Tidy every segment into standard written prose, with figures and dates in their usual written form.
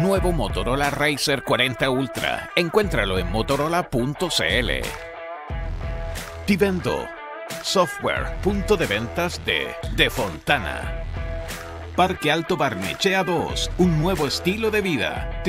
Nuevo Motorola Razr 40 Ultra. Encuéntralo en motorola.cl. Tivendo. Software, punto de ventas de Fontana. Parque Alto Barnechea 2, un nuevo estilo de vida.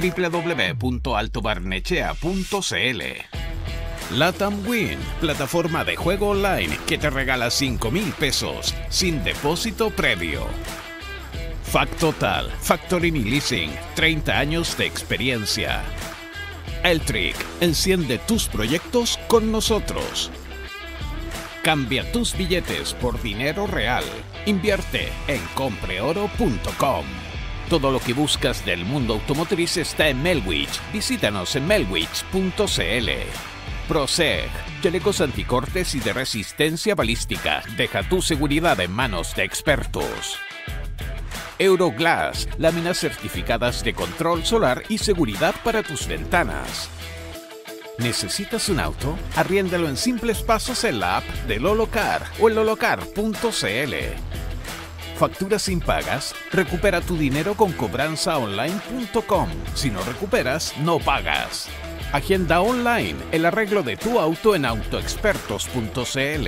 www.altobarnechea.cl. Latam Win, plataforma de juego online que te regala 5,000 pesos sin depósito previo. Factotal, Factoring y Leasing, 30 años de experiencia. Eltric, enciende tus proyectos con nosotros. Cambia tus billetes por dinero real. Invierte en compreoro.com. Todo lo que buscas del mundo automotriz está en Melwich. Visítanos en melwich.cl. Proseg, chalecos anticortes y de resistencia balística. Deja tu seguridad en manos de expertos. Euroglass, láminas certificadas de control solar y seguridad para tus ventanas. ¿Necesitas un auto? Arriéndalo en simples pasos en la app de Lolocar o en lolocar.cl. ¿Facturas impagas? Recupera tu dinero con cobranzaonline.com. Si no recuperas, no pagas. Agenda online el arreglo de tu auto en autoexpertos.cl.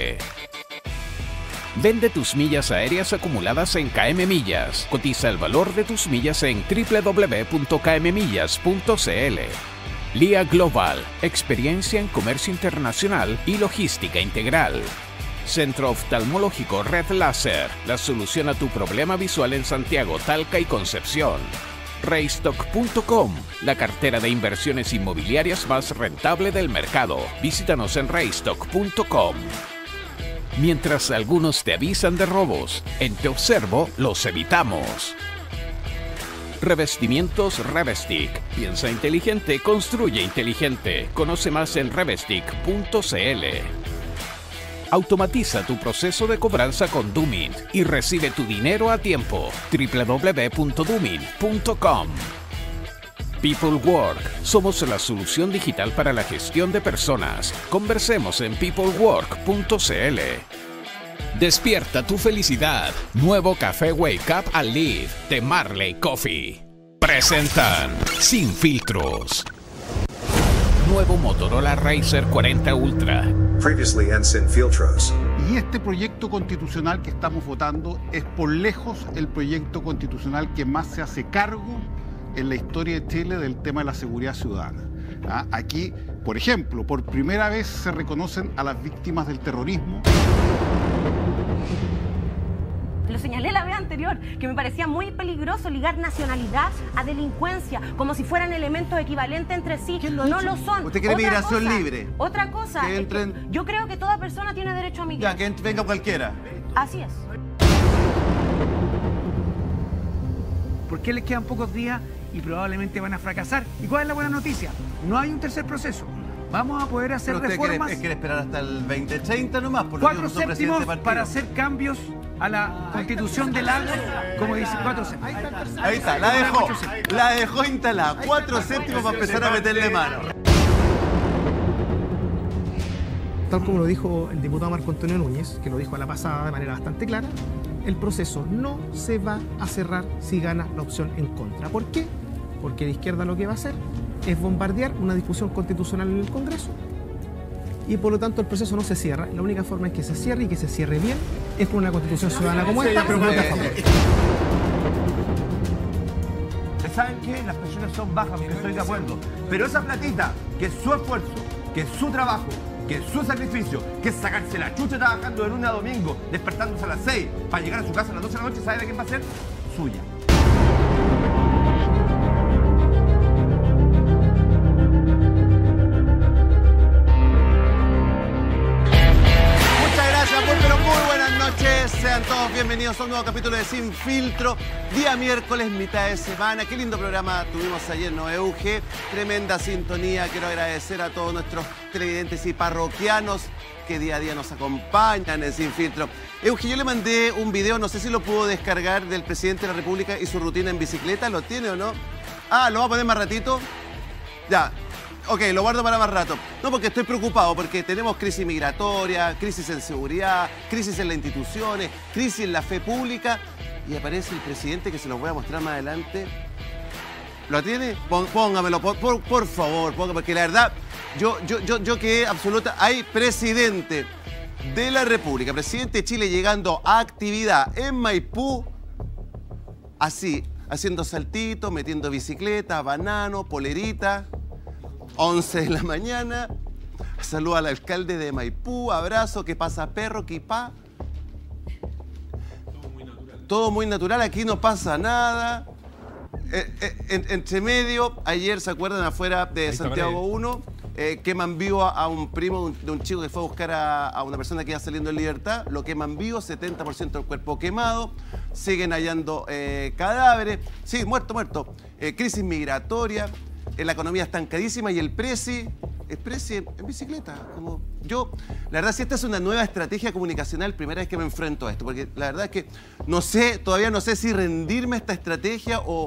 Vende tus millas aéreas acumuladas en KM Millas. Cotiza el valor de tus millas en www.kmmillas.cl. LIA Global, experiencia en comercio internacional y logística integral. Centro Oftalmológico Red Láser, la solución a tu problema visual en Santiago, Talca y Concepción. Raystock.com, la cartera de inversiones inmobiliarias más rentable del mercado. Visítanos en raystock.com. Mientras algunos te avisan de robos, en Te Observo los evitamos. Revestimientos Revestic. Piensa inteligente, construye inteligente. Conoce más en revestic.cl. Automatiza tu proceso de cobranza con Doomint y recibe tu dinero a tiempo. www.doomint.com. People Work. Somos la solución digital para la gestión de personas. Conversemos en peoplework.cl. Despierta tu felicidad. Nuevo café Wake Up and Live de Marley Coffee. Presentan Sin Filtros. Nuevo Motorola Razr 40 Ultra. Previously en Sin Filtros. Y este proyecto constitucional que estamos votando es por lejos el proyecto constitucional que más se hace cargo en la historia de Chile del tema de la seguridad ciudadana. Aquí, por ejemplo, por primera vez se reconocen a las víctimas del terrorismo. Lo señalé la vez anterior, que me parecía muy peligroso ligar nacionalidad a delincuencia, como si fueran elementos equivalentes entre sí. No lo son. ¿Usted quiere migración libre? Otra cosa, que entren... yo creo que toda persona tiene derecho a migrar. Ya, que venga cualquiera. Así es. ¿Por qué les quedan pocos días y probablemente van a fracasar? ¿Y cuál es la buena noticia? No hay un tercer proceso. Vamos a poder hacer reformas. ¿Quiere esperar hasta el 2030 nomás? Por 4 séptimos para hacer cambios a la constitución del lago, como dice 4 séptimos. Ahí está, la dejó instalada. 4 séptimos para empezar a meterle mano. Tal como lo dijo el diputado Marco Antonio Núñez, que lo dijo a la pasada de manera bastante clara, el proceso no se va a cerrar si gana la opción en contra. ¿Por qué? Porque la izquierda lo que va a hacer es bombardear una discusión constitucional en el Congreso y por lo tanto el proceso no se cierra. La única forma en que se cierre y que se cierre bien es con una constitución ciudadana como esta, pero vota a favor. ¿Saben qué? Las pensiones son bajas, porque estoy de acuerdo. Pero esa platita, que es su esfuerzo, que es su trabajo, que es su sacrificio, que es sacarse la chucha trabajando de lunes a domingo, despertándose a las 6 para llegar a su casa a las 12 de la noche, ¿sabe de quién va a ser? Suya. Sean todos bienvenidos a un nuevo capítulo de Sin Filtro. Día miércoles, mitad de semana. Qué lindo programa tuvimos ayer, ¿no, Euge? Tremenda sintonía. Quiero agradecer a todos nuestros televidentes y parroquianos que día a día nos acompañan en Sin Filtro. Euge, yo le mandé un video, no sé si lo pudo descargar, del presidente de la República y su rutina en bicicleta. ¿Lo tiene o no? Ah, ¿lo va a poner más ratito? Ya. Ok, lo guardo para más rato. No, porque estoy preocupado, porque tenemos crisis migratoria, crisis en seguridad, crisis en las instituciones, crisis en la fe pública. Y aparece el presidente, que se los voy a mostrar más adelante, ¿Lo tiene? Póngamelo, por favor, póngame, porque la verdad, yo quedé absoluta. Hay presidente de la República, presidente de Chile llegando a actividad en Maipú, así, haciendo saltitos, metiendo bicicleta, banano, polerita, 11 de la mañana, saluda al alcalde de Maipú, abrazo, ¿qué pasa, perro? ¿Qué pa? Todo muy natural, aquí no pasa nada. Entre medio, ayer, ¿se acuerdan? Afuera de Santiago 1, queman vivo a un primo de un chico que fue a buscar a una persona que iba saliendo en libertad. Lo queman vivo, 70% del cuerpo quemado. Siguen hallando cadáveres. Sí, muerto. Crisis migratoria. La economía estancadísima y el presi en bicicleta. Como yo, la verdad, si esta es una nueva estrategia comunicacional, primera vez que me enfrento a esto, porque la verdad es que todavía no sé si rendirme a esta estrategia o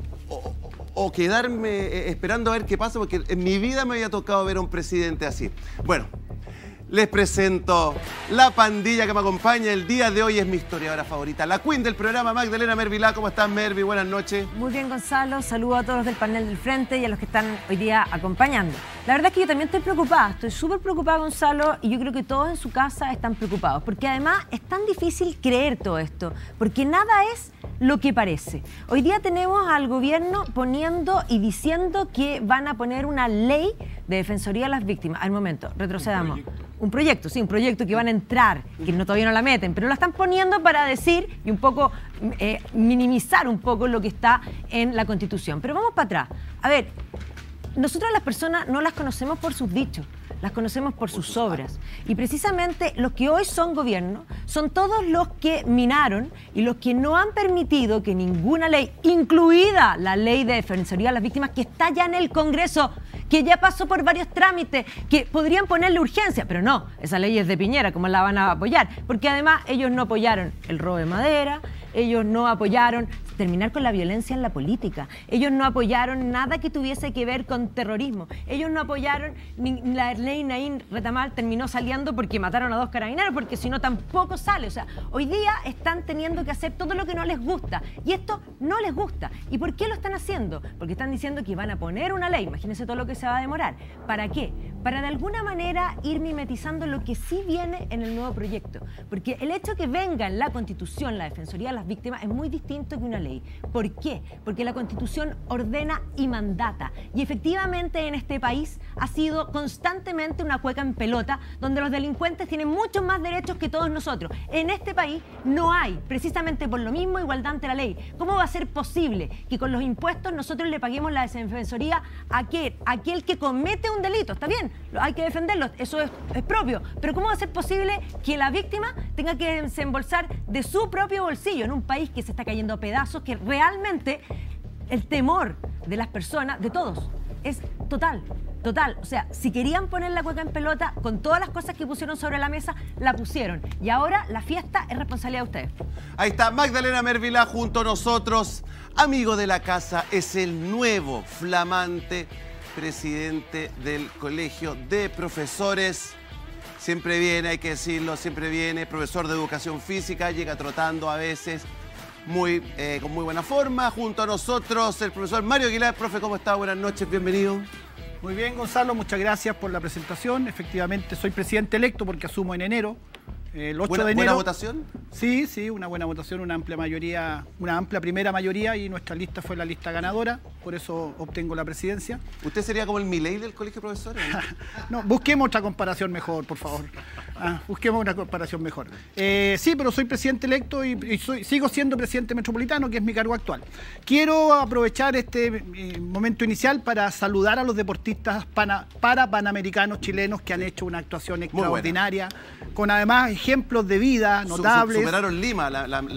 quedarme esperando a ver qué pasa, porque en mi vida me había tocado ver a un presidente así. Bueno, les presento la pandilla que me acompaña el día de hoy, es mi historiadora favorita, la queen del programa, Magdalena Mervilá. ¿Cómo estás, Mervi? Buenas noches. Muy bien, Gonzalo. Saludo a todos del panel del frente y a los que están hoy día acompañando. La verdad es que yo también estoy preocupada, estoy súper preocupada, Gonzalo, y yo creo que todos en su casa están preocupados, porque además es tan difícil creer todo esto, porque nada es lo que parece. Hoy día tenemos al gobierno poniendo y diciendo que van a poner una ley de defensoría a las víctimas. Al momento, retrocedamos. Un proyecto que van a entrar, que todavía no la meten, pero la están poniendo para decir y un poco minimizar un poco lo que está en la Constitución. Pero vamos para atrás. A ver, nosotros las personas no las conocemos por sus dichos, las conocemos por sus obras. Y precisamente los que hoy son gobierno son todos los que minaron y los que no han permitido que ninguna ley, incluida la ley de defensoría a las víctimas, que está ya en el Congreso, que ya pasó por varios trámites, que podrían ponerle urgencia, pero no, esa ley es de Piñera, ¿cómo la van a apoyar? Porque además ellos no apoyaron el robo de madera, ellos no apoyaron terminar con la violencia en la política, ellos no apoyaron nada que tuviese que ver con terrorismo, ellos no apoyaron la ley Naín Retamal, terminó saliendo porque mataron a 2 carabineros, porque si no tampoco sale. O sea, hoy día están teniendo que hacer todo lo que no les gusta y esto no les gusta. ¿Y por qué lo están haciendo? Porque están diciendo que van a poner una ley, imagínense todo lo que se va a demorar. ¿Para qué? Para de alguna manera ir mimetizando lo que sí viene en el nuevo proyecto, porque el hecho que venga en la Constitución la defensoría de las víctimas es muy distinto que una ley. ¿Por qué? Porque la Constitución ordena y mandata. Y efectivamente en este país ha sido constantemente una cueca en pelota donde los delincuentes tienen muchos más derechos que todos nosotros. En este país no hay, precisamente por lo mismo, igualdad ante la ley. ¿Cómo va a ser posible que con los impuestos nosotros le paguemos la defensoría a aquel que comete un delito? Está bien, hay que defenderlo, eso es propio. Pero ¿cómo va a ser posible que la víctima tenga que desembolsar de su propio bolsillo en un país que se está cayendo a pedazos, que realmente el temor de las personas, de todos, es total? O sea, si querían poner la cueca en pelota, con todas las cosas que pusieron sobre la mesa, la pusieron. Y ahora la fiesta es responsabilidad de ustedes. Ahí está Magdalena Mervilá junto a nosotros, amigo de la casa, es el nuevo flamante presidente del Colegio de Profesores. Siempre viene, hay que decirlo, siempre viene, profesor de educación física, llega trotando a veces, con muy buena forma. Junto a nosotros el profesor Mario Aguilar. Profe, ¿cómo está? Buenas noches, bienvenido. Muy bien, Gonzalo, muchas gracias por la presentación. Efectivamente, soy presidente electo porque asumo en enero. El 8 de enero. ¿Buena votación? Sí, una buena votación, una amplia mayoría, una amplia primera mayoría, y nuestra lista fue la lista ganadora, por eso obtengo la presidencia. ¿Usted sería como el Milei del Colegio de Profesores? No, busquemos otra comparación mejor, por favor. Busquemos una comparación mejor. Sí, pero soy presidente electo y sigo siendo presidente metropolitano, que es mi cargo actual. Quiero aprovechar este momento inicial para saludar a los deportistas panamericanos chilenos que han hecho una actuación extraordinaria, con además ejemplos de vida notables. Superaron Lima.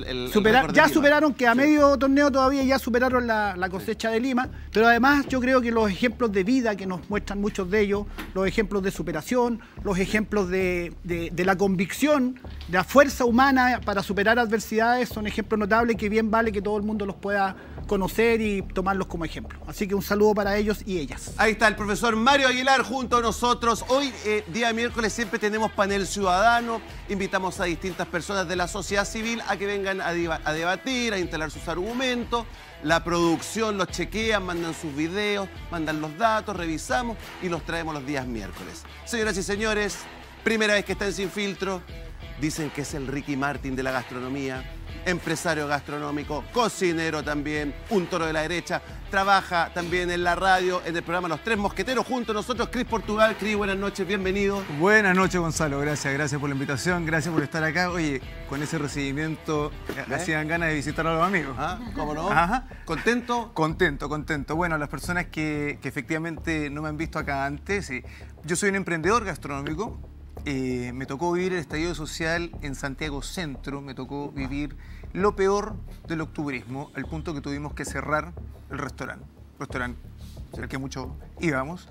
Ya superaron, que a medio torneo todavía ya superaron la cosecha de Lima, pero además yo creo que los ejemplos de vida que nos muestran muchos de ellos, los ejemplos de superación, los ejemplos de la convicción, de la fuerza humana para superar adversidades, son ejemplos notables que bien vale que todo el mundo los pueda conocer y tomarlos como ejemplo. Así que un saludo para ellos y ellas. Ahí está el profesor Mario Aguilar junto a nosotros. Hoy, día miércoles, siempre tenemos panel ciudadano. Invitamos a distintas personas de la sociedad civil a que vengan a debatir, a instalar sus argumentos. La producción los chequea, mandan sus videos, mandan los datos, revisamos y los traemos los días miércoles. Señoras y señores, primera vez que está en Sin Filtro. Dicen que es el Ricky Martin de la gastronomía, empresario gastronómico, cocinero también, un toro de la derecha. Trabaja también en la radio, en el programa Los Tres Mosqueteros, junto a nosotros, Cris Portugal. Cris, buenas noches, bienvenido. Buenas noches, Gonzalo, gracias por la invitación, gracias por estar acá. Oye, con ese recibimiento me hacían ganas de visitar a los amigos. ¿Ah? ¿Cómo no? Ajá. ¿Contento? Contento. Bueno, las personas que efectivamente no me han visto acá antes, yo soy un emprendedor gastronómico. Me tocó vivir el estallido social en Santiago Centro, me tocó vivir lo peor del octubrismo, al punto que tuvimos que cerrar el restaurante al que muchos íbamos.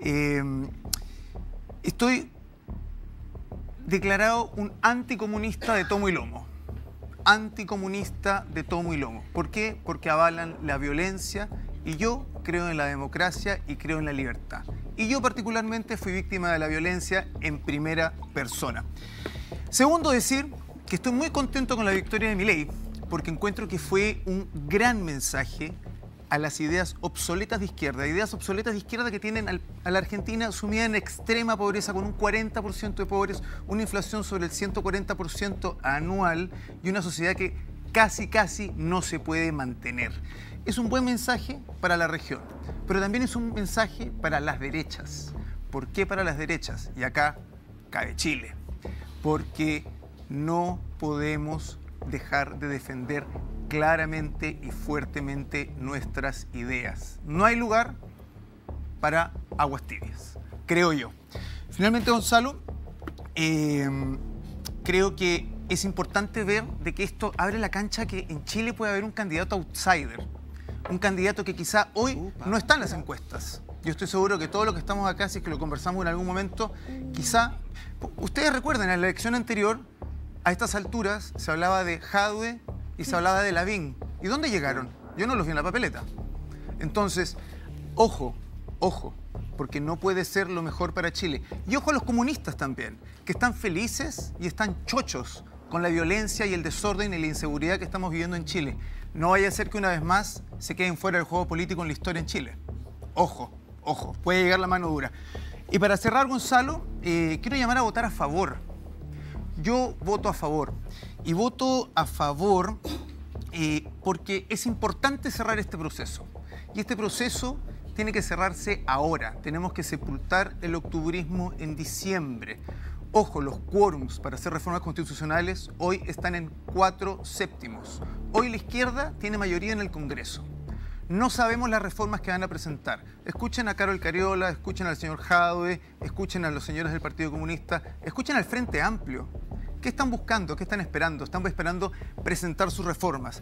Estoy declarado un anticomunista de tomo y lomo. Anticomunista de tomo y lomo. ¿Por qué? Porque avalan la violencia y yo creo en la democracia y creo en la libertad. Y yo particularmente fui víctima de la violencia en primera persona. Segundo, decir que estoy muy contento con la victoria de Milei, porque encuentro que fue un gran mensaje a las ideas obsoletas de izquierda, que tienen a la Argentina sumida en extrema pobreza, con un 40% de pobres, una inflación sobre el 140% anual y una sociedad que casi no se puede mantener. Es un buen mensaje para la región, pero también es un mensaje para las derechas. ¿Por qué para las derechas? Y acá cabe Chile. Porque no podemos dejar de defender claramente y fuertemente nuestras ideas. No hay lugar para aguas tibias, creo yo. Finalmente, Gonzalo, creo que es importante ver de que esto abre la cancha que en Chile puede haber un candidato outsider, un candidato que quizá hoy no está en las encuestas. Yo estoy seguro que todos los que estamos acá, si es que lo conversamos en algún momento, quizá... Ustedes recuerdan, en la elección anterior, a estas alturas, se hablaba de Jadwe y se hablaba de Lavín. ¿Y dónde llegaron? Yo no los vi en la papeleta. Entonces, ojo, porque no puede ser lo mejor para Chile. Y ojo a los comunistas también, que están felices y están chochos con la violencia y el desorden y la inseguridad que estamos viviendo en Chile. No vaya a ser que una vez más se queden fuera del juego político en la historia en Chile. Ojo, puede llegar la mano dura. Y para cerrar, Gonzalo, quiero llamar a votar a favor. Yo voto a favor. Y voto a favor porque es importante cerrar este proceso. Y este proceso tiene que cerrarse ahora. Tenemos que sepultar el octubrismo en diciembre. Ojo, los quórums para hacer reformas constitucionales hoy están en 4/7. Hoy la izquierda tiene mayoría en el Congreso. No sabemos las reformas que van a presentar. Escuchen a Carol Cariola, escuchen al señor Jadwe, escuchen a los señores del Partido Comunista, escuchen al Frente Amplio. ¿Qué están buscando? ¿Qué están esperando? Están esperando presentar sus reformas.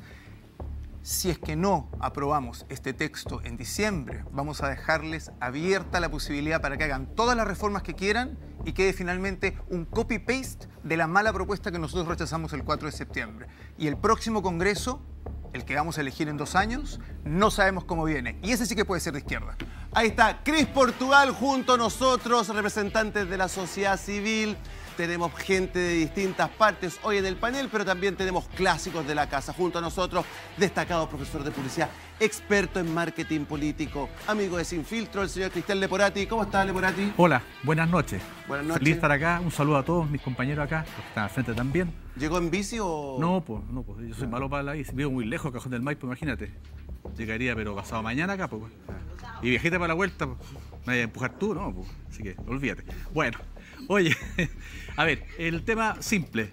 Si es que no aprobamos este texto en diciembre, vamos a dejarles abierta la posibilidad para que hagan todas las reformas que quieran y quede finalmente un copy-paste de la mala propuesta que nosotros rechazamos el 4 de septiembre. Y el próximo Congreso, el que vamos a elegir en 2 años, no sabemos cómo viene. Y ese sí que puede ser de izquierda. Ahí está, Cris Portugal junto a nosotros, representantes de la sociedad civil. Tenemos gente de distintas partes hoy en el panel, pero también tenemos clásicos de la casa. Junto a nosotros, destacado profesor de publicidad, experto en marketing político, amigo de Sin Filtro, el señor Cristian Leporati. ¿Cómo está, Leporati? Hola, buenas noches. Buenas noches. Feliz de estar acá. Un saludo a todos mis compañeros acá, los que están al frente también. ¿Llegó en bici o...? No, pues, yo soy malo para la bici. Vivo muy lejos, Cajón del Maipo, imagínate. Llegaría, pero pasado mañana acá, pues. Y viajita para la vuelta, pues. ¿Me vas a empujar tú? No, pues. Así que, olvídate. Bueno, oye, a ver, el tema simple.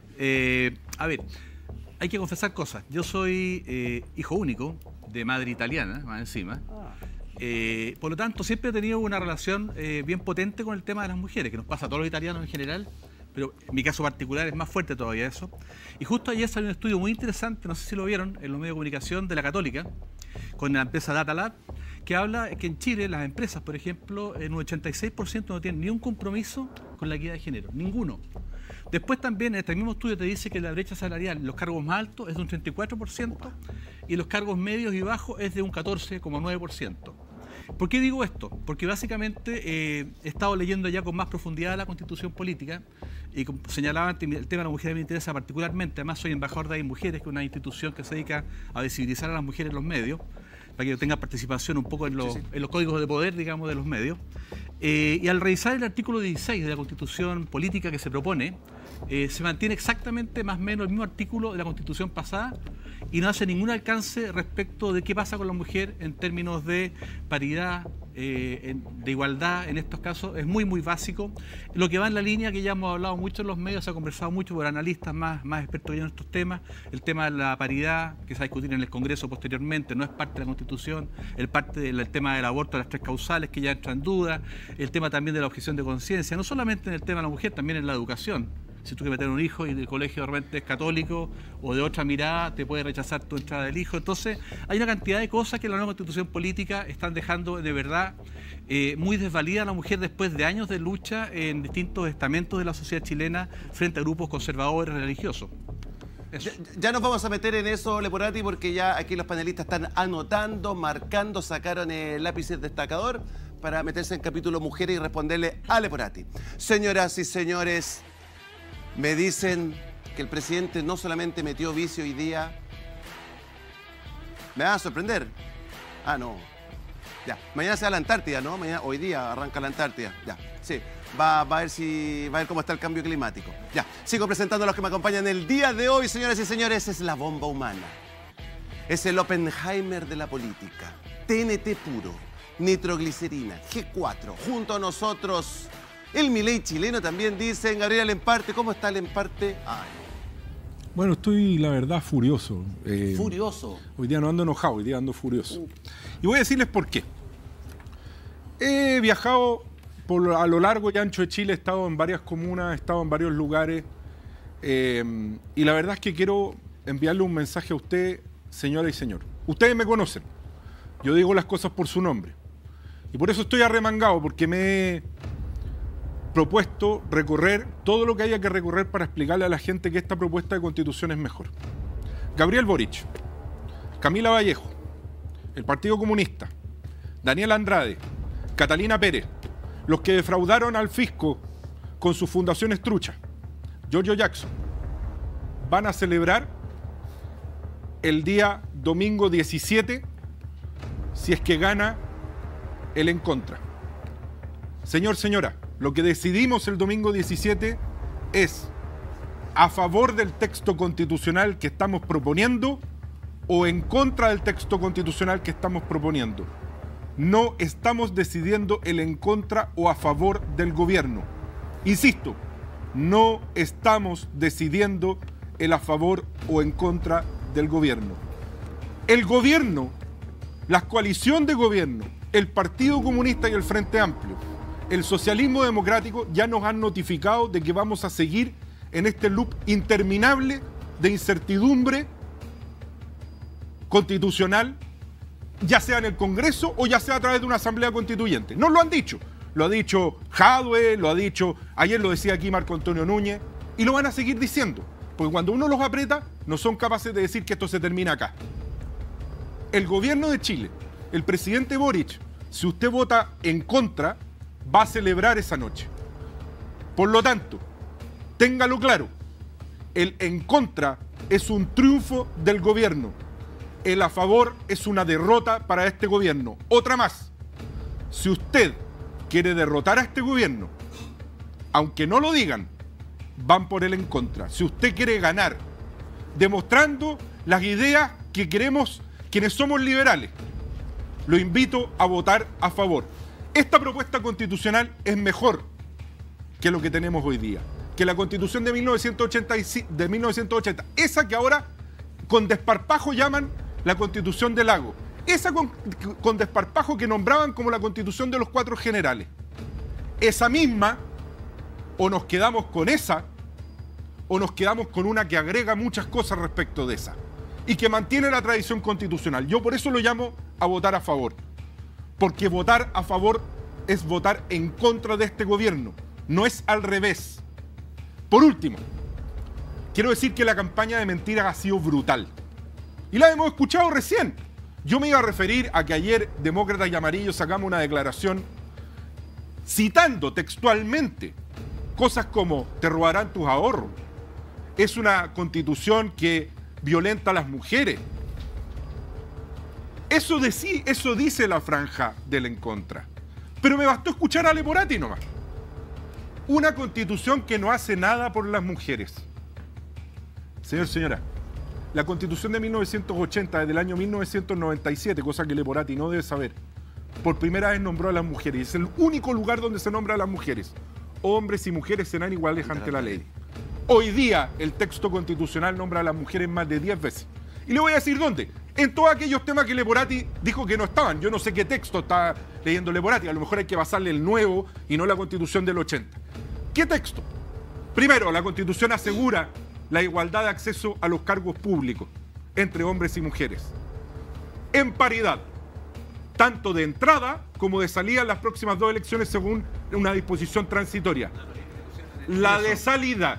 A ver, hay que confesar cosas. Yo soy hijo único, de madre italiana, más encima. Por lo tanto, siempre he tenido una relación bien potente con el tema de las mujeres, que nos pasa a todos los italianos en general, pero en mi caso particular es más fuerte todavía eso. Y justo ayer salió un estudio muy interesante, no sé si lo vieron, en los medios de comunicación de la Católica, con la empresa DataLab, que habla que en Chile las empresas, por ejemplo, en un 86% no tienen ni un compromiso con la equidad de género, ninguno. Después también, en este mismo estudio te dice que la brecha salarial en los cargos más altos es de un 34% y los cargos medios y bajos es de un 14,9%. ¿Por qué digo esto? Porque básicamente he estado leyendo ya con más profundidad la Constitución política y como señalaba antes, el tema de la mujer me interesa particularmente. Además, soy embajador de Hay Mujeres, que es una institución que se dedica a visibilizar a las mujeres en los medios, para que tengan participación un poco en los códigos de poder, digamos, de los medios. Y al revisar el artículo 16 de la Constitución política que se propone, se mantiene exactamente más o menos el mismo artículo de la Constitución pasada y no hace ningún alcance respecto de qué pasa con la mujer en términos de paridad, de igualdad en estos casos. Es muy básico. Lo que va en la línea que ya hemos hablado mucho en los medios, se ha conversado mucho por analistas más expertos en estos temas, el tema de la paridad que se va a discutir en el Congreso posteriormente, no es parte de la Constitución, el tema del aborto, las 3 causales que ya entra en duda, el tema también de la objeción de conciencia, no solamente en el tema de la mujer, también en la educación. Si tú quieres meter un hijo y el colegio de repente es católico o de otra mirada, te puede rechazar tu entrada del hijo. Entonces, hay una cantidad de cosas que la nueva Constitución política están dejando de verdad muy desvalida a la mujer después de años de lucha en distintos estamentos de la sociedad chilena frente a grupos conservadores religiosos. Ya nos vamos a meter en eso, Leporati, porque ya aquí los panelistas están anotando, marcando, sacaron el lápiz destacador para meterse en capítulo mujeres y responderle a Leporati. Señoras y señores, me dicen que el presidente no solamente metió vicio hoy día. Me va a sorprender. Ah, no. Ya. Mañana se va a la Antártida, ¿no? Hoy día arranca la Antártida. Ya. Sí. Va a ver cómo está el cambio climático. Ya. Sigo presentando a los que me acompañan el día de hoy, señoras y señores. Es la bomba humana. Es el Oppenheimer de la política. TNT puro. Nitroglicerina. G4. Junto a nosotros, el Milei chileno también dicen. Gabriel Lemparte, ¿cómo está Lemparte? Ay. Bueno, estoy, la verdad, furioso. ¿Furioso? Hoy día no ando enojado, hoy día ando furioso. Y voy a decirles por qué. He viajado a lo largo y ancho de Chile, he estado en varias comunas, he estado en varios lugares. Y la verdad es que quiero enviarle un mensaje a usted, señora y señor. Ustedes me conocen. Yo digo las cosas por su nombre. Y por eso estoy arremangado, porque me he propuesto recorrer todo lo que haya que recorrer para explicarle a la gente que esta propuesta de constitución es mejor. Gabriel Boric, Camila Vallejo, el Partido Comunista, Daniel Andrade, Catalina Pérez, los que defraudaron al fisco con sus fundaciones truchas, Giorgio Jackson, van a celebrar el día domingo 17 si es que gana el en contra. Señor, señora, lo que decidimos el domingo 17 es a favor del texto constitucional que estamos proponiendo o en contra del texto constitucional que estamos proponiendo. No estamos decidiendo el en contra o a favor del gobierno. Insisto, no estamos decidiendo el a favor o en contra del gobierno. El gobierno, la coalición de gobierno, el Partido Comunista y el Frente Amplio, el socialismo democrático ya nos han notificado de que vamos a seguir en este loop interminable de incertidumbre constitucional, ya sea en el Congreso o ya sea a través de una asamblea constituyente. Nos lo han dicho. Lo ha dicho Jadwe, lo ha dicho, ayer lo decía aquí Marco Antonio Núñez, y lo van a seguir diciendo, porque cuando uno los aprieta, no son capaces de decir que esto se termina acá. El gobierno de Chile, el presidente Boric, si usted vota en contra, va a celebrar esa noche. Por lo tanto, téngalo claro, el en contra es un triunfo del gobierno, el a favor es una derrota para este gobierno. Otra más, si usted quiere derrotar a este gobierno, aunque no lo digan, van por el en contra. Si usted quiere ganar, demostrando las ideas que queremos quienes somos liberales, lo invito a votar a favor. Esta propuesta constitucional es mejor que lo que tenemos hoy día, que la Constitución de 1980, esa que ahora con desparpajo llaman la Constitución del Lago, esa con desparpajo que nombraban como la Constitución de los 4 generales. Esa misma, o nos quedamos con esa, o nos quedamos con una que agrega muchas cosas respecto de esa, y que mantiene la tradición constitucional. Yo por eso lo llamo a votar a favor. Porque votar a favor es votar en contra de este gobierno, no es al revés. Por último, quiero decir que la campaña de mentiras ha sido brutal. Y la hemos escuchado recién. Yo me iba a referir a que ayer Demócratas y Amarillos sacamos una declaración citando textualmente cosas como te robarán tus ahorros. Es una constitución que violenta a las mujeres. Eso dice la franja del en contra. Pero me bastó escuchar a Leporati nomás. Una constitución que no hace nada por las mujeres. Señora, la constitución de 1980, desde el año 1997, cosa que Leporati no debe saber, por primera vez nombró a las mujeres. Es el único lugar donde se nombra a las mujeres. Hombres y mujeres serán iguales ante la ley. Hoy día el texto constitucional nombra a las mujeres más de 10 veces. Y le voy a decir dónde. En todos aquellos temas que Leporati dijo que no estaban. Yo no sé qué texto está leyendo Leporati. A lo mejor hay que basarle el nuevo y no la constitución del 80. ¿Qué texto? Primero, la constitución asegura la igualdad de acceso a los cargos públicos entre hombres y mujeres. En paridad, tanto de entrada como de salida en las próximas 2 elecciones según una disposición transitoria. La de salida,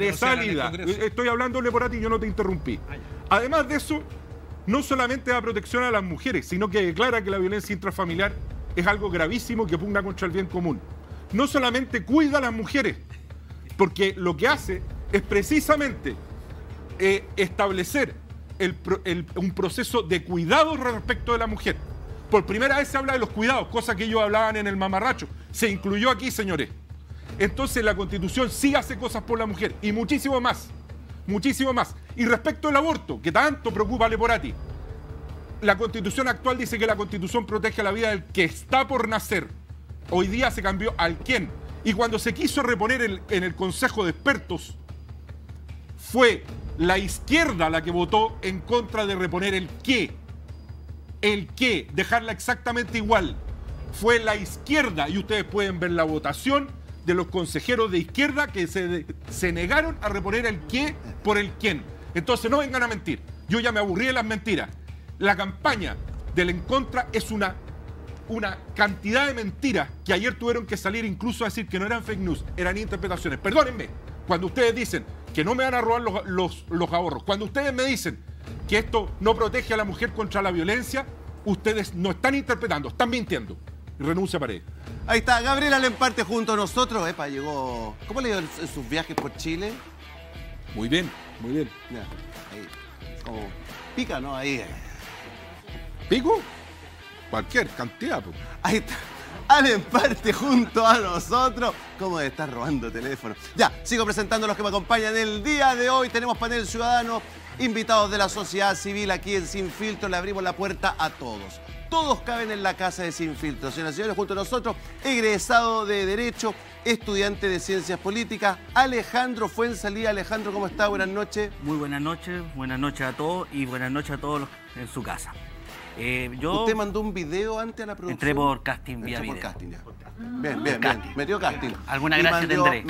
estoy hablando Leporati, yo no te interrumpí. Además de eso, no solamente da protección a las mujeres, sino que declara que la violencia intrafamiliar es algo gravísimo que pugna contra el bien común. No solamente cuida a las mujeres, porque lo que hace es precisamente establecer un proceso de cuidado respecto de la mujer. Por primera vez se habla de los cuidados, cosa que ellos hablaban en el mamarracho. Se incluyó aquí, señores. Entonces la Constitución sí hace cosas por la mujer y muchísimo más. Muchísimo más. Y respecto al aborto, que tanto preocupa a Leporati, la Constitución actual dice que la Constitución protege la vida del que está por nacer. Hoy día se cambió al quién. Y cuando se quiso reponer en el Consejo de Expertos, fue la izquierda la que votó en contra de reponer el qué. El qué, dejarla exactamente igual. Fue la izquierda, y ustedes pueden ver la votación de los consejeros de izquierda que se negaron a reponer el qué por el quién. Entonces no vengan a mentir. Yo ya me aburrí de las mentiras. La campaña del en contra es una cantidad de mentiras que ayer tuvieron que salir incluso a decir que no eran fake news, eran interpretaciones. Perdónenme, cuando ustedes dicen que no me van a robar los ahorros, cuando ustedes me dicen que esto no protege a la mujer contra la violencia, ustedes no están interpretando, están mintiendo. Renuncia Paredes. Ahí está, Gabriela Lemparte junto a nosotros. Llegó. ¿Cómo le dio en sus viajes por Chile? Muy bien, muy bien. Ya, ahí. Como pica, ¿no? Ahí. ¿Pico? Cualquier cantidad. Pues. Ahí está. Lemparte junto a nosotros. ¿Cómo estás robando teléfono? Ya, sigo presentando a los que me acompañan el día de hoy. Tenemos panel ciudadano, invitados de la sociedad civil aquí en Sin Filtro. Le abrimos la puerta a todos. Todos caben en la casa de Sin Filtro. Señoras y señores, junto a nosotros, egresado de Derecho, estudiante de Ciencias Políticas, Alejandro Fuenzalía. Alejandro, ¿cómo está? Buenas noches. Muy buenas noches a todos y buenas noches a todos los en su casa. ¿Usted mandó un video antes a la producción? Entré por casting vía video. Por casting, ya. Bien. Metió casting. Alguna gracia tendré.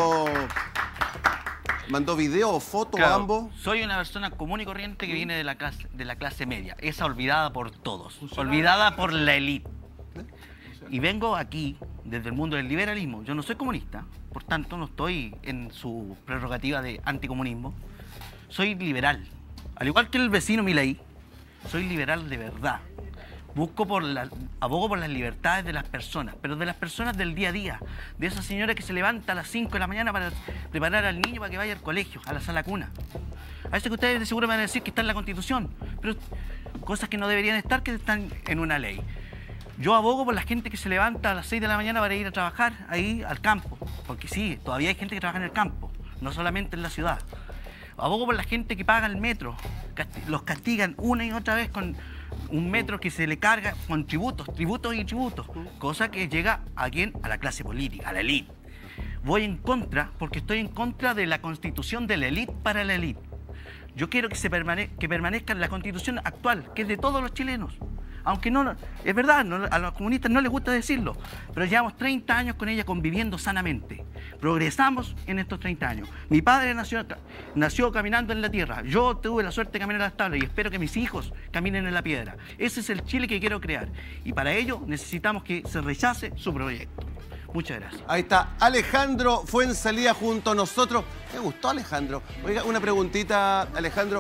¿Mandó video o foto claro, o ambos? Soy una persona común y corriente que viene de la clase media. Esa olvidada por todos. Olvidada por la élite. Y vengo aquí desde el mundo del liberalismo. Yo no soy comunista, por tanto no estoy en su prerrogativa de anticomunismo. Soy liberal. Al igual que el vecino Milei, soy liberal de verdad. Abogo por las libertades de las personas, pero de las personas del día a día, de esa señora que se levanta a las 5 de la mañana para preparar al niño para que vaya al colegio, a la sala cuna. A eso que ustedes de seguro me van a decir que está en la Constitución, pero cosas que no deberían estar, que están en una ley. Yo abogo por la gente que se levanta a las 6 de la mañana para ir a trabajar ahí al campo, porque sí, todavía hay gente que trabaja en el campo, no solamente en la ciudad. Abogo por la gente que paga el metro, los castigan una y otra vez con un metro que se le carga con tributos, cosa que llega a quién, a la clase política, a la élite. Voy en contra porque estoy en contra de la constitución de la élite para la élite. Yo quiero que permanezca en la constitución actual, que es de todos los chilenos. Aunque no, es verdad, a los comunistas no les gusta decirlo, pero llevamos 30 años con ella conviviendo sanamente. Progresamos en estos 30 años. Mi padre nació caminando en la tierra. Yo tuve la suerte de caminar en las tablas y espero que mis hijos caminen en la piedra. Ese es el Chile que quiero crear. Y para ello necesitamos que se rechace su proyecto. Muchas gracias. Ahí está Alejandro Fuenzalía junto a nosotros. Me gustó, Alejandro. Oiga, una preguntita, Alejandro.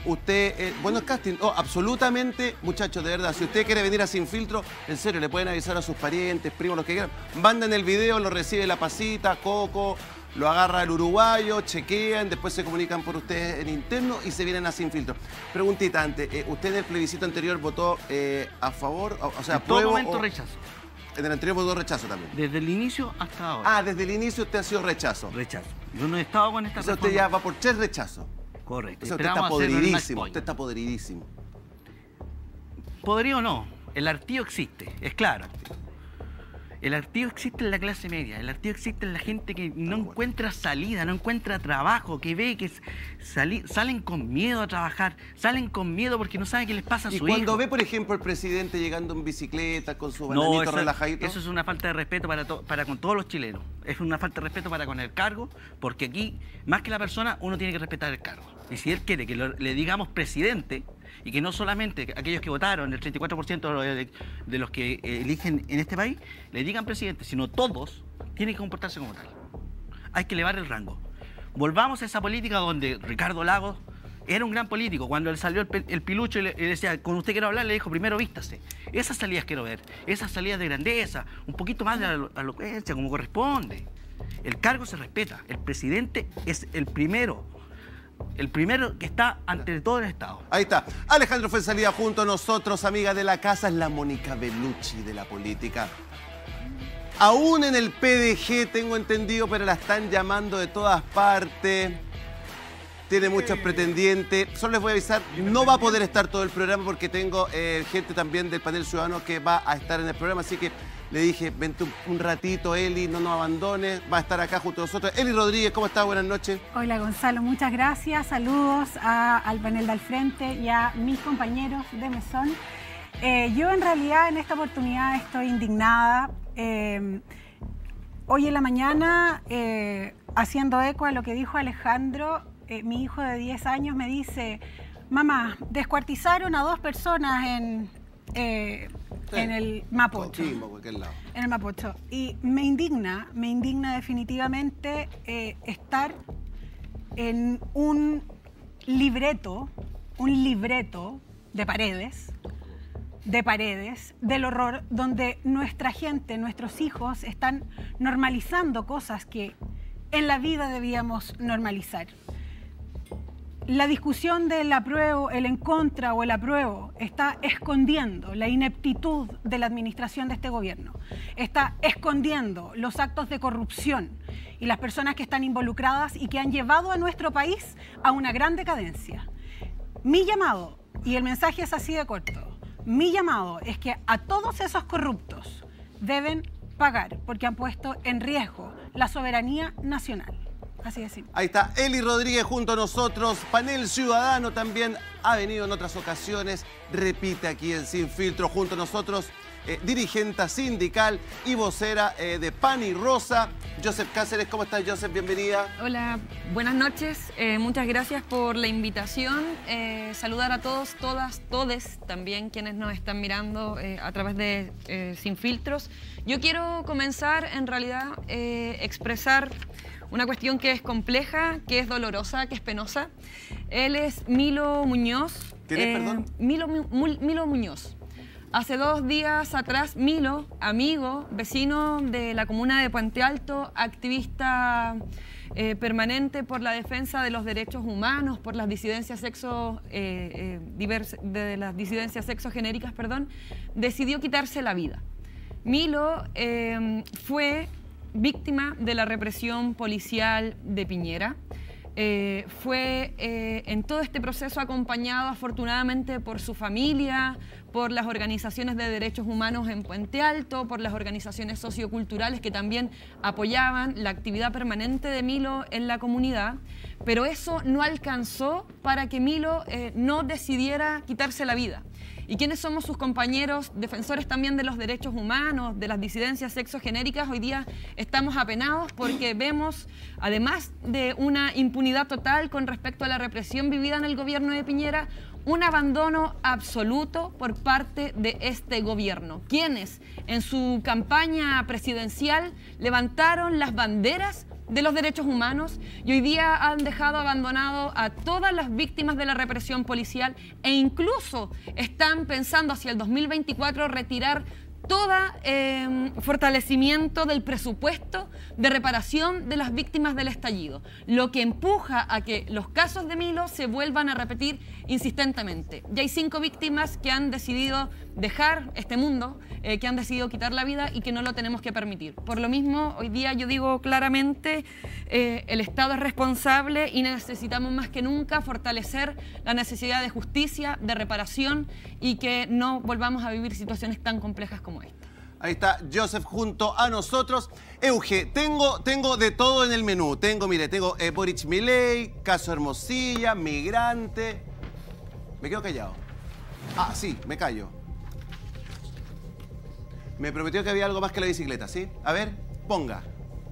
Usted, buenos casting, absolutamente, muchachos, de verdad, si usted quiere venir a Sin Filtro, en serio, le pueden avisar a sus parientes, primos, los que quieran. Manden el video, lo recibe la pasita, Coco, lo agarra el uruguayo, chequean, después se comunican por ustedes en interno y se vienen a Sin Filtro. Preguntita antes, ¿usted en el plebiscito anterior votó a favor, o sea, en todo apruebo momento o... rechazo. En el anterior votó rechazo también. Desde el inicio hasta ahora. Ah, desde el inicio usted ha sido rechazo. Rechazo. Yo no he estado con esta reforma. reforma. Usted ya va por 3 rechazos. Correcto. O sea, usted está podridísimo. Usted está podridísimo. Podrido no. El hartío existe, es claro. El hartío existe en la clase media, el hartío existe en la gente que no encuentra salida, no encuentra trabajo, que ve que salen con miedo a trabajar, salen con miedo porque no saben qué les pasa a su hijo. Y cuando ve, por ejemplo, el presidente llegando en bicicleta con su bananito relajadito. Eso es una falta de respeto para con todos los chilenos. Es una falta de respeto para con el cargo, porque aquí, más que la persona, uno tiene que respetar el cargo. Y si él quiere que le digamos presidente, y que no solamente aquellos que votaron, el 34% de los que eligen en este país, le digan presidente, sino todos tienen que comportarse como tal. Hay que elevar el rango. Volvamos a esa política donde Ricardo Lagos era un gran político. Cuando él salió el pilucho y le decía, con usted quiero hablar, le dijo, primero vístase. Esas salidas quiero ver, esas salidas de grandeza, un poquito más de elocuencia, como corresponde. El cargo se respeta. El presidente es el primero que está ante todo el Estado. Ahí está. Alejandro Fuenzalía junto a nosotros, amiga de la casa, es la Mónica Bellucci de la política. Aún en el PDG, tengo entendido, pero la están llamando de todas partes. Tiene muchos pretendientes. Solo les voy a avisar, no va a poder estar todo el programa porque tengo gente también del panel ciudadano que va a estar en el programa, así que le dije, vente un ratito, Eli, no nos abandones, va a estar acá junto a nosotros. Eli Rodríguez, ¿cómo estás? Buenas noches. Hola, Gonzalo, muchas gracias. Saludos al panel de al frente y a mis compañeros de mesón. Yo en realidad en esta oportunidad estoy indignada. Hoy en la mañana, haciendo eco a lo que dijo Alejandro, mi hijo de 10 años me dice, mamá, descuartizaron a 2 personas en el Mapocho. En el Mapocho. Y me indigna definitivamente estar en un libreto de paredes del horror, donde nuestra gente, nuestros hijos están normalizando cosas que en la vida debíamos normalizar. La discusión del apruebo, el en contra o el apruebo está escondiendo la ineptitud de la administración de este gobierno. Está escondiendo los actos de corrupción y las personas que están involucradas y que han llevado a nuestro país a una gran decadencia. Mi llamado, y el mensaje es así de corto, mi llamado es que a todos esos corruptos deben pagar porque han puesto en riesgo la soberanía nacional. Así de simple. Ahí está Eli Rodríguez junto a nosotros. Panel Ciudadano también ha venido en otras ocasiones. Repite aquí en Sin Filtro junto a nosotros. Dirigente sindical y vocera de Pan y Rosa. Joseph Cáceres, ¿cómo estás, Joseph? Bienvenida. Hola, buenas noches. Muchas gracias por la invitación. Saludar a todos, todas, todes también quienes nos están mirando a través de Sin Filtros. Yo quiero comenzar, en realidad, expresar una cuestión que es compleja, que es dolorosa, que es penosa. Él es Milo Muñoz. ¿Quién es, perdón? Milo Muñoz. Hace 2 días atrás, Milo, amigo, vecino de la comuna de Puente Alto, activista permanente por la defensa de los derechos humanos, por las disidencias sexogenéricas, decidió quitarse la vida. Milo fue víctima de la represión policial de Piñera. Fue en todo este proceso acompañado afortunadamente por su familia, por las organizaciones de derechos humanos en Puente Alto, por las organizaciones socioculturales que también apoyaban la actividad permanente de Milo en la comunidad, pero eso no alcanzó para que Milo no decidiera quitarse la vida. ¿Y quiénes somos sus compañeros, defensores también de los derechos humanos, de las disidencias sexogenéricas? Hoy día estamos apenados porque vemos, además de una impunidad total con respecto a la represión vivida en el gobierno de Piñera, un abandono absoluto por parte de este gobierno, quienes en su campaña presidencial levantaron las banderas de los derechos humanos y hoy día han dejado abandonado a todas las víctimas de la represión policial e incluso están pensando hacia el 2024 retirar todo fortalecimiento del presupuesto de reparación de las víctimas del estallido, lo que empuja a que los casos de Milo se vuelvan a repetir insistentemente. Ya hay 5 víctimas que han decidido dejar este mundo, que han decidido quitar la vida y que no lo tenemos que permitir. Por lo mismo, hoy día yo digo claramente, el Estado es responsable y necesitamos más que nunca fortalecer la necesidad de justicia, de reparación y que no volvamos a vivir situaciones tan complejas como esta. Ahí está Joseph junto a nosotros. Euge, tengo de todo en el menú. Tengo Boric Milei, caso Hermosilla, migrante. Me quedo callado. Ah, sí, me callo. Me prometió que había algo más que la bicicleta, ¿sí? A ver, ponga.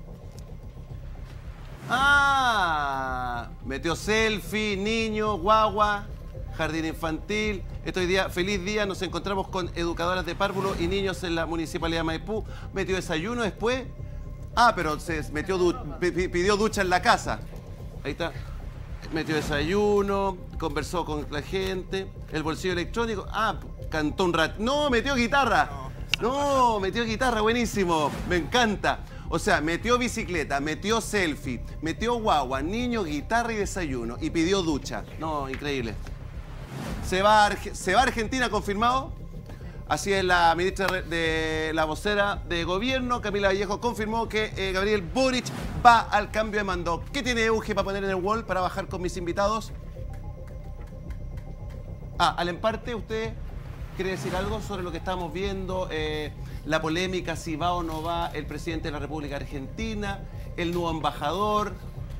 Ah, metió selfie, niño, guagua, jardín infantil. Hoy día, feliz día, nos encontramos con educadoras de párvulo y niños en la Municipalidad de Maipú. Metió desayuno después. Ah, pero se metió pidió ducha en la casa. Ahí está. Metió desayuno, conversó con la gente. El bolsillo electrónico. Ah, cantó un rato. No, metió guitarra. No, metió guitarra, buenísimo. Me encanta. O sea, metió bicicleta, metió selfie, metió guagua, niño, guitarra y desayuno. Y pidió ducha. No, increíble. Se va a Argentina, confirmado. Así es, la ministra de la vocera de gobierno, Camila Vallejo, confirmó que Gabriel Boric va al cambio de mando. ¿Qué tiene Euge para poner en el wall para bajar con mis invitados? Ah, al emparte, ¿usted quiere decir algo sobre lo que estamos viendo? La polémica, si va o no va el presidente de la República Argentina, el nuevo embajador.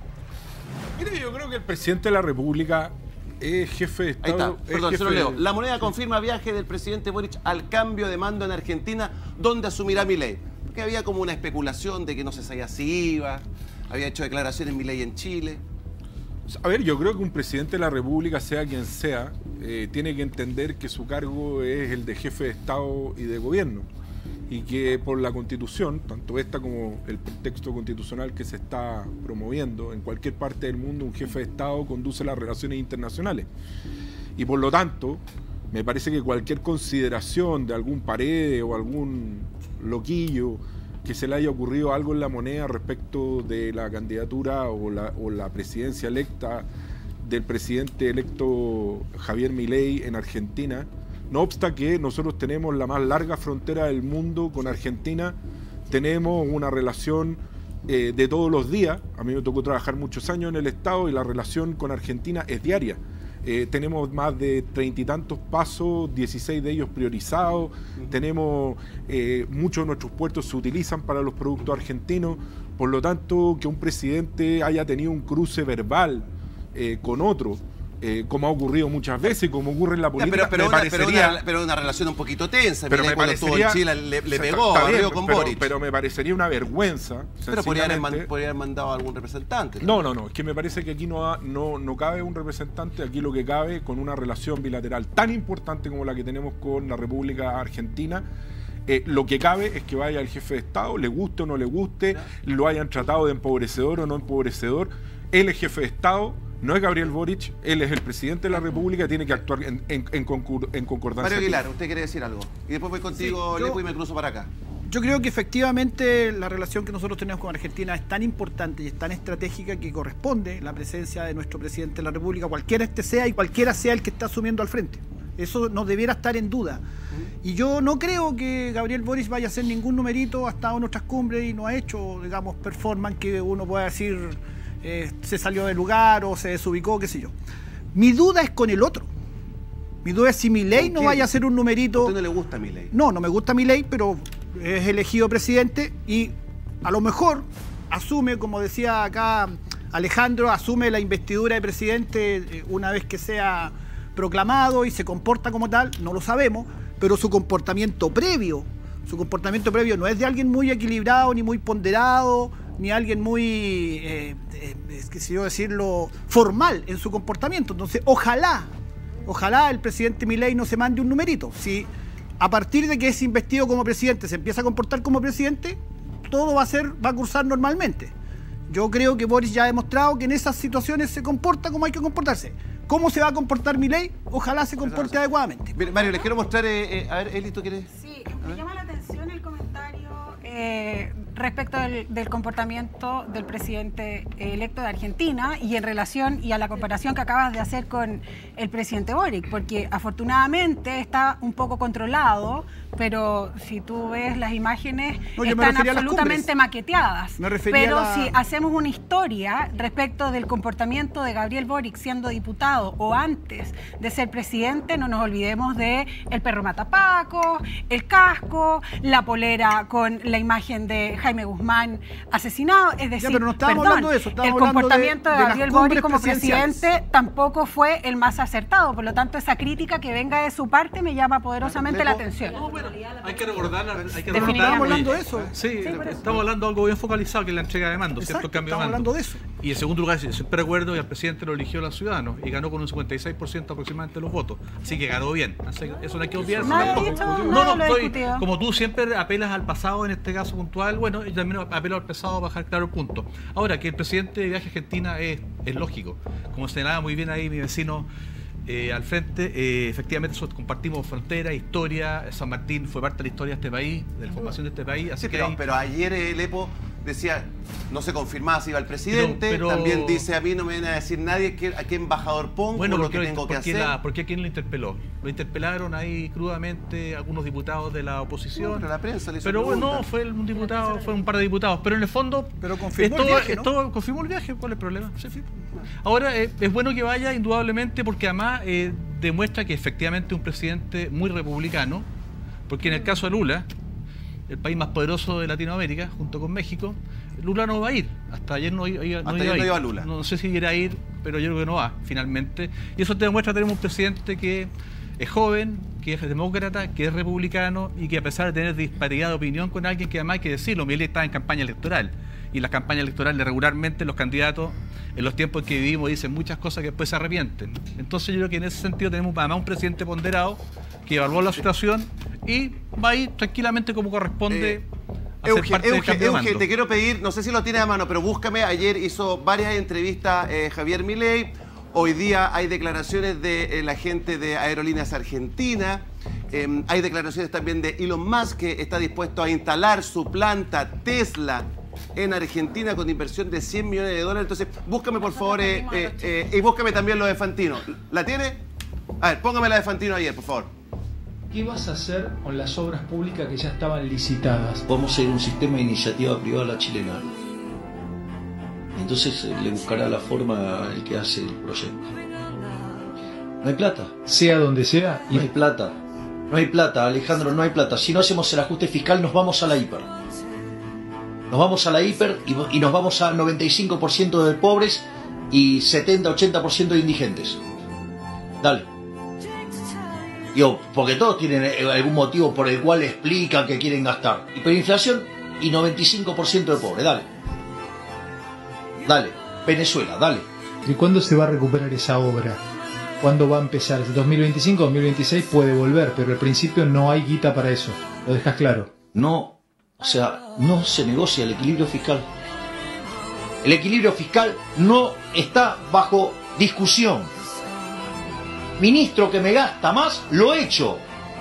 Mire, yo creo que el presidente de la República es jefe de Estado. Ahí está, perdón, se lo leo. La Moneda confirma viaje del presidente Boric al cambio de mando en Argentina, donde asumirá Milei. Porque había como una especulación de que no se sabía si iba, había hecho declaraciones Milei en Chile. A ver, yo creo que un presidente de la República, sea quien sea, tiene que entender que su cargo es el de jefe de Estado y de gobierno. Y que por la Constitución, tanto esta como el texto constitucional que se está promoviendo en cualquier parte del mundo, un jefe de Estado conduce las relaciones internacionales. Y por lo tanto, me parece que cualquier consideración de algún Paredes o algún loquillo que se le haya ocurrido algo en la Moneda respecto de la candidatura o la presidencia electa del presidente electo Javier Milei en Argentina. No obsta que nosotros tenemos la más larga frontera del mundo con Argentina, tenemos una relación de todos los días. A mí me tocó trabajar muchos años en el Estado y la relación con Argentina es diaria. Tenemos más de 30 y tantos pasos, 16 de ellos priorizados. Tenemos muchos de nuestros puertos se utilizan para los productos argentinos. Por lo tanto, que un presidente haya tenido un cruce verbal con otro, como ha ocurrido muchas veces, como ocurre en la política, pero una relación un poquito tensa. Pero me cuando estuvo en Chile le pegó, barrió con Boric. Pero me parecería una vergüenza. Pero podría haber mandado a algún representante. No, es que me parece que aquí no cabe un representante, aquí lo que cabe con una relación bilateral tan importante como la que tenemos con la República Argentina. Lo que cabe es que vaya el jefe de Estado, le guste o no le guste, lo hayan tratado de empobrecedor o no empobrecedor. Él es jefe de Estado. No es Gabriel Boric, él es el presidente de la República, tiene que actuar en concordancia. Mario Aguilar, usted quiere decir algo. Y después voy contigo, sí, Lepo, y me cruzo para acá. Yo creo que efectivamente la relación que nosotros tenemos con Argentina es tan importante y es tan estratégica que corresponde la presencia de nuestro presidente de la República, cualquiera este sea y cualquiera sea el que está asumiendo al frente. Eso no debiera estar en duda. Y yo no creo que Gabriel Boric vaya a hacer ningún numerito, ha estado en nuestras cumbres y no ha hecho, digamos, performance que uno pueda decir se salió del lugar o se desubicó, qué sé yo. Mi duda es con el otro. Mi duda es si Milei no vaya a hacer un numerito. ¿A usted no le gusta Milei? No me gusta Milei, pero es elegido presidente y a lo mejor asume, como decía acá Alejandro, asume la investidura de presidente una vez que sea proclamado y se comporta como tal, no lo sabemos, pero su comportamiento previo no es de alguien muy equilibrado ni muy ponderado, ni alguien muy, qué sé yo decirlo, formal en su comportamiento. Entonces, ojalá el presidente Milei no se mande un numerito. Si a partir de que es investido como presidente se empieza a comportar como presidente, todo va a cursar normalmente. Yo creo que Boris ya ha demostrado que en esas situaciones se comporta como hay que comportarse. ¿Cómo se va a comportar Milei? Ojalá se comporte adecuadamente. Mario, les quiero mostrar, a ver, Eli, ¿tú quieres? Sí, me llama la atención el comentario respecto del comportamiento del presidente electo de Argentina y en relación y a la comparación que acabas de hacer con el presidente Boric, porque afortunadamente está un poco controlado, pero si tú ves las imágenes están absolutamente maqueteadas. Pero si hacemos una historia respecto del comportamiento de Gabriel Boric siendo diputado o antes de ser presidente, no nos olvidemos de el perro matapaco, el casco, la polera con la imagen de Jaime Guzmán asesinado, es decir, pero no estábamos hablando de eso, el comportamiento de Gabriel Boric como presidente tampoco fue el más acertado, por lo tanto esa crítica que venga de su parte me llama poderosamente la atención. Hay que recordarla. Estamos hablando de eso. Sí, estamos hablando de algo bien focalizado, que es la entrega de mando, ¿cierto? El cambio de mando. Hablando de eso. Y en segundo lugar, siempre recuerdo que el presidente lo eligió a los ciudadanos y ganó con un 56% aproximadamente de los votos. Así que ganó bien. Eso no hay que olvidarse. Como tú siempre apelas al pasado en este caso puntual, bueno, yo también apelo al pasado a bajar claro el punto. Ahora, que el presidente viaje a Argentina es lógico. Como señalaba muy bien ahí mi vecino al frente, efectivamente compartimos frontera, historia. San Martín fue parte de la historia de este país, de la formación de este país. Así pero ayer el EPO decía, no se confirmaba si iba el presidente, también dice, a mí no me viene a decir nadie a qué embajador pongo, lo que tengo que hacer. ¿Por qué quién lo interpeló? Lo interpelaron ahí crudamente algunos diputados de la oposición. Pero la prensa le hizo no, fue un diputado, fue un par de diputados, pero en el fondo confirmó el viaje, ¿no? Confirmó el viaje, ¿cuál es el problema? Sí. Ahora, es bueno que vaya, indudablemente, porque además demuestra que efectivamente es un presidente muy republicano, porque en el caso de Lula, el país más poderoso de Latinoamérica, junto con México, Lula no va a ir. Hasta ayer no iba Lula. No sé si irá a ir, pero yo creo que no va, finalmente. Y eso te demuestra que tenemos un presidente que es joven, que es demócrata, que es republicano y que a pesar de tener disparidad de opinión con alguien que además hay que decirlo, Milei está en campaña electoral. Y las campañas electorales regularmente los candidatos en los tiempos en que vivimos dicen muchas cosas que después se arrepienten. Entonces yo creo que en ese sentido tenemos además un presidente ponderado que evaluó la situación y va a ir tranquilamente como corresponde a ser parte del cambio de mando. Te quiero pedir, no sé si lo tienes a mano, pero búscame. Ayer hizo varias entrevistas Javier Milei. Hoy día hay declaraciones de la gente de Aerolíneas Argentina. Hay declaraciones también de Elon Musk, que está dispuesto a instalar su planta Tesla en Argentina con inversión de $100 millones. Entonces, búscame por favor y búscame también lo de Fantino. ¿La tiene? A ver, póngame la de Fantino ayer, por favor. ¿Qué vas a hacer con las obras públicas que ya estaban licitadas? Vamos a ir a un sistema de iniciativa privada a la chilena. Entonces le buscará la forma el que hace el proyecto. No hay plata. Sea donde sea. No hay plata. No hay plata, Alejandro, no hay plata. Si no hacemos el ajuste fiscal, nos vamos a la hiper. Nos vamos a la hiper y nos vamos a 95% de pobres y 70-80% de indigentes. Dale. Digo, porque todos tienen algún motivo por el cual explican que quieren gastar. Hiperinflación y 95% de pobres. Dale. Dale. Venezuela, dale. ¿Y cuándo se va a recuperar esa obra? ¿Cuándo va a empezar? ¿2025, 2026? Puede volver, pero al principio no hay guita para eso. ¿Lo dejas claro? No, o sea, no se negocia el equilibrio fiscal. El equilibrio fiscal no está bajo discusión. Ministro que me gasta más, lo he hecho.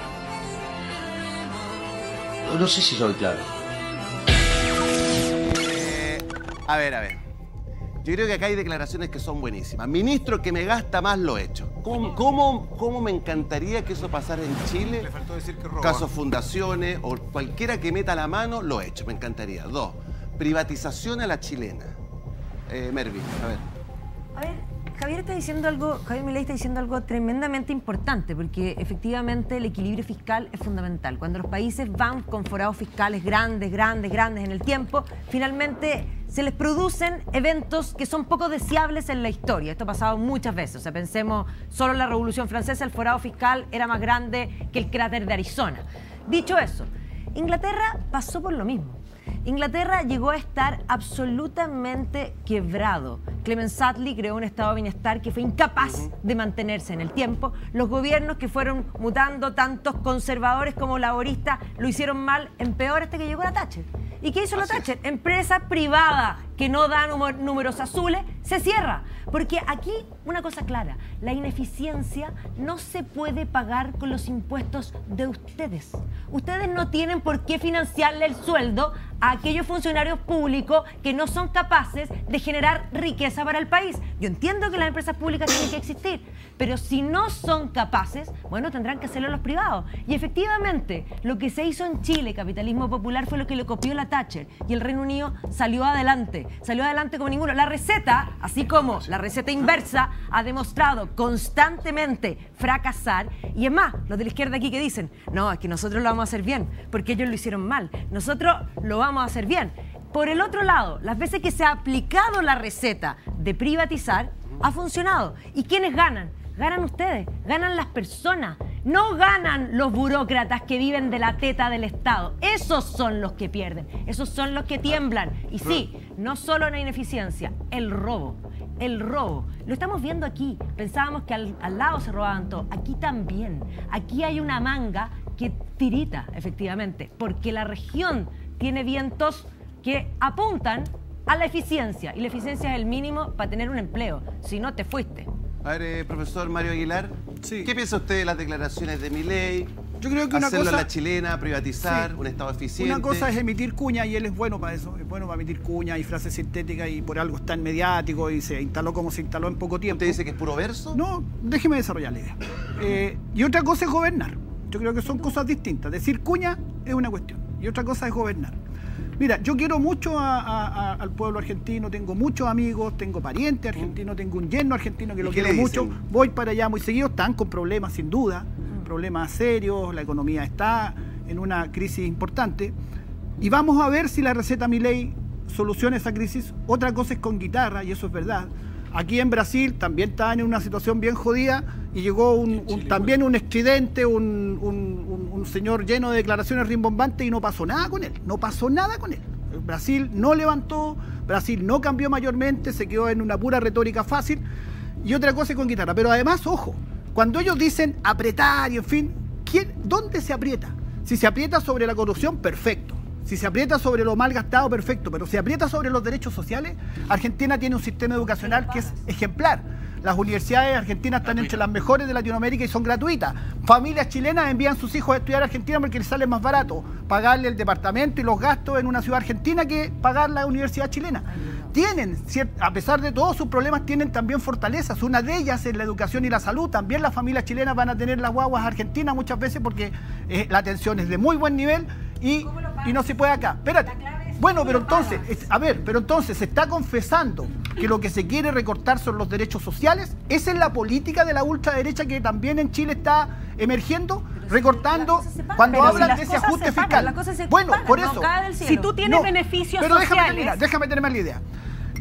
No sé si soy claro. A ver. Yo creo que acá hay declaraciones que son buenísimas. Ministro que me gasta más, lo he hecho. ¿Cómo me encantaría que eso pasara en Chile? Le faltó decir que roba. Casos fundaciones o cualquiera que meta la mano, lo he hecho. Me encantaría. 2. Privatización a la chilena. Mervi, a ver. Javier Milei está diciendo algo tremendamente importante, porque efectivamente el equilibrio fiscal es fundamental. Cuando los países van con forados fiscales grandes en el tiempo, finalmente se les producen eventos que son poco deseables en la historia. Esto ha pasado muchas veces. O sea, pensemos, solo en la Revolución Francesa el forado fiscal era más grande que el cráter de Arizona. Dicho eso, Inglaterra pasó por lo mismo. Inglaterra llegó a estar absolutamente quebrado. Clement Attlee creó un estado de bienestar que fue incapaz de mantenerse en el tiempo. Los gobiernos que fueron mutando, tantos conservadores como laboristas, lo hicieron mal, empeor hasta que llegó la Thatcher. ¿Y qué hizo la Thatcher? Empresa privada que no da números azules, se cierra. Porque aquí, una cosa clara, la ineficiencia no se puede pagar con los impuestos de ustedes. Ustedes no tienen por qué financiarle el sueldo a aquellos funcionarios públicos que no son capaces de generar riqueza para el país. Yo entiendo que las empresas públicas tienen que existir, pero si no son capaces, bueno, tendrán que hacerlo los privados. Y efectivamente, lo que se hizo en Chile, capitalismo popular, fue lo que le copió la Thatcher. Y el Reino Unido salió adelante como ninguno. La receta, así como la receta inversa, ha demostrado constantemente fracasar. Y es más, los de la izquierda aquí que dicen, no, es que nosotros lo vamos a hacer bien, porque ellos lo hicieron mal. Nosotros lo vamos a hacer bien. Por el otro lado, las veces que se ha aplicado la receta de privatizar, ha funcionado. ¿Y quiénes ganan? Ganan ustedes, ganan las personas, no ganan los burócratas que viven de la teta del Estado. Esos son los que pierden, esos son los que tiemblan. Y sí, no solo la ineficiencia, el robo. El robo, lo estamos viendo aquí. Pensábamos que al lado se robaban todo. Aquí también. Aquí hay una manga que tirita, efectivamente, porque la región tiene vientos que apuntan a la eficiencia. Y la eficiencia es el mínimo para tener un empleo. Si no, te fuiste. A ver, profesor Mario Aguilar, ¿qué piensa usted de las declaraciones de Milei? Yo creo que una hacerlo cosa, a la chilena, privatizar, un Estado eficiente. Una cosa es emitir cuña y él es bueno para eso, es bueno para emitir cuña y frases sintéticas y por algo está en mediático y se instaló como se instaló en poco tiempo. ¿Usted dice que es puro verso? No, déjeme desarrollar la idea. Y otra cosa es gobernar. Yo creo que son cosas distintas. Decir cuña es una cuestión y otra cosa es gobernar. Mira, yo quiero mucho al pueblo argentino, tengo muchos amigos, tengo parientes argentinos, tengo un yerno argentino que lo quiero mucho, voy para allá muy seguido, están con problemas sin duda, problemas serios, la economía está en una crisis importante y vamos a ver si la receta Milei soluciona esa crisis. Otra cosa es con guitarra y eso es verdad. Aquí en Brasil también estaban en una situación bien jodida y llegó también un estridente, un señor lleno de declaraciones rimbombantes y no pasó nada con él. No pasó nada con él. Brasil no levantó, Brasil no cambió mayormente, se quedó en una pura retórica fácil. Y otra cosa es con guitarra. Pero además, ojo, cuando ellos dicen apretar y en fin, ¿dónde se aprieta? Si se aprieta sobre la corrupción, perfecto. Si se aprieta sobre lo mal gastado, perfecto. Pero si aprieta sobre los derechos sociales, Argentina tiene un sistema educacional que es ejemplar. Las universidades argentinas están entre las mejores de Latinoamérica y son gratuitas. Familias chilenas envían sus hijos a estudiar a Argentina porque les sale más barato pagarle el departamento y los gastos en una ciudad argentina que pagar la universidad chilena. Tienen, a pesar de todos sus problemas, tienen también fortalezas. Una de ellas es la educación y la salud. También las familias chilenas van a tener las guaguas argentinas muchas veces porque la atención es de muy buen nivel y no se puede acá. Espérate. Bueno, pero entonces, se está confesando que lo que se quiere recortar son los derechos sociales. Esa es la política de la ultraderecha que también en Chile está emergiendo, recortando cuando hablan de ese ajuste fiscal. Bueno, por eso. Si tú tienes beneficios sociales. Pero déjame terminar la idea.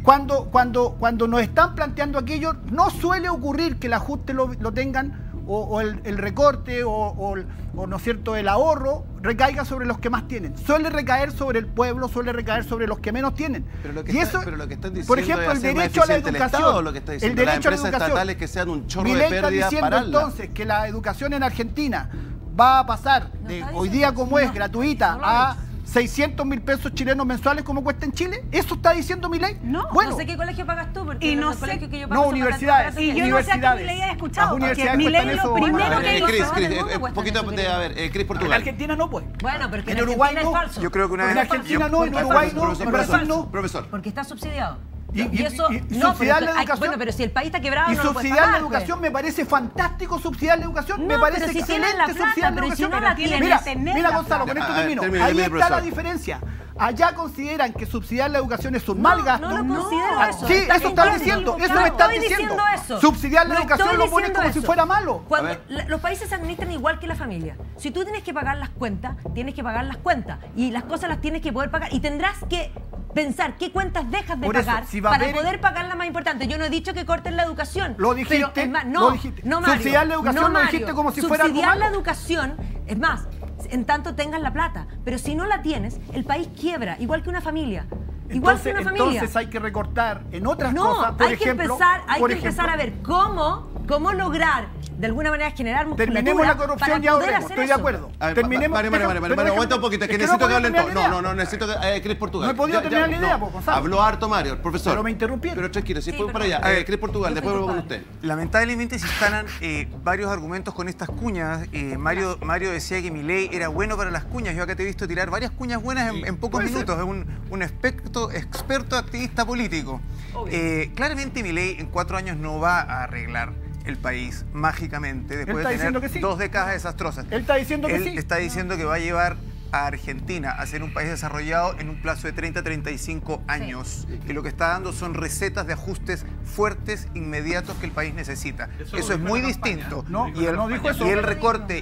Cuando nos están planteando aquello, no suele ocurrir que el ajuste lo tengan o el recorte o ¿no es cierto?, el ahorro recaiga sobre los que más tienen. Suele recaer sobre el pueblo, suele recaer sobre los que menos tienen. Pero lo que están diciendo, por ejemplo, el derecho a la educación. Lo que está diciendo, las empresas estatales que sean un chorro Milei de pérdidas está diciendo entonces que la educación en Argentina va a pasar de hoy día como es gratuita a 600.000 pesos chilenos mensuales como cuesta en Chile. ¿Eso está diciendo Milei? No, bueno, no sé qué colegio pagas tú, porque no el colegio que yo pago universidades. Y yo no sé a qué Milei he escuchado, porque Milei lo primero que hizo... Un poquito, Cris Portugal. En Argentina no puede. Bueno, pero que en Uruguay no. Es falso. Yo creo que una vez... En Argentina no, en Uruguay no, en Brasil no. Profesor. Porque está subsidiado. Y eso no, subsidiar la educación. Bueno, pero si el país está quebrado, y no subsidiar la educación me parece fantástico. Subsidiar la educación me parece excelente. Subsidiar la educación. Mira, Gonzalo, con esto termino. Ahí está la diferencia. Allá consideran que subsidiar la educación es un mal gasto. No lo considero eso. Sí, eso estás diciendo. Eso me estás diciendo. Subsidiar la educación lo pones como si fuera malo. Cuando los países se administran igual que la familia. Si tú tienes que pagar las cuentas, tienes que pagar las cuentas. Y las cosas las tienes que poder pagar. Y tendrás que pensar qué cuentas dejas de pagar para poder pagar la más importante. Yo no he dicho que corten la educación. Lo dijiste. Pero, es más, lo dijiste. No, Mario, subsidiar la educación lo dijiste como si fuera algo malo. Subsidiar la educación, es más, en tanto tengas la plata. Pero si no la tienes, el país quiebra, igual que una familia. Entonces hay que recortar en otras cosas, por ejemplo. Hay que empezar a ver cómo lograr de alguna manera generar musculatura. Terminemos la corrupción para y ahora poder hacer estoy de eso. acuerdo. A ver, Terminemos. aguanta un poquito, es que necesito que hablen todos. No, necesito que... Cris Portugal. No he podido terminar la idea, pues, Gonzalo. Habló harto Mario, el profesor. Pero me interrumpieron. Pero tranquilo, si fue para allá. Cris Portugal, después vuelvo con usted. Lamentablemente se instalan varios argumentos con estas cuñas. Mario decía que Milei era bueno para las cuñas. Yo acá te he visto tirar varias cuñas buenas en pocos minutos. Es un experto activista político. Claramente Milei en 4 años no va a arreglar el país mágicamente después de tener 2 décadas desastrosas. Él está diciendo que sí. Él está diciendo que va a llevar a Argentina a ser un país desarrollado en un plazo de 30 a 35 años. Y lo que está dando son recetas de ajustes fuertes, inmediatos que el país necesita. Eso es muy distinto. Y el recorte,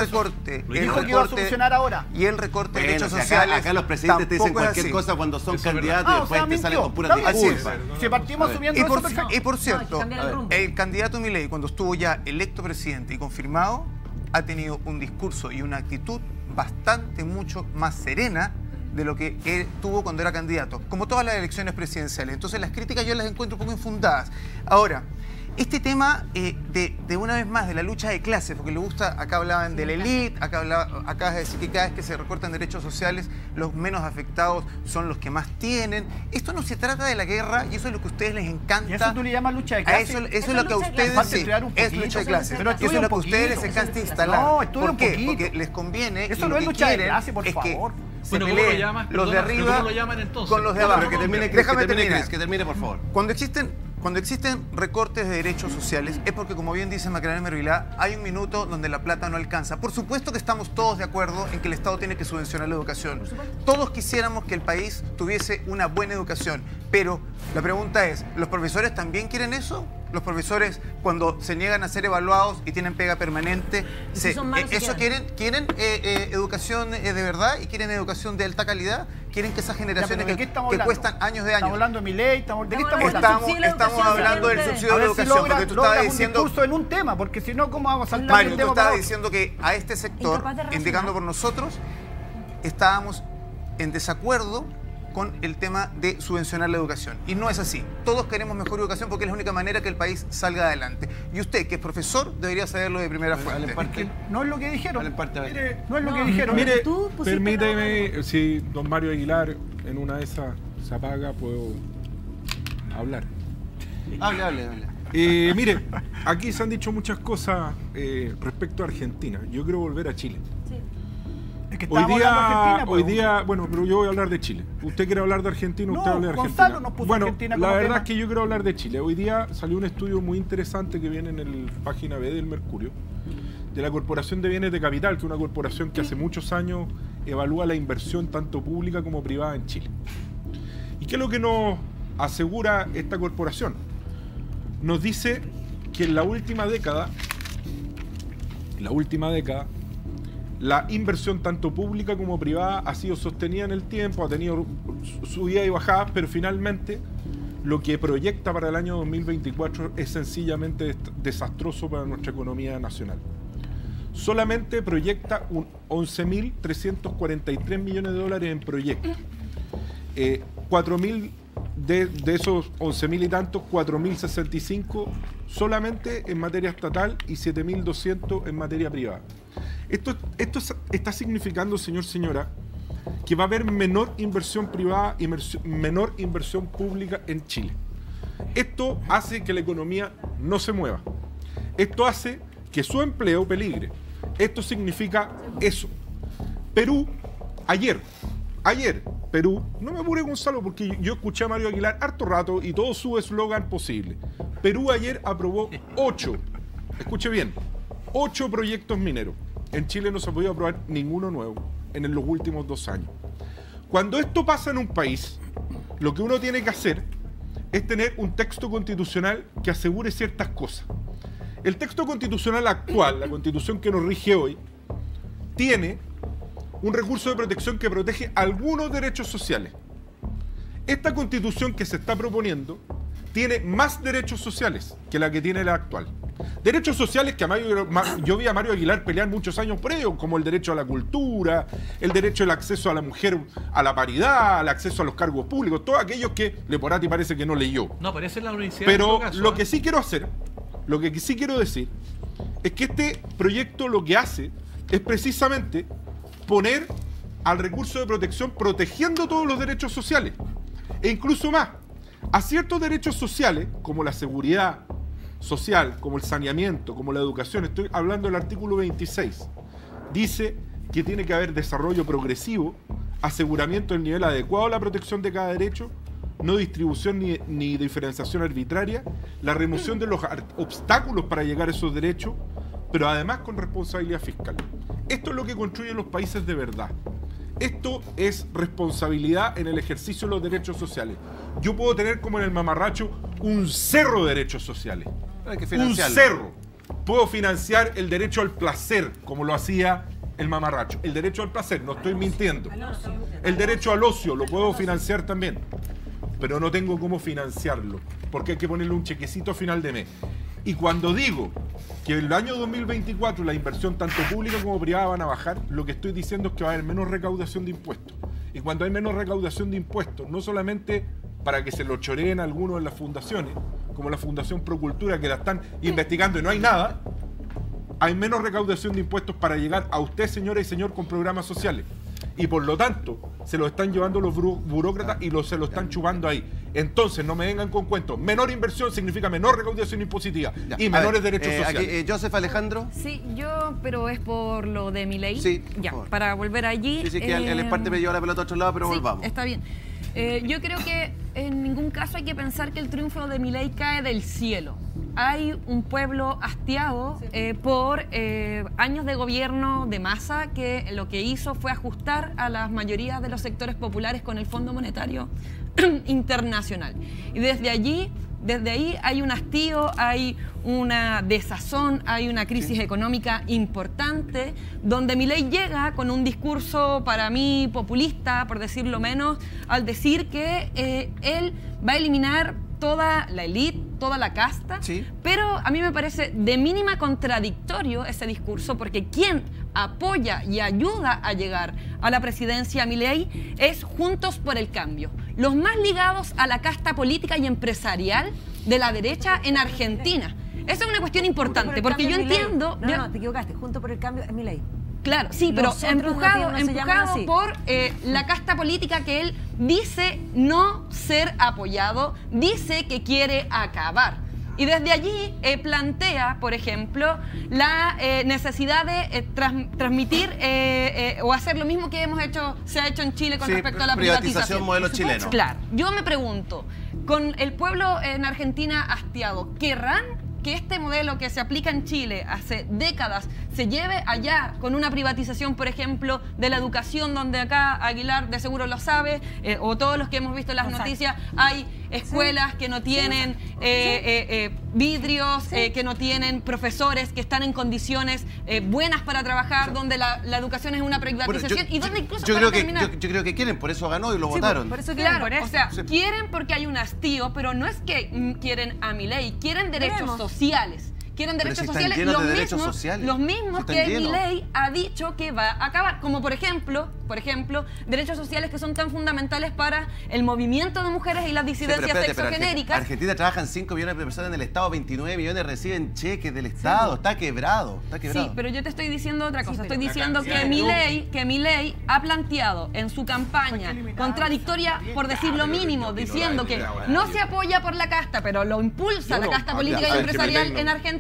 dijo que iba a solucionar ahora. Y el recorte de derechos sociales. Acá los presidentes te dicen cualquier cosa cuando son candidatos y después te salen con puras disculpas. Si partimos asumiendo eso, perfecto. Y por cierto, el candidato Milei, cuando estuvo ya electo presidente y confirmado, ha tenido un discurso y una actitud mucho más serena de lo que él tuvo cuando era candidato, como todas las elecciones presidenciales. Entonces las críticas yo las encuentro un poco infundadas. Ahora, este tema de una vez más de la lucha de clases, porque le gusta, acá hablaban de la élite, acá de decir que cada vez que se recortan derechos sociales, los menos afectados son los que más tienen. Esto no se trata de la guerra y eso es lo que a ustedes les encanta. ¿Y eso tú le llamas lucha de clases? Eso es lo que a ustedes es lucha de clases. Eso es lo que a ustedes les encanta instalar. No, ¿por qué? Porque les conviene. Eso no es lucha de clases, por favor. Bueno, ¿cómo lo llaman? Los de arriba con los de abajo. Déjame terminar. Que termine, por favor. Cuando existen recortes de derechos sociales es porque, como bien dice Macarena Mervilá, hay un minuto donde la plata no alcanza. Por supuesto que estamos todos de acuerdo en que el Estado tiene que subvencionar la educación. Todos quisiéramos que el país tuviese una buena educación, pero la pregunta es, ¿los profesores también quieren eso? Los profesores, cuando se niegan a ser evaluados y tienen pega permanente, ¿quieren educación de verdad y quieren educación de alta calidad? ¿Quieren que esas generaciones que cuestan años de años? Estamos hablando de Milei, ¿de qué estamos hablando? Estamos hablando del subsidio de educación, porque tú estabas diciendo... un discurso en un tema, porque si no, ¿cómo vamos a saltar Mario, un tú tema estabas para diciendo que a este sector, indicando por nosotros, estábamos en desacuerdo con el tema de subvencionar la educación. Y no es así. Todos queremos mejor educación porque es la única manera que el país salga adelante. Y usted, que es profesor, debería saberlo de primera fuente. No es lo que dijeron. No es lo que No, dijeron. Mire, permíteme, si don Mario Aguilar en una de esas se apaga, puedo hablar. Hable. Mire, aquí se han dicho muchas cosas respecto a Argentina. Yo quiero volver a Chile. Es que hoy día, bueno, pero yo voy a hablar de Chile. Usted quiere hablar de Argentina, usted habla de Argentina. Gonzalo nos puso bueno, Argentina como la verdad tema. es que yo quiero hablar de Chile. Hoy día salió un estudio muy interesante que viene en la página B del Mercurio, de la Corporación de Bienes de Capital, que es una corporación que hace muchos años evalúa la inversión tanto pública como privada en Chile. ¿Y qué es lo que nos asegura esta corporación? Nos dice que en la última década, la inversión tanto pública como privada ha sido sostenida en el tiempo, ha tenido subidas y bajadas, pero finalmente lo que proyecta para el año 2024 es sencillamente desastroso para nuestra economía nacional. Solamente proyecta 11.343 millones de dólares en proyectos. 4.000 de esos 11.000 y tantos, 4.065 solamente en materia estatal y 7.200 en materia privada. Esto está significando, señora, que va a haber menor inversión privada y menor inversión pública en Chile. Esto hace que la economía no se mueva. Esto hace que su empleo peligre. Esto significa eso. Perú, ayer, Perú, no me apure Gonzalo porque yo escuché a Mario Aguilar harto rato y todo su eslogan posible. Perú ayer aprobó 8, escuche bien, 8 proyectos mineros. En Chile no se ha podido aprobar ninguno nuevo en los últimos 2 años. Cuando esto pasa en un país, lo que uno tiene que hacer es tener un texto constitucional que asegure ciertas cosas. El texto constitucional actual, la constitución que nos rige hoy, tiene un recurso de protección que protege algunos derechos sociales. Esta constitución que se está proponiendo tiene más derechos sociales que la que tiene la actual. Derechos sociales que yo vi a Mario Aguilar pelear muchos años previos, como el derecho a la cultura, el derecho al acceso a la mujer a la paridad, al acceso a los cargos públicos, todos aquellos que Leporati parece que no leyó. No, pero esa es la universidad. Pero en todo caso, lo que sí quiero hacer, lo que sí quiero decir, es que este proyecto lo que hace es precisamente poner al recurso de protección protegiendo todos los derechos sociales. E incluso más, a ciertos derechos sociales, como la seguridad social, como el saneamiento, como la educación, estoy hablando del artículo 26, dice que tiene que haber desarrollo progresivo, aseguramiento del nivel adecuado a la protección de cada derecho, no distribución ni diferenciación arbitraria, la remoción de los obstáculos para llegar a esos derechos, pero además con responsabilidad fiscal. Esto es lo que construyen los países de verdad. Esto es responsabilidad en el ejercicio de los derechos sociales. Yo puedo tener, como en el mamarracho, un cerro de derechos sociales. Hay que Un financiarlo. cerro. Puedo financiar el derecho al placer, como lo hacía el mamarracho. El derecho al placer, no estoy mintiendo. El derecho al ocio lo puedo financiar también. Pero no tengo cómo financiarlo, porque hay que ponerle un chequecito a final de mes. Y cuando digo que el año 2024 la inversión tanto pública como privada van a bajar, lo que estoy diciendo es que va a haber menos recaudación de impuestos. Y cuando hay menos recaudación de impuestos, no solamente para que se lo choreen algunos en las fundaciones, como la Fundación Procultura, que la están investigando y no hay nada, hay menos recaudación de impuestos para llegar a usted, señora y señor, con programas sociales. Y por lo tanto, se lo están llevando los burócratas y se lo están chupando ahí. Entonces, no me vengan con cuentos. Menor inversión significa menor recaudación impositiva y menores derechos sociales. Aquí, Joseph Alejandro. Sí, pero es por lo de mi ley. Sí, ya, para volver allí. Sí, que él en parte me llevó la pelota a otro lado, pero sí, volvamos. Está bien. Yo creo que en ningún caso hay que pensar que el triunfo de Milei cae del cielo. Hay un pueblo hastiado por años de gobierno de Massa, que lo que hizo fue ajustar a las mayorías de los sectores populares con el Fondo Monetario Internacional. Y desde ahí hay un hastío, hay una desazón, hay una crisis económica importante, donde Milei llega con un discurso para mí populista, por decirlo menos, al decir que él va a eliminar toda la élite, toda la casta, pero a mí me parece de mínima contradictorio ese discurso, porque quien apoya y ayuda a llegar a la presidencia a Milei es Juntos por el Cambio, los más ligados a la casta política y empresarial de la derecha en Argentina. Esa es una cuestión importante, porque yo entiendo... No, te equivocaste, Juntos por el Cambio es Milei. Claro, sí, pero empujado así. por la casta política que él dice no ser apoyado, dice que quiere acabar. Y desde allí plantea, por ejemplo, la necesidad de transmitir o hacer lo mismo que se ha hecho en Chile con respecto a la privatización. Modelo chileno. Claro, yo me pregunto, con el pueblo en Argentina hastiado, ¿querrán que este modelo que se aplica en Chile hace décadas se lleve allá con una privatización, por ejemplo, de la educación, donde acá Aguilar de seguro lo sabe, o todos los que hemos visto en las noticias, hay escuelas que no tienen vidrios, que no tienen profesores que están en condiciones buenas para trabajar, donde la educación es una privatización y donde incluso yo creo que quieren, por eso ganó y lo votaron. Por eso quieren, o sea, quieren porque hay un hastío, pero no es que quieren a Milei, quieren derechos sociales. Quieren derechos sociales, los mismos que Milei ha dicho que va a acabar, como por ejemplo, derechos sociales que son tan fundamentales para el movimiento de mujeres y las disidencias sexogenéricas. Argentina trabajan 5 millones de personas en el Estado, 29 millones reciben cheques del Estado, está quebrado. Sí, pero yo te estoy diciendo otra cosa, estoy diciendo que Milei ha planteado en su campaña contradictoria, por decir lo mínimo, diciendo que no se apoya por la casta, pero lo impulsa la casta política y empresarial en Argentina.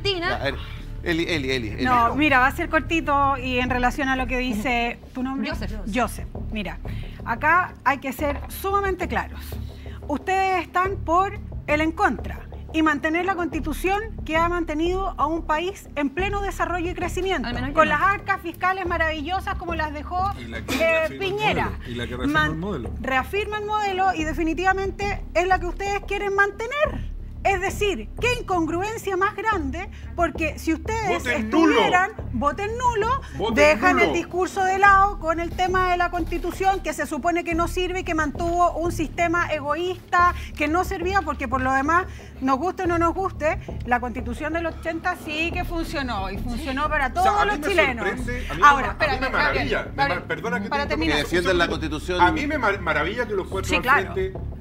Eli. No, mira, va a ser cortito y en relación a lo que dice tu nombre. Joseph. Mira, acá hay que ser sumamente claros. Ustedes están por el en contra y mantener la Constitución que ha mantenido a un país en pleno desarrollo y crecimiento, con las arcas fiscales maravillosas como las dejó Piñera. Y la que reafirma el modelo. Reafirma el modelo y definitivamente es la que ustedes quieren mantener. Es decir, qué incongruencia más grande, porque si ustedes voten nulo, dejan el discurso de lado con el tema de la Constitución, que se supone que no sirve y que mantuvo un sistema egoísta que no servía, porque por lo demás, nos guste o no nos guste, la Constitución del 80 sí que funcionó, y funcionó para todos los chilenos. Ahora, perdona que para terminar. Que defienden la Constitución. A mí me maravilla que los cuatro al frente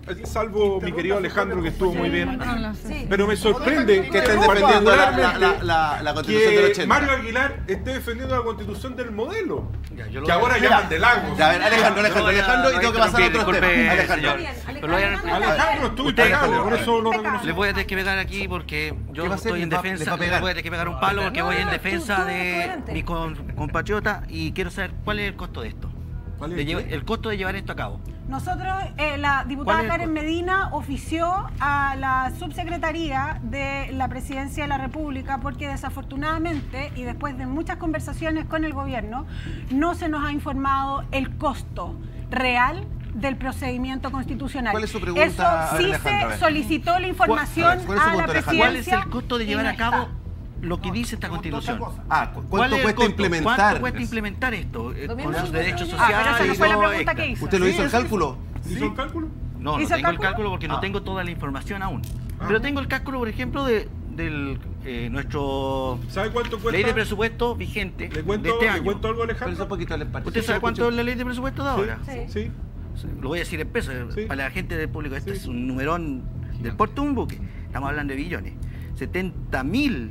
salvo mi querido Alejandro, que estuvo muy bien. Sí. Pero me sorprende que estén defendiendo la Constitución del 80. Mario Aguilar esté defendiendo la Constitución del modelo. Yo lo Que ahora mira, llaman de Lagos. Ya, a ver, Alejandro, y tengo que pasar a otros temas. Alejandro. Alejandro, estuvo impecable, por eso lo reconocí. Les voy a tener que pegar aquí porque yo estoy en defensa. Les voy a tener que pegar un palo porque voy en defensa de mi compatriota y quiero saber cuál es el costo de esto. El costo de llevar esto a cabo. Nosotros, la diputada Karen Medina ofició a la subsecretaría de la Presidencia de la República porque desafortunadamente y después de muchas conversaciones con el gobierno no se nos ha informado el costo real del procedimiento constitucional. ¿Cuál es su pregunta? Eso sí se solicitó la información a la Presidencia. ¿Cuál es el costo de llevar a cabo lo que dice esta Constitución? ¿Cuánto cuesta implementar? ¿Cuánto cuesta implementar esto con sus derechos sociales? Pero esa no fue la pregunta que hizo. ¿Usted lo hizo el cálculo? ¿Hizo el cálculo? No, no tengo el cálculo porque no tengo toda la información aún. Pero tengo el cálculo, por ejemplo, de nuestro ¿sabe cuánto cuesta? ley de presupuesto vigente de este año. ¿Le cuento algo, Alejandro? ¿Usted sabe cuánto es la ley de presupuesto de ahora? Sí. Lo voy a decir en pesos. Para la gente del público, este es un numerón del porte de un buque. Estamos hablando de billones. 70 billones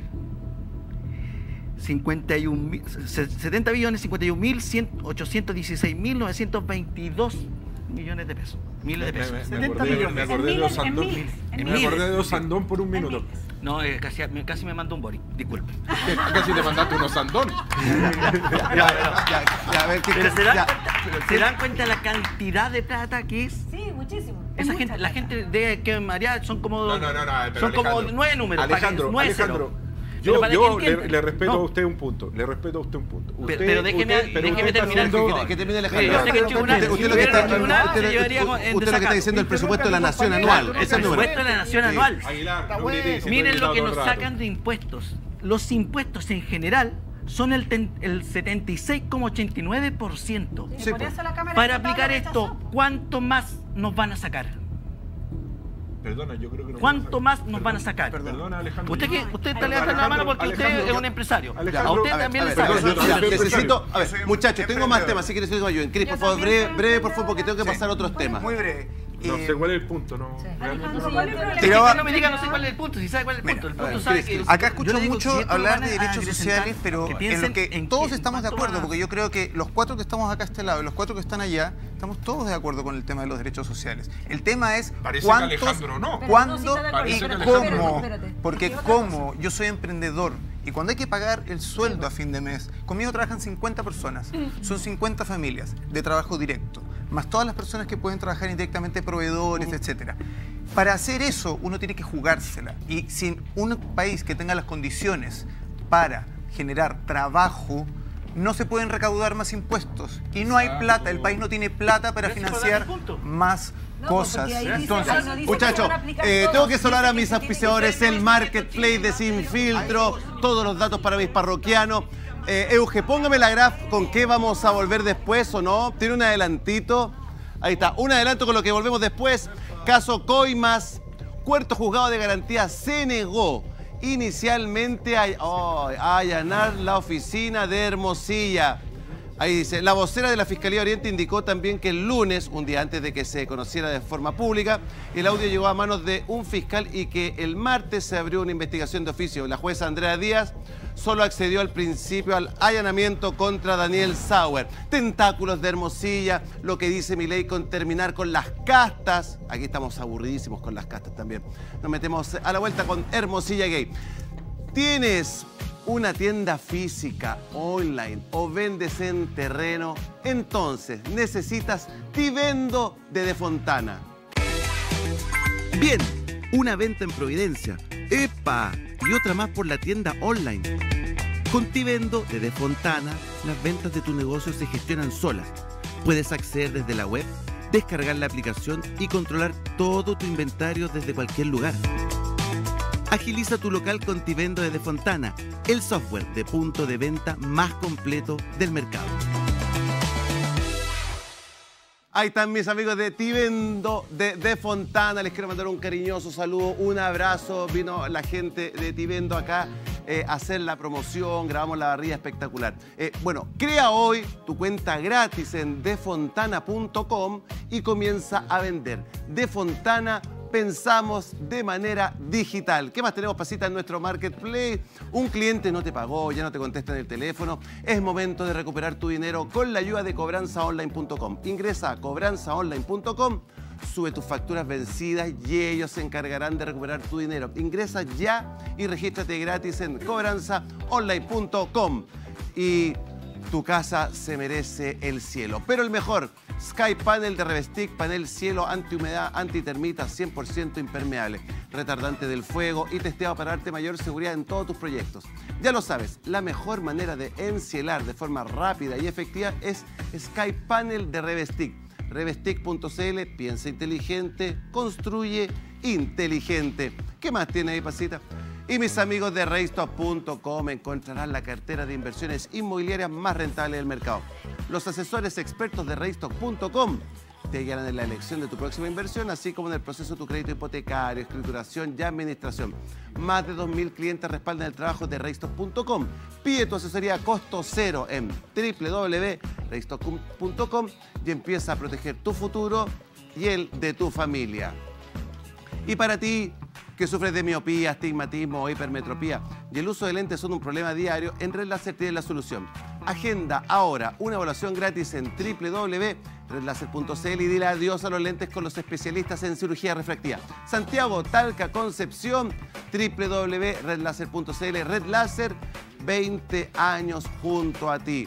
51.816.922 millones de pesos. Miles de pesos. Me acordé de Osandón por un minuto. No, casi me mandó un bori, disculpe. Casi te mandaste unos Osandón. ¿Se dan cuenta la cantidad de plata que es? Sí, muchísimo. Esa gente, la gente de que María son como son como 9 números. Alejandro, yo le respeto a usted un punto. Le respeto a usted un punto. Pero déjeme terminar. Que termine Alejandro. Usted lo que está diciendo el presupuesto de la nación anual. El presupuesto de la nación anual. Miren lo que nos sacan de impuestos. Los impuestos en general son el 76,89%. Para aplicar esto, ¿cuánto más nos van a sacar? Perdona, yo creo que no. ¿Cuánto más nos van a sacar? Perdona, Alejandro. Usted está levantando la mano porque usted es un empresario. A usted también le saca. Necesito, a ver, muchachos, tengo más temas, así que necesito ayuda. Cris, por favor, breve, por favor, porque tengo que pasar a otros temas. Muy breve. No sé cuál es el punto, ¿no? No me diga, no sé cuál es el punto, si sabe cuál es el punto. El punto sabe que acá escucho mucho hablar de derechos sociales, pero en lo que todos estamos de acuerdo, porque yo creo que los 4 que estamos acá a este lado y los 4 que están allá, estamos todos de acuerdo con el tema de los derechos sociales. El tema es cuántos, cuándo y cómo. Porque como yo soy emprendedor y cuando hay que pagar el sueldo a fin de mes, conmigo trabajan 50 personas, son 50 familias de trabajo directo, más todas las personas que pueden trabajar indirectamente, proveedores, etcétera. Para hacer eso, uno tiene que jugársela. Y sin un país que tenga las condiciones para generar trabajo, no se pueden recaudar más impuestos. Y no hay plata, el país no tiene plata para financiar más cosas. Entonces, muchachos, tengo que saludar a mis auspiciadores, el Marketplace de Sin Filtro, todos los datos para mis parroquianos. Euge, póngame la graf con qué vamos a volver después o no. Tiene un adelantito. Ahí está, un adelanto con lo que volvemos después. Caso Coimas, Cuarto Juzgado de Garantía se negó inicialmente a allanar la oficina de Hermosilla. Ahí dice, la vocera de la Fiscalía Oriente indicó también que el lunes, un día antes de que se conociera de forma pública, el audio llegó a manos de un fiscal y que el martes se abrió una investigación de oficio. La jueza Andrea Díaz solo accedió al principio al allanamiento contra Daniel Sauer. Tentáculos de Hermosilla, lo que dice mi ley con terminar con las castas. Aquí estamos aburridísimos con las castas también. Nos metemos a la vuelta con Hermosilla Gay. ¿Tienes una tienda física, online o vendes en terreno? Entonces necesitas Tivendo de Defontana. Bien, una venta en Providencia. ¡Epa! Y otra más por la tienda online. Con Tivendo de Defontana, las ventas de tu negocio se gestionan solas. Puedes acceder desde la web, descargar la aplicación y controlar todo tu inventario desde cualquier lugar. Agiliza tu local con Tivendo de Defontana, el software de punto de venta más completo del mercado. Ahí están mis amigos de Tivendo de Defontana. Les quiero mandar un cariñoso saludo, un abrazo. Vino la gente de Tivendo acá hacer la promoción, grabamos la barrilla espectacular. Bueno, crea hoy tu cuenta gratis en defontana.com y comienza a vender. De Fontana, pensamos de manera digital. ¿Qué más tenemos, Pasita, en nuestro marketplace? Un cliente no te pagó, ya no te contesta en el teléfono. Es momento de recuperar tu dinero con la ayuda de cobranzaonline.com. Ingresa a cobranzaonline.com, sube tus facturas vencidas y ellos se encargarán de recuperar tu dinero. Ingresa ya y regístrate gratis en cobranzaonline.com. Y tu casa se merece el cielo. Pero el mejor, Sky Panel de Revestic, panel cielo antihumedad, antitermita, 100% impermeable, retardante del fuego y testeado para darte mayor seguridad en todos tus proyectos. Ya lo sabes, la mejor manera de encielar de forma rápida y efectiva es Sky Panel de Revestic. Revestic.cl, piensa inteligente, construye inteligente. ¿Qué más tiene ahí, Pasita? Y mis amigos de Reistop.com encontrarán la cartera de inversiones inmobiliarias más rentable del mercado. Los asesores expertos de Reistop.com te guiarán en la elección de tu próxima inversión, así como en el proceso de tu crédito hipotecario, escrituración y administración. Más de 2.000 clientes respaldan el trabajo de Reistop.com. Pide tu asesoría a costo cero en www.reistop.com y empieza a proteger tu futuro y el de tu familia. Y para ti, que sufres de miopía, astigmatismo o hipermetropía y el uso de lentes son un problema diario, en Red Láser tiene la solución. Agenda ahora una evaluación gratis en www.redlaser.cl y dile adiós a los lentes con los especialistas en cirugía refractiva. Santiago, Talca, Concepción, www.redlaser.cl. Red Láser, 20 años junto a ti.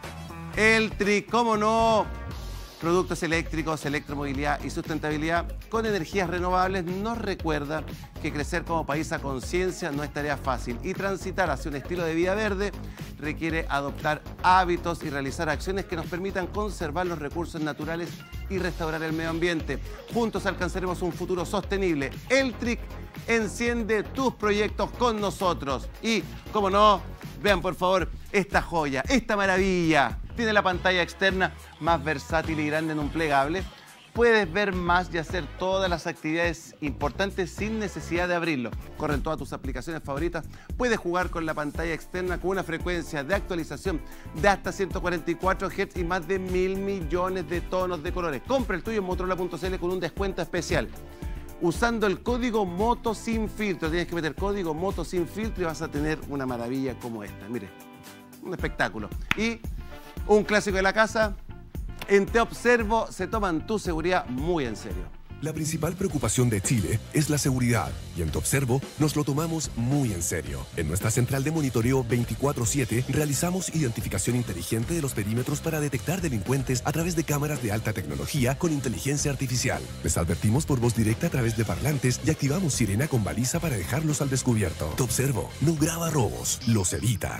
Eltric, ¿cómo no? Productos eléctricos, electromovilidad y sustentabilidad con energías renovables nos recuerda que crecer como país a conciencia no es tarea fácil y transitar hacia un estilo de vida verde requiere adoptar hábitos y realizar acciones que nos permitan conservar los recursos naturales y restaurar el medio ambiente. Juntos alcanzaremos un futuro sostenible. Eltric, enciende tus proyectos con nosotros. Y, como no, vean por favor esta joya, esta maravilla. Tiene la pantalla externa más versátil y grande en un plegable. Puedes ver más y hacer todas las actividades importantes sin necesidad de abrirlo. Corren todas tus aplicaciones favoritas. Puedes jugar con la pantalla externa con una frecuencia de actualización de hasta 144 Hz y más de 1.000 millones de tonos de colores. Compra el tuyo en Motorola.cl con un descuento especial. Usando el código MOTO sin filtro. Tienes que meter código MOTO sin filtro y vas a tener una maravilla como esta. Mire, un espectáculo. Y un clásico de la casa, en Te Observo se toman tu seguridad muy en serio. La principal preocupación de Chile es la seguridad y en Te Observo nos lo tomamos muy en serio. En nuestra central de monitoreo 24/7 realizamos identificación inteligente de los perímetros para detectar delincuentes a través de cámaras de alta tecnología con inteligencia artificial. Les advertimos por voz directa a través de parlantes y activamos sirena con baliza para dejarlos al descubierto. Te Observo no graba robos, los evita.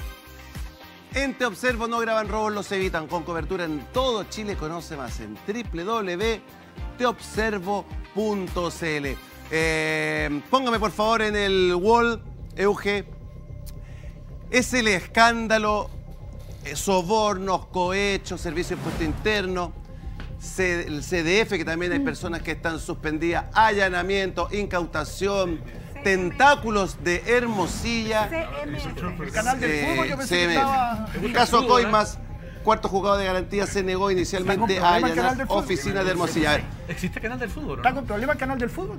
En Te Observo no graban robos, los evitan. Con cobertura en todo Chile. Conoce más en www.teobservo.cl. Póngame por favor en el wall, Euge. Es el escándalo, sobornos, cohechos, servicio de impuesto interno, el CDF, que también hay personas que están suspendidas, allanamiento, incautación, tentáculos de Hermosilla. El canal del fútbol, yo pensé que estaba... Caso Coimas, cuarto juzgado de garantía se negó inicialmente a allanar oficina de Hermosilla. A ver. ¿Existe canal del fútbol? ¿Está con problema el canal del fútbol?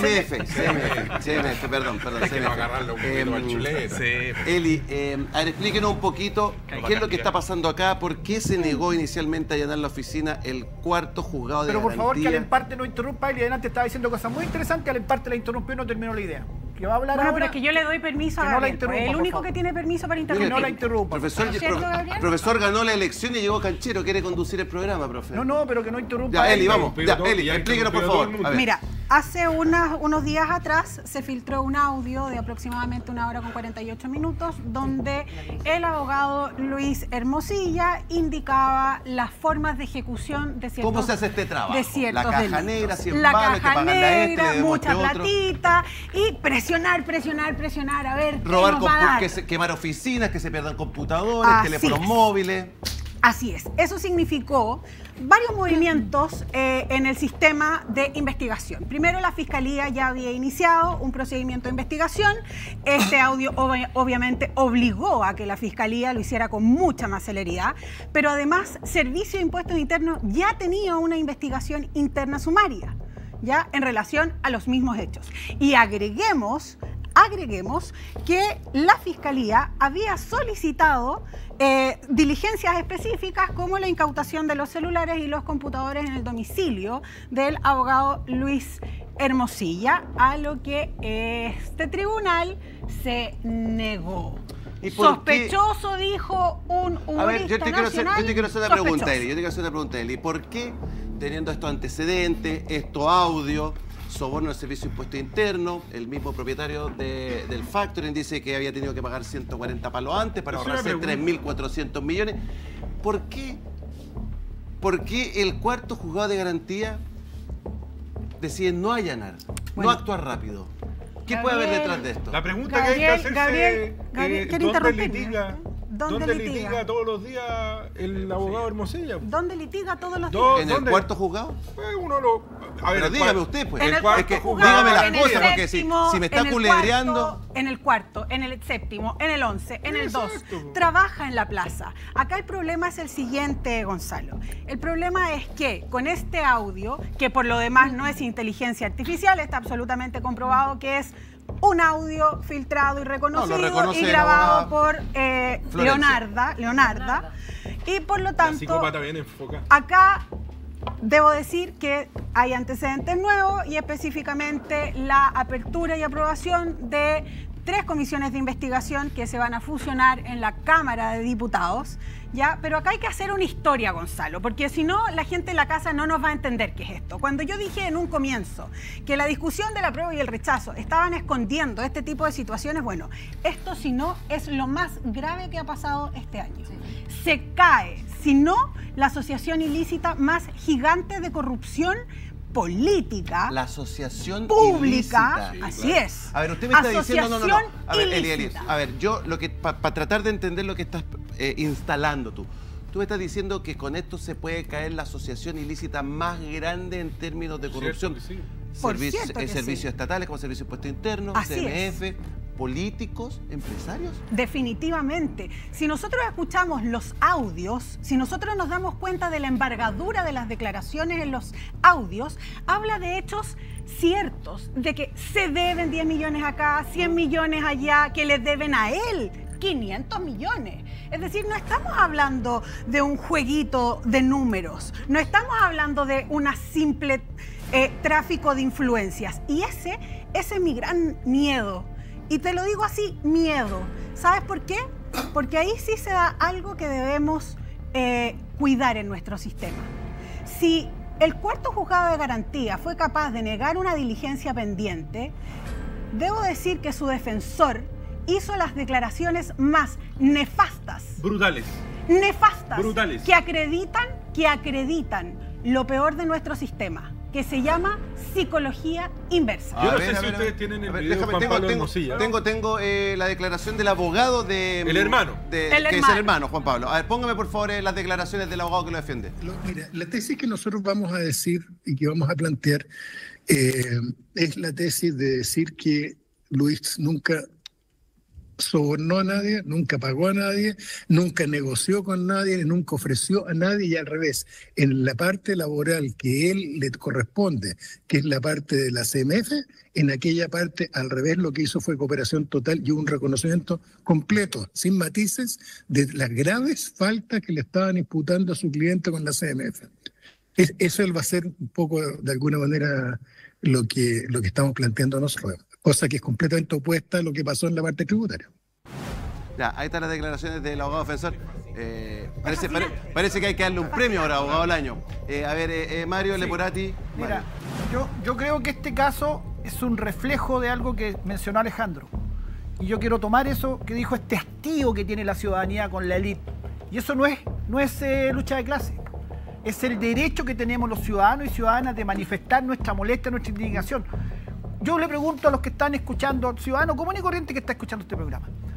CMF, perdón. Hay que agarrarle un poquito al chuleta. Eli, a ver, explíquenos un poquito qué es lo que está pasando acá, por qué se negó inicialmente a allanar la oficina el cuarto juzgado de garantía. Pero por favor, que Alem Parte no interrumpa, y adelante estaba diciendo cosas muy interesantes, Alem Parte la interrumpió y no terminó la idea. Que va a hablar bueno, ahora, pero es que yo le doy permiso a no la Gabriel, interrumpa, el único por que tiene permiso para interrumpir. No la interrumpa. Profesor ganó la elección y llegó canchero. ¿Quiere conducir el programa, profe? No, pero que no interrumpa. Ya, Eli, vamos. Ya, Eli, explíquenos, por favor. Mira, hace unos días atrás se filtró un audio de aproximadamente 1 hora con 48 minutos donde el abogado Luis Hermosilla indicaba las formas de ejecución de ciertos ¿Cómo se hace este trabajo? De ciertos la caja delitos. negra, 100 la palos, caja que negra, mucha platita y presionar, a ver robar, qué nos va a dar. Quemar oficinas, que se pierdan computadores, teléfonos móviles. Así es. Eso significó varios movimientos en el sistema de investigación. Primero, la Fiscalía ya había iniciado un procedimiento de investigación. Este audio obviamente obligó a que la Fiscalía lo hiciera con mucha más celeridad, pero además Servicio de Impuestos Internos ya tenía una investigación interna sumaria, ya en relación a los mismos hechos. Y agreguemos que la Fiscalía había solicitado diligencias específicas como la incautación de los celulares y los computadores en el domicilio del abogado Luis Hermosilla, a lo que este tribunal se negó. Sospechoso, dijo un humorista. A ver, yo te quiero hacer una pregunta, Eli. Yo te quiero hacer una pregunta, Eli. ¿Por qué, teniendo estos antecedentes, estos audios, soborno al Servicio de Impuestos Internos, el mismo propietario del factoring dice que había tenido que pagar 140 palos antes para ahorrarse 3.400 millones? ¿Por qué el cuarto juzgado de garantía decide no allanar, no actuar rápido? ¿Qué puede haber detrás de esto? La pregunta que hay que hacerse es ¿dónde litiga todos los días el abogado Hermosilla? ¿Dónde litiga todos los días? ¿En el cuarto juzgado? Uno lo... A ver, pero dígame usted, pues. En el cuarto juzgado, dígame las en cosas, el porque séptimo, si me está culebreando... En el cuarto, en el séptimo, en el 11, en el 2. Trabaja en la plaza. Acá el problema es el siguiente, Gonzalo. El problema es que con este audio, que por lo demás no es inteligencia artificial, está absolutamente comprobado que es un audio filtrado y reconocido y grabado por Leonarda. Y por lo tanto, la psicópata bien enfocada. Acá debo decir que hay antecedentes nuevos y específicamente la apertura y aprobación de 3 comisiones de investigación que se van a fusionar en la Cámara de Diputados, ¿ya? Pero acá hay que hacer una historia, Gonzalo, porque si no, la gente en la casa no nos va a entender qué es esto. Cuando yo dije en un comienzo que la discusión del apruebo y el rechazo estaban escondiendo este tipo de situaciones, bueno, esto si no es lo más grave que ha pasado este año. Se cae, si no, la asociación ilícita más gigante de corrupción política, la asociación pública, ilícita. Así es. A ver, usted me está diciendo, no. A ver, ilícita. Eli, a ver, yo lo que para tratar de entender lo que estás instalando tú me estás diciendo que con esto se puede caer la asociación ilícita más grande en términos de corrupción. Servicios estatales como Servicio de Impuestos Internos, CMF, políticos, empresarios. Definitivamente. Si nosotros escuchamos los audios, si nosotros nos damos cuenta de la envergadura de las declaraciones en los audios, habla de hechos ciertos, de que se deben 10 millones acá, 100 millones allá, que le deben a él 500 millones. Es decir, no estamos hablando de un jueguito de números, no estamos hablando de una simple tráfico de influencias. Y ese es mi gran miedo. Y te lo digo así, miedo. ¿Sabes por qué? Porque ahí sí se da algo que debemos cuidar en nuestro sistema. Si el cuarto juzgado de garantía fue capaz de negar una diligencia pendiente, debo decir que su defensor hizo las declaraciones más nefastas. Brutales. Nefastas. Brutales. Que acreditan lo peor de nuestro sistema, que se llama psicología inversa. Yo no sé si ustedes tienen el video de Juan Pablo Hermosilla. Tengo la declaración del abogado de... El hermano. Es el hermano, Juan Pablo. A ver, póngame por favor las declaraciones del abogado que lo defiende. Mira, la tesis que nosotros vamos a decir y que vamos a plantear es la tesis de decir que Luis nunca sobornó a nadie, nunca pagó a nadie, nunca negoció con nadie, nunca ofreció a nadie, y al revés, en la parte laboral que él le corresponde, que es la parte de la CMF, en aquella parte al revés lo que hizo fue cooperación total y un reconocimiento completo, sin matices, de las graves faltas que le estaban imputando a su cliente con la CMF. Eso va a ser un poco, de alguna manera, lo que estamos planteando nosotros, cosa que es completamente opuesta a lo que pasó en la parte tributaria. Ya, ahí están las declaraciones del abogado defensor. Parece que hay que darle un premio ahora, abogado del año. Mario Leporati. Mira, yo creo que este caso es un reflejo de algo que mencionó Alejandro. Y yo quiero tomar eso que dijo, este hastío que tiene la ciudadanía con la élite. Y eso no es lucha de clase. Es el derecho que tenemos los ciudadanos y ciudadanas de manifestar nuestra molestia, nuestra indignación. Yo le pregunto a los que están escuchando, ciudadano común y corriente que está escuchando este programa,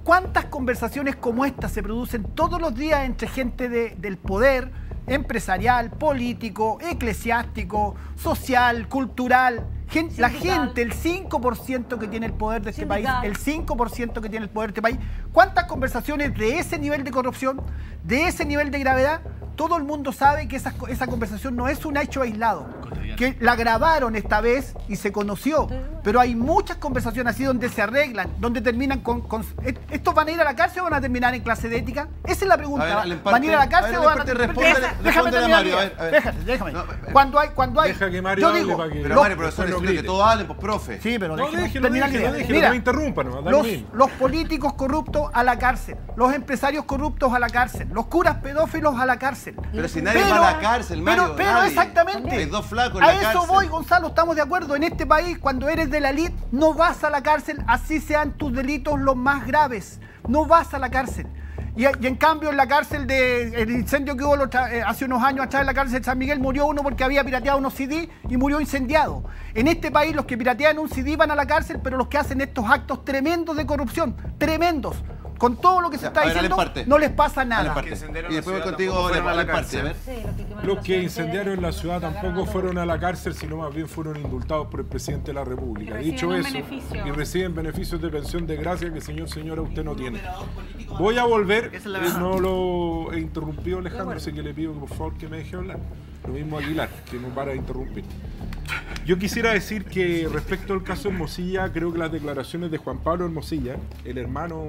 ¿Cuántas conversaciones como esta se producen todos los días entre gente del poder empresarial, político, eclesiástico, social, cultural? La gente, el 5% que tiene el poder de este país, el 5% que tiene el poder de este país, ¿cuántas conversaciones de ese nivel de corrupción, de ese nivel de gravedad? Todo el mundo sabe que esa conversación no es un hecho aislado, que la grabaron esta vez y se conoció, pero hay muchas conversaciones así donde se arreglan, donde terminan con ¿estos van a ir a la cárcel o van a terminar en clase de ética? Esa es la pregunta. ¿Van a ir a la cárcel o van a terminar? Déjame terminar. Déjame. Cuando hay... Deja que Mario yo digo, pero Mario, profesor, necesito que todos hablen, pues, profe. Sí, pero no terminar la idea. Mira, no me interrumpan. Los políticos corruptos a la cárcel, los empresarios corruptos a la cárcel, los curas pedófilos a la cárcel. Pero si nadie va a la cárcel, Mario. Pero exactamente. Hay dos flacos en la cárcel. A eso voy, Gonzalo, estamos de acuerdo. En este país, cuando eres de la elite, no vas a la cárcel, así sean tus delitos los más graves. No vas a la cárcel. Y en cambio, en la cárcel el incendio que hubo hace unos años atrás en la cárcel de San Miguel, murió uno porque había pirateado unos CD y murió incendiado. En este país, los que piratean un CD van a la cárcel, pero los que hacen estos actos tremendos de corrupción, tremendos, con todo lo que se está diciendo, no les pasa nada. Y después voy contigo a la cárcel. Los que incendiaron la ciudad tampoco fueron a la cárcel, sino más bien fueron indultados por el presidente de la República. Dicho eso, y reciben beneficios de pensión de gracia que, señora, usted no tiene. Voy a volver, no lo he interrumpido, Alejandro, así que le pido por favor que me deje hablar. Lo mismo Aguilar, que no para de interrumpir. Yo quisiera decir que respecto al caso Hermosilla, creo que las declaraciones de Juan Pablo Hermosilla, el hermano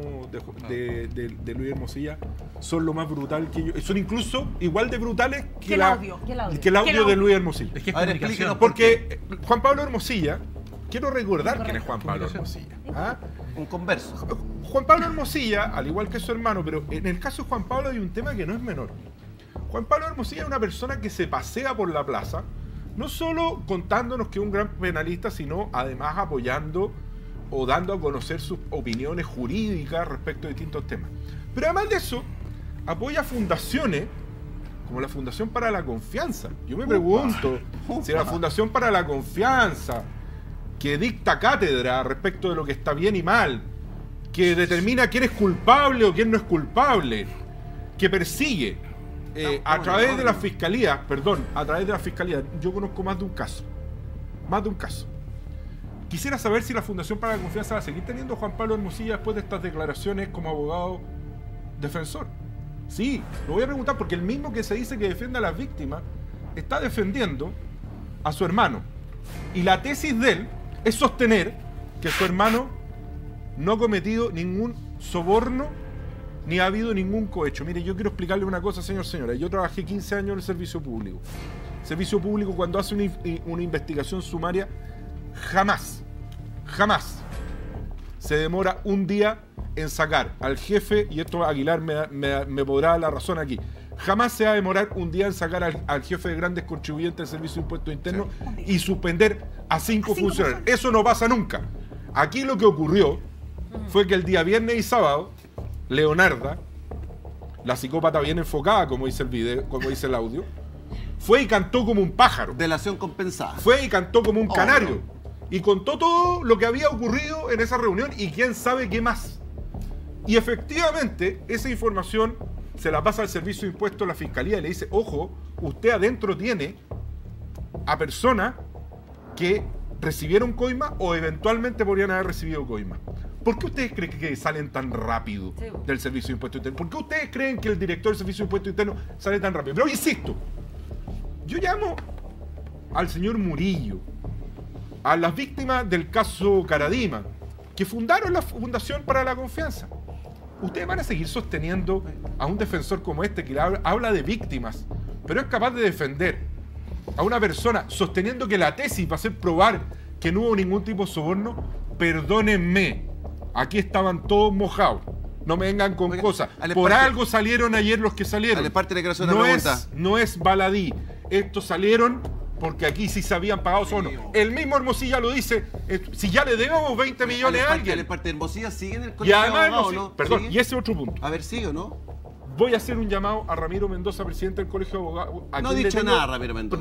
de Luis Hermosilla, son lo más brutal que yo. Son incluso igual de brutales que el audio de Luis Hermosilla. Es que es comunicación. Porque Juan Pablo Hermosilla, quiero recordar quién es Juan Pablo Hermosilla. ¿Ah? Un converso. Juan Pablo Hermosilla, al igual que su hermano, pero en el caso de Juan Pablo hay un tema que no es menor. Juan Pablo Hermosilla es una persona que se pasea por la plaza, no solo contándonos que es un gran penalista, sino además apoyando o dando a conocer sus opiniones jurídicas respecto a distintos temas. Pero además de eso, apoya fundaciones como la Fundación para la Confianza. Yo me pregunto si la Fundación para la Confianza, que dicta cátedra respecto de lo que está bien y mal, que determina quién es culpable o quién no es culpable, que persigue a través de la fiscalía, yo conozco más de un caso. Quisiera saber si la Fundación para la Confianza va a seguir teniendo a Juan Pablo Hermosilla después de estas declaraciones como abogado defensor. Sí, lo voy a preguntar porque el mismo que se dice que defiende a las víctimas está defendiendo a su hermano. Y la tesis de él es sostener que su hermano no ha cometido ningún soborno ni ha habido ningún cohecho. Mire, yo quiero explicarle una cosa, señora. Yo trabajé 15 años en el servicio público. El servicio público, cuando hace una investigación sumaria, jamás se demora un día en sacar al jefe, y esto Aguilar me podrá dar la razón aquí, jamás se va a demorar un día en sacar al jefe de grandes contribuyentes del Servicio de Impuestos Internos y suspender a 5 funcionarios. Eso no pasa nunca. Aquí lo que ocurrió fue que el día viernes y sábado, Leonarda, la psicópata bien enfocada, como dice el video, como dice el audio, fue y cantó como un pájaro. Delación compensada. Fue y cantó como un canario. Y contó todo lo que había ocurrido en esa reunión y quién sabe qué más. Y efectivamente, esa información se la pasa al Servicio de Impuestos, a la Fiscalía, y le dice, ojo, usted adentro tiene a personas que recibieron coima o eventualmente podrían haber recibido coima. ¿Por qué ustedes creen que salen tan rápido del Servicio de Impuestos Internos? ¿Por qué ustedes creen que el director del Servicio de Impuestos Internos sale tan rápido? Pero insisto, yo llamo al señor Murillo, a las víctimas del caso Caradima, que fundaron la Fundación para la Confianza. Ustedes van a seguir sosteniendo a un defensor como este que habla de víctimas, pero es capaz de defender a una persona sosteniendo que la tesis va a ser probar que no hubo ningún tipo de soborno. Perdónenme, aquí estaban todos mojados. No me vengan con cosas. Por algo salieron ayer los que salieron. No es baladí. Estos salieron porque aquí sí se habían pagado sobornos. El mismo Hermosilla lo dice. Si ya le debemos 20 millones a alguien. Hermosilla sigue en el colegio de abogados, ¿no? Perdón, ¿sigue? Y ese otro punto. A ver, ¿sigue o no? Voy a hacer un llamado a Ramiro Mendoza, presidente del Colegio de Abogados. No ha dicho nada, Ramiro Mendoza.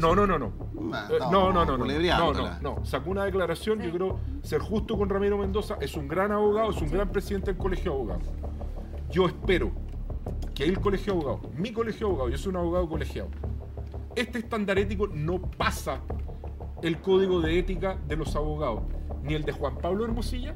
No. Sacó una declaración. Yo creo ser justo con Ramiro Mendoza. Es un gran abogado, es un gran presidente del Colegio de Abogados. Yo espero que el Colegio de Abogados, mi Colegio de Abogados, yo soy un abogado colegiado, este estándar ético no pasa el código de ética de los abogados, ni el de Juan Pablo Hermosilla,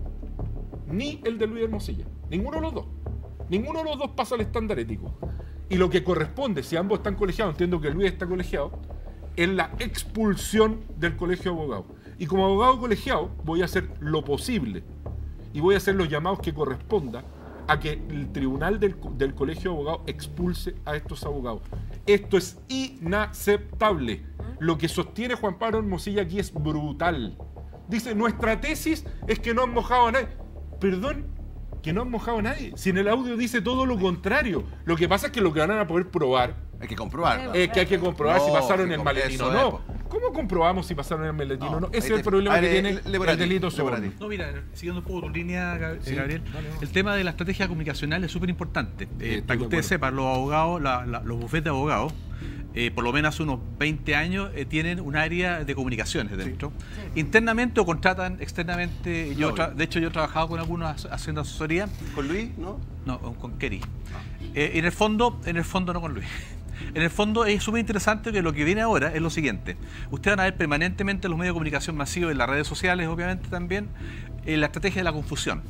ni el de Luis Hermosilla. Ninguno de los dos. Ninguno de los dos pasa el estándar ético. Y lo que corresponde, si ambos están colegiados, entiendo que Luis está colegiado, es la expulsión del Colegio de Abogados. Y como abogado colegiado voy a hacer lo posible y voy a hacer los llamados que corresponda a que el tribunal del Colegio de Abogados expulse a estos abogados. Esto es inaceptable. Lo que sostiene Juan Pablo Hermosilla aquí es brutal. Dice, nuestra tesis es que no han mojado a nadie. Perdón, que no han mojado a nadie. Si en el audio dice todo lo contrario. Lo que pasa es que lo que van a poder probar... Hay que comprobar. Es que hay que comprobar si pasaron el maletino o no. ¿Cómo comprobamos si pasaron el maletino o no? Ese es el problema que tiene el delito soborno. No, mira, siguiendo un poco tu línea, Gabriel, el tema de la estrategia comunicacional es súper importante. Para que ustedes sepan, los abogados, los bufetes de abogados, por lo menos hace unos 20 años, tienen un área de comunicaciones dentro. Sí. Internamente o contratan externamente. De hecho, yo he trabajado con algunos haciendo asesoría. ¿Con Luis? No, con Kerry. En el fondo no con Luis. En el fondo es súper interesante que lo que viene ahora es lo siguiente. Ustedes van a ver permanentemente en los medios de comunicación masivos, en las redes sociales, obviamente también, la estrategia de la confusión.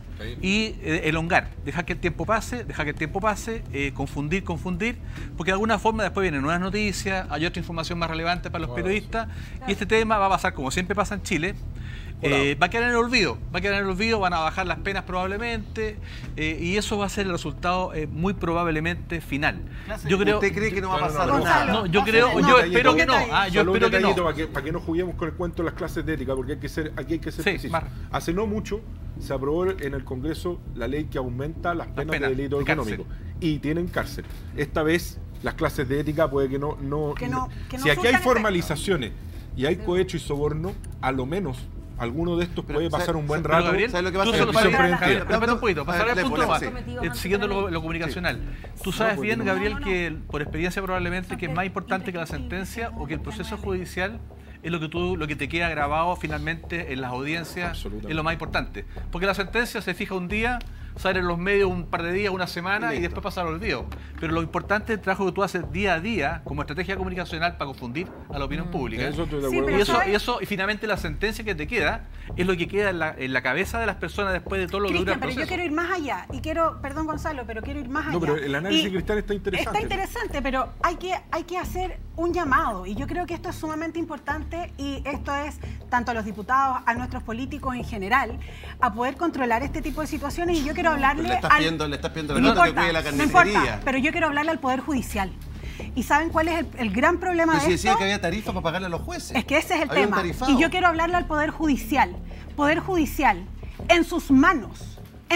Y elongar, dejar que el tiempo pase, confundir, porque de alguna forma después vienen nuevas noticias, hay otra información más relevante para los periodistas, y este tema va a pasar como siempre pasa en Chile. Va a quedar en el olvido, van a bajar las penas probablemente, y eso va a ser el resultado muy probablemente final. ¿Usted cree que no va a pasar nada? No, yo espero que no. Para que no juguemos con el cuento de las clases de ética, porque aquí hay que ser preciso. Hace no mucho se aprobó en el Congreso la ley que aumenta las penas de delito económico y tienen cárcel. Esta vez las clases de ética puede que no si aquí hay formalizaciones y hay cohecho y soborno, a lo menos alguno de estos puede pasar un buen rato. ¿Sabes lo que pasa? Siguiendo lo comunicacional. Tú sabes bien, Gabriel, que por experiencia probablemente que es más importante que la sentencia o que el proceso judicial es lo que te queda grabado finalmente en las audiencias, es lo más importante. Porque la sentencia se fija un día, sale en los medios un par de días, una semana y después pasa al olvido. Pero lo importante es el trabajo que tú haces día a día como estrategia comunicacional para confundir a la opinión pública. Y finalmente la sentencia que te queda es lo que queda en la cabeza de las personas después de todo lo que dura el proceso. Pero yo quiero ir más allá y perdón Gonzalo, pero quiero ir más allá. No, pero el análisis Cristian está interesante. Está interesante, pero hay que hacer un llamado y yo creo que esto es sumamente importante y esto es tanto a los diputados, a nuestros políticos en general, a poder controlar este tipo de situaciones y yo quiero hablarle le estás pidiendo la nota que cuide la carnicería. No importa, pero yo quiero hablarle al Poder Judicial. ¿Y saben cuál es el gran problema de esto? Si decía que había tarifa para pagarle a los jueces. Es que ese es el tema. Y yo quiero hablarle al Poder Judicial. Poder Judicial, en sus manos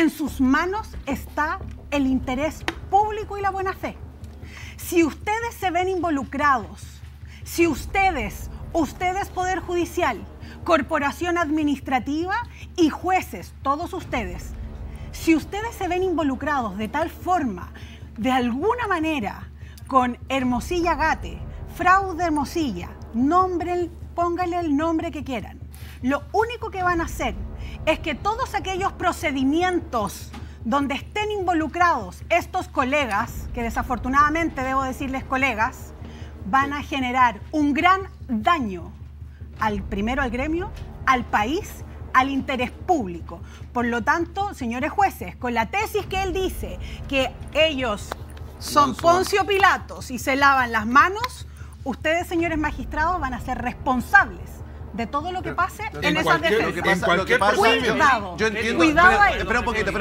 está el interés público y la buena fe. Si ustedes se ven involucrados, si ustedes Poder Judicial, Corporación Administrativa y jueces, todos ustedes, si ustedes se ven involucrados de tal forma, de alguna manera, con Hermosilla Gate, fraude Hermosilla, pónganle el nombre que quieran. Lo único que van a hacer es que todos aquellos procedimientos donde estén involucrados estos colegas, que desafortunadamente debo decirles colegas, van a generar un gran daño al gremio, al país, al interés público. Por lo tanto, señores jueces, con la tesis que él dice que ellos son Poncio Pilatos y se lavan las manos, ustedes, señores magistrados, van a ser responsables de todo lo que pase en esas defensas. Cuidado. Yo entiendo. Cuidado ahí. Espera un poquito.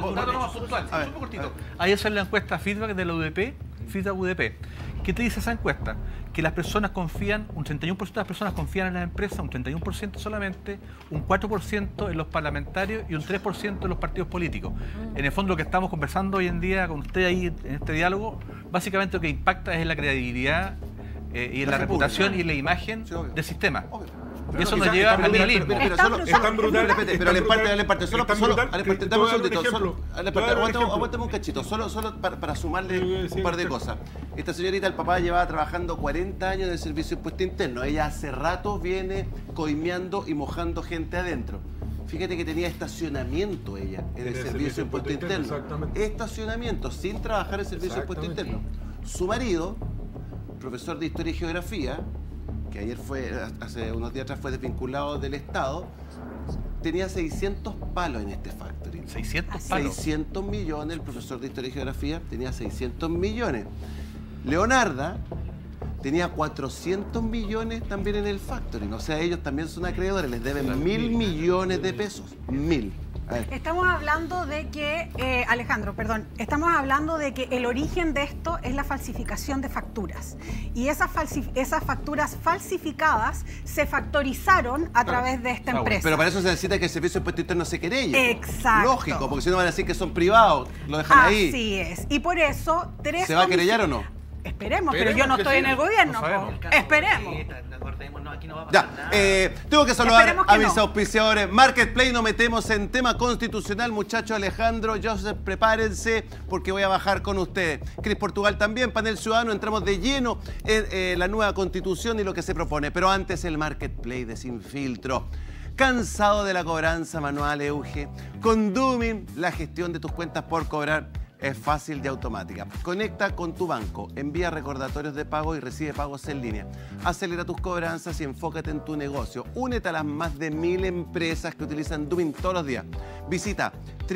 Ahí sale la encuesta feedback de la UDP, feedback UDP. ¿Qué te dice esa encuesta? Que las personas confían, un 31% de las personas confían en las empresas, un 31% solamente, un 4% en los parlamentarios y un 3% en los partidos políticos. En el fondo lo que estamos conversando hoy en día con usted ahí en este diálogo, básicamente lo que impacta es en la credibilidad y en la reputación y en la imagen del sistema. Y eso nos lleva al nihilismo. Pero tan brutal. Pero le parte. Solo, dame un segundito. Aguántame Aguántame un cachito. Solo para sumarle un par de cosas. Esta señorita, el papá llevaba trabajando 40 años en el servicio de impuesto interno. Ella hace rato viene coimeando y mojando gente adentro. Fíjate que tenía estacionamiento ella en el servicio de impuesto interno. Exactamente. Estacionamiento, sin trabajar en el servicio de impuesto interno. Su marido, profesor de Historia y Geografía, que ayer hace unos días atrás fue desvinculado del Estado, tenía 600 palos en este factory. 600 palos. 600 millones, el profesor de Historia y Geografía tenía 600 millones. Leonarda tenía 400 millones también en el factory. O sea, ellos también son acreedores, les deben 1.000 millones de pesos. 1.000. Estamos hablando de que, Alejandro, perdón, estamos hablando de que el origen de esto es la falsificación de facturas. Y esas facturas falsificadas se factorizaron a través de esta empresa. Pero para eso se necesita que el servicio de impuesto interno se querelle. Exacto. Lógico, porque si no van a decir que son privados, lo dejan ahí. Así es. Y por eso, ¿se va a querellar o no? Esperemos, pero yo no estoy en el gobierno. Esperemos. Ya, tengo que saludar a mis auspiciadores. Marketplace, nos metemos en tema constitucional, muchachos. Alejandro, Joseph, prepárense porque voy a bajar con ustedes. Cris Portugal también, panel ciudadano, entramos de lleno en la nueva constitución y lo que se propone. Pero antes el Marketplace de Sin Filtro. ¿Cansado de la cobranza manual, Euge? Con Dumin, la gestión de tus cuentas por cobrar es fácil y automática. Conecta con tu banco, envía recordatorios de pago y recibe pagos en línea. Acelera tus cobranzas y enfócate en tu negocio. Únete a las más de 1000 empresas que utilizan Dumin todos los días. Visita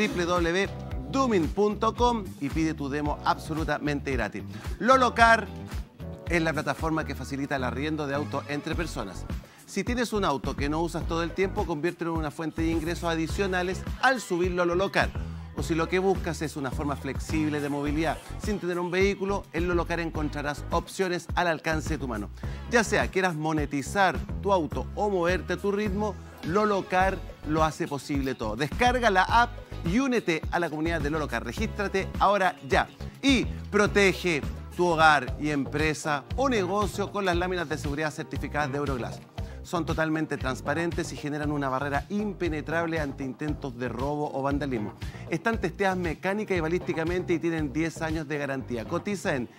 www.dumin.com y pide tu demo absolutamente gratis. Lolocar es la plataforma que facilita el arriendo de autos entre personas. Si tienes un auto que no usas todo el tiempo, conviértelo en una fuente de ingresos adicionales al subirlo a Lolocar. O si lo que buscas es una forma flexible de movilidad sin tener un vehículo, en Lolocar encontrarás opciones al alcance de tu mano. Ya sea quieras monetizar tu auto o moverte a tu ritmo, Lolocar lo hace posible todo. Descarga la app y únete a la comunidad de Lolocar. Regístrate ahora ya. Y protege tu hogar y empresa o negocio con las láminas de seguridad certificadas de Euroglass. Son totalmente transparentes y generan una barrera impenetrable ante intentos de robo o vandalismo. Están testeadas mecánica y balísticamente y tienen 10 años de garantía. Cotiza en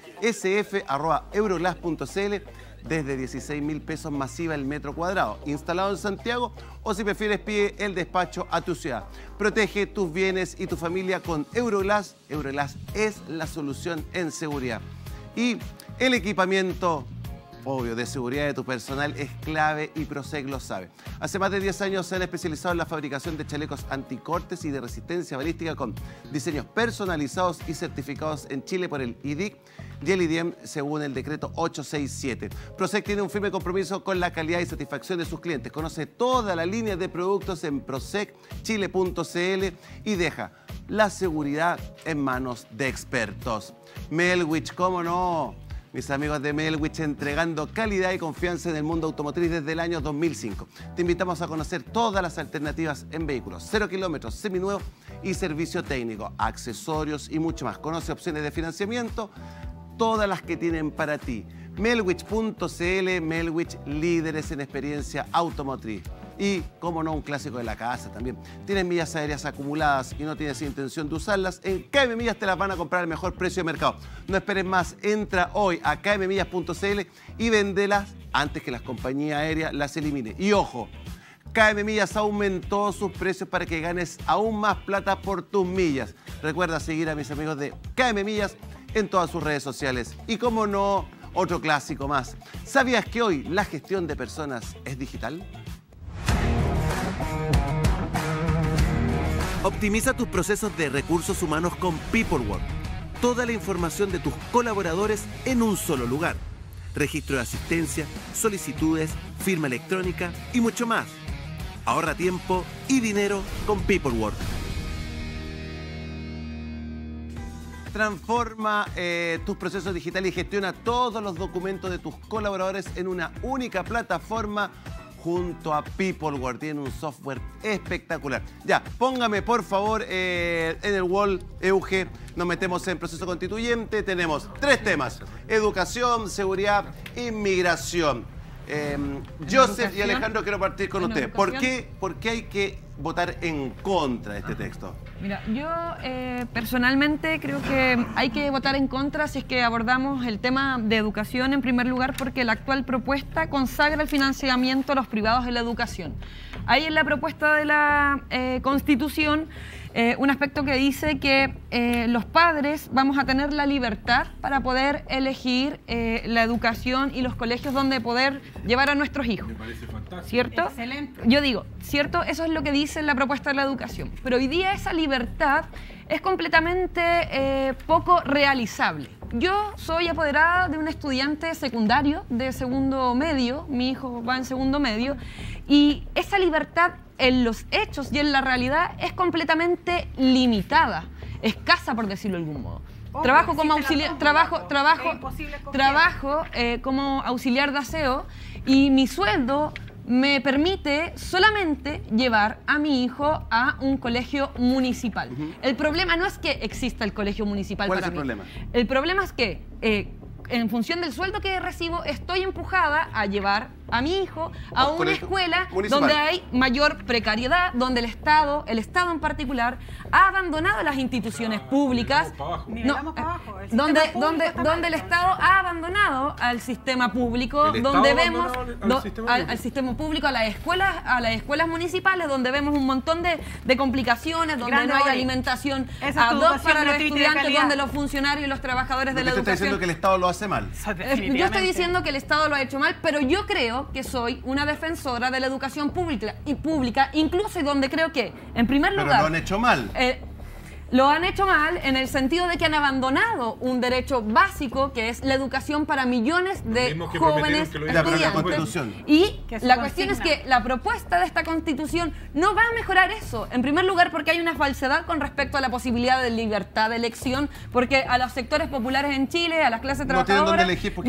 sf@euroglass.cl desde 16.000 pesos masiva el metro cuadrado. Instalado en Santiago o si prefieres pide el despacho a tu ciudad. Protege tus bienes y tu familia con Euroglass. Euroglass es la solución en seguridad. Y el equipamiento obvio, de seguridad de tu personal es clave y Prosec lo sabe. Hace más de 10 años se han especializado en la fabricación de chalecos anticortes y de resistencia balística con diseños personalizados y certificados en Chile por el IDIC y el IDEM según el decreto 867. Prosec tiene un firme compromiso con la calidad y satisfacción de sus clientes. Conoce toda la línea de productos en prosecchile.cl y deja la seguridad en manos de expertos. Melwich, ¿cómo no? Mis amigos de Melwich entregando calidad y confianza en el mundo automotriz desde el año 2005. Te invitamos a conocer todas las alternativas en vehículos, 0 kilómetros, seminuevos y servicio técnico, accesorios y mucho más. Conoce opciones de financiamiento, todas las que tienen para ti. Melwich.cl, Melwich, líderes en experiencia automotriz. Y, como no, un clásico de la casa también. Tienes millas aéreas acumuladas y no tienes intención de usarlas, en KM Millas te las van a comprar al mejor precio de mercado. No esperes más, entra hoy a kmmillas.cl y véndelas antes que las compañías aéreas las eliminen. Y ojo, KM Millas aumentó sus precios para que ganes aún más plata por tus millas. Recuerda seguir a mis amigos de KM Millas en todas sus redes sociales. Y como no, otro clásico más. ¿Sabías que hoy la gestión de personas es digital? Optimiza tus procesos de recursos humanos con PeopleWork. Toda la información de tus colaboradores en un solo lugar. Registro de asistencia, solicitudes, firma electrónica y mucho más. Ahorra tiempo y dinero con PeopleWork. Transforma tus procesos digitales y gestiona todos los documentos de tus colaboradores en una única plataforma junto a PeopleWork. Tienen un software espectacular. Ya, póngame por favor en el wall, Euge. Nos metemos en proceso constituyente. Tenemos 3 temas: educación, seguridad, inmigración. Joseph y Alejandro, quiero partir con ustedes. ¿Por qué hay que votar en contra de este texto? Mira, yo personalmente creo que hay que votar en contra si es que abordamos el tema de educación en primer lugar, porque la actual propuesta consagra el financiamiento a los privados de la educación. Hay en la propuesta de la Constitución un aspecto que dice que los padres vamos a tener la libertad para poder elegir la educación y los colegios donde poder llevar a nuestros hijos. Me parece fantástico. ¿Cierto? Excelente. Yo digo, ¿cierto? Eso es lo que dice la propuesta de la educación. Pero hoy día esa libertad es completamente poco realizable. Yo soy apoderada de un estudiante secundario de segundo medio, mi hijo va en segundo medio, y esa libertad en los hechos y en la realidad es completamente limitada, escasa por decirlo de algún modo. Trabajo como auxiliar, como auxiliar de aseo y mi sueldo me permite solamente llevar a mi hijo a un colegio municipal. El problema no es que exista el colegio municipal para mí. ¿Cuál es el problema? El problema es que en función del sueldo que recibo estoy empujada a llevar a mi hijo a una escuela donde hay mayor precariedad, donde el Estado en particular ha abandonado las instituciones públicas, donde el Estado ha abandonado al sistema público, donde vemos al sistema público, a las escuelas municipales, donde vemos un montón de complicaciones, donde no hay alimentación ad hoc para los estudiantes, donde los funcionarios y los trabajadores de la educación. ¿Está diciendo que el Estado lo hace mal? Yo estoy diciendo que el Estado lo ha hecho mal, pero yo creo que soy una defensora de la educación pública, incluso donde creo que, en primer lugar... Pero lo han hecho mal. Lo han hecho mal en el sentido de que han abandonado un derecho básico que es la educación para millones de jóvenes estudiantes. Y la cuestión es que la propuesta de esta Constitución no va a mejorar eso. En primer lugar porque hay una falsedad con respecto a la posibilidad de libertad de elección, porque a los sectores populares en Chile, a las clases trabajadoras, no tienen dónde elegir porque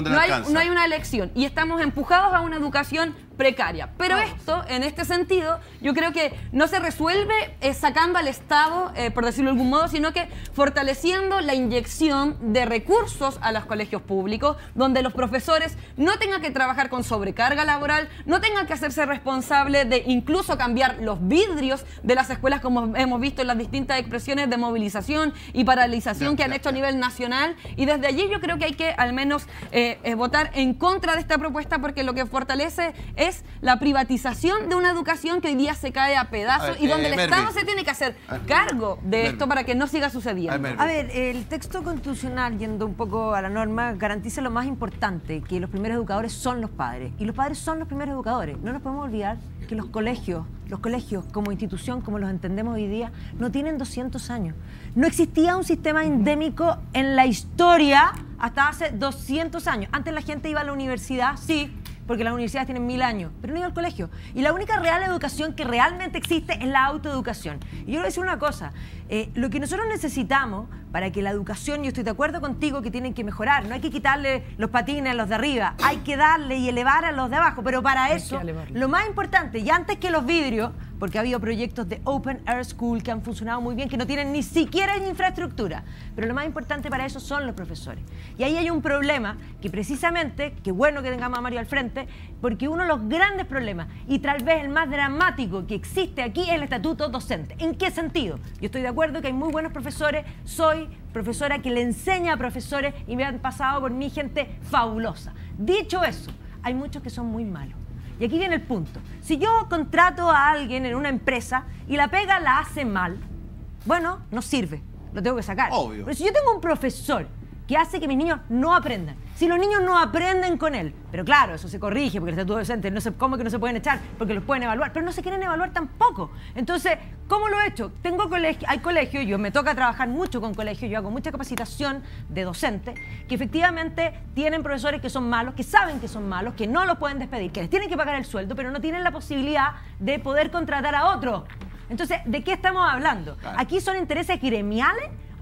no hay una elección y estamos empujados a una educación precaria. Pero esto, en este sentido, yo creo que no se resuelve sacando al Estado, por decirlo de algún modo, sino que fortaleciendo la inyección de recursos a los colegios públicos, donde los profesores no tengan que trabajar con sobrecarga laboral, no tengan que hacerse responsables de incluso cambiar los vidrios de las escuelas, como hemos visto en las distintas expresiones de movilización y paralización que han hecho a nivel nacional. Y desde allí yo creo que hay que al menos votar en contra de esta propuesta, porque lo que fortalece es la privatización de una educación que hoy día se cae a pedazos y donde el Estado se tiene que hacer cargo de esto para que no siga sucediendo. A ver, el texto constitucional, yendo un poco a la norma, garantiza lo más importante, que los primeros educadores son los padres. Y los padres son los primeros educadores. No nos podemos olvidar que los colegios como institución, como los entendemos hoy día, no tienen 200 años. No existía un sistema endémico en la historia hasta hace 200 años. Antes la gente iba a la universidad, sí, porque las universidades tienen 1000 años, pero no iba al colegio. Y la única real educación que realmente existe es la autoeducación. Y yo quiero decir una cosa, lo que nosotros necesitamos para que la educación, yo estoy de acuerdo contigo que tienen que mejorar, no hay que quitarle los patines a los de arriba, hay que darle y elevar a los de abajo, pero para eso, lo más importante, y antes que los vidrios, porque ha habido proyectos de Open Air School que han funcionado muy bien, que no tienen ni siquiera infraestructura, pero lo más importante para eso son los profesores. Y ahí hay un problema que precisamente, qué bueno que tengamos a Mario al frente, porque uno de los grandes problemas, y tal vez el más dramático que existe aquí, es el estatuto docente. ¿En qué sentido? Yo estoy de acuerdo que hay muy buenos profesores, soy profesora que le enseña a profesores y me han pasado por mí gente fabulosa. Dicho eso, hay muchos que son muy malos. Y aquí viene el punto. Si yo contrato a alguien en una empresa y la pega la hace mal, bueno, no sirve, lo tengo que sacar. Obvio. Pero si yo tengo un profesor que hace que mis niños no aprendan, si los niños no aprenden con él, pero claro, eso se corrige porque el estatuto docente, no sé cómo que no se pueden echar, porque los pueden evaluar, pero no se quieren evaluar tampoco. Entonces, ¿cómo lo he hecho? Hay colegios, yo me toca trabajar mucho con colegios, yo hago mucha capacitación de docente, que efectivamente tienen profesores que son malos, que saben que son malos, que no los pueden despedir, que les tienen que pagar el sueldo, pero no tienen la posibilidad de poder contratar a otro. Entonces, ¿de qué estamos hablando? Claro. ¿Aquí son intereses gremiales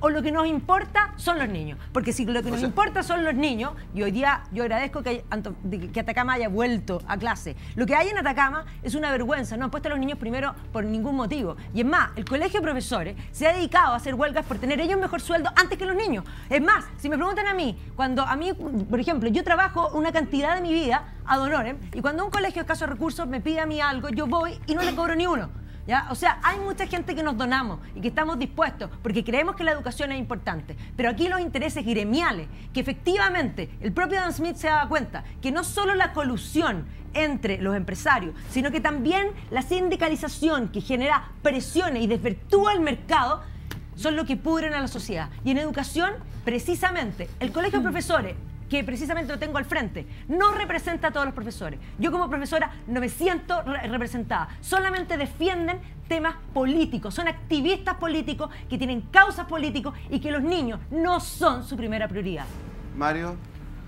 o lo que nos importa son los niños. Porque si lo que nos importa son los niños, y hoy día yo agradezco que Atacama haya vuelto a clase. Lo que hay en Atacama es una vergüenza, no han puesto a los niños primero por ningún motivo. Y es más, el colegio de profesores se ha dedicado a hacer huelgas por tener ellos mejor sueldo antes que los niños. Es más, si me preguntan a mí, cuando a mí, por ejemplo, yo trabajo una cantidad de mi vida ad honorem, y cuando un colegio de escasos recursos me pide a mí algo, yo voy y no le cobro ni uno. ¿Ya? O sea, hay mucha gente que nos donamos y que estamos dispuestos porque creemos que la educación es importante. Pero aquí los intereses gremiales, que efectivamente el propio Adam Smith se daba cuenta que no solo la colusión entre los empresarios, sino que también la sindicalización que genera presiones y desvirtúa el mercado, son lo que pudren a la sociedad. Y en educación, precisamente, el colegio de profesores, que precisamente lo tengo al frente, no representa a todos los profesores. Yo como profesora no me siento representada. Solamente defienden temas políticos. Son activistas políticos que tienen causas políticas y que los niños no son su primera prioridad. Mario.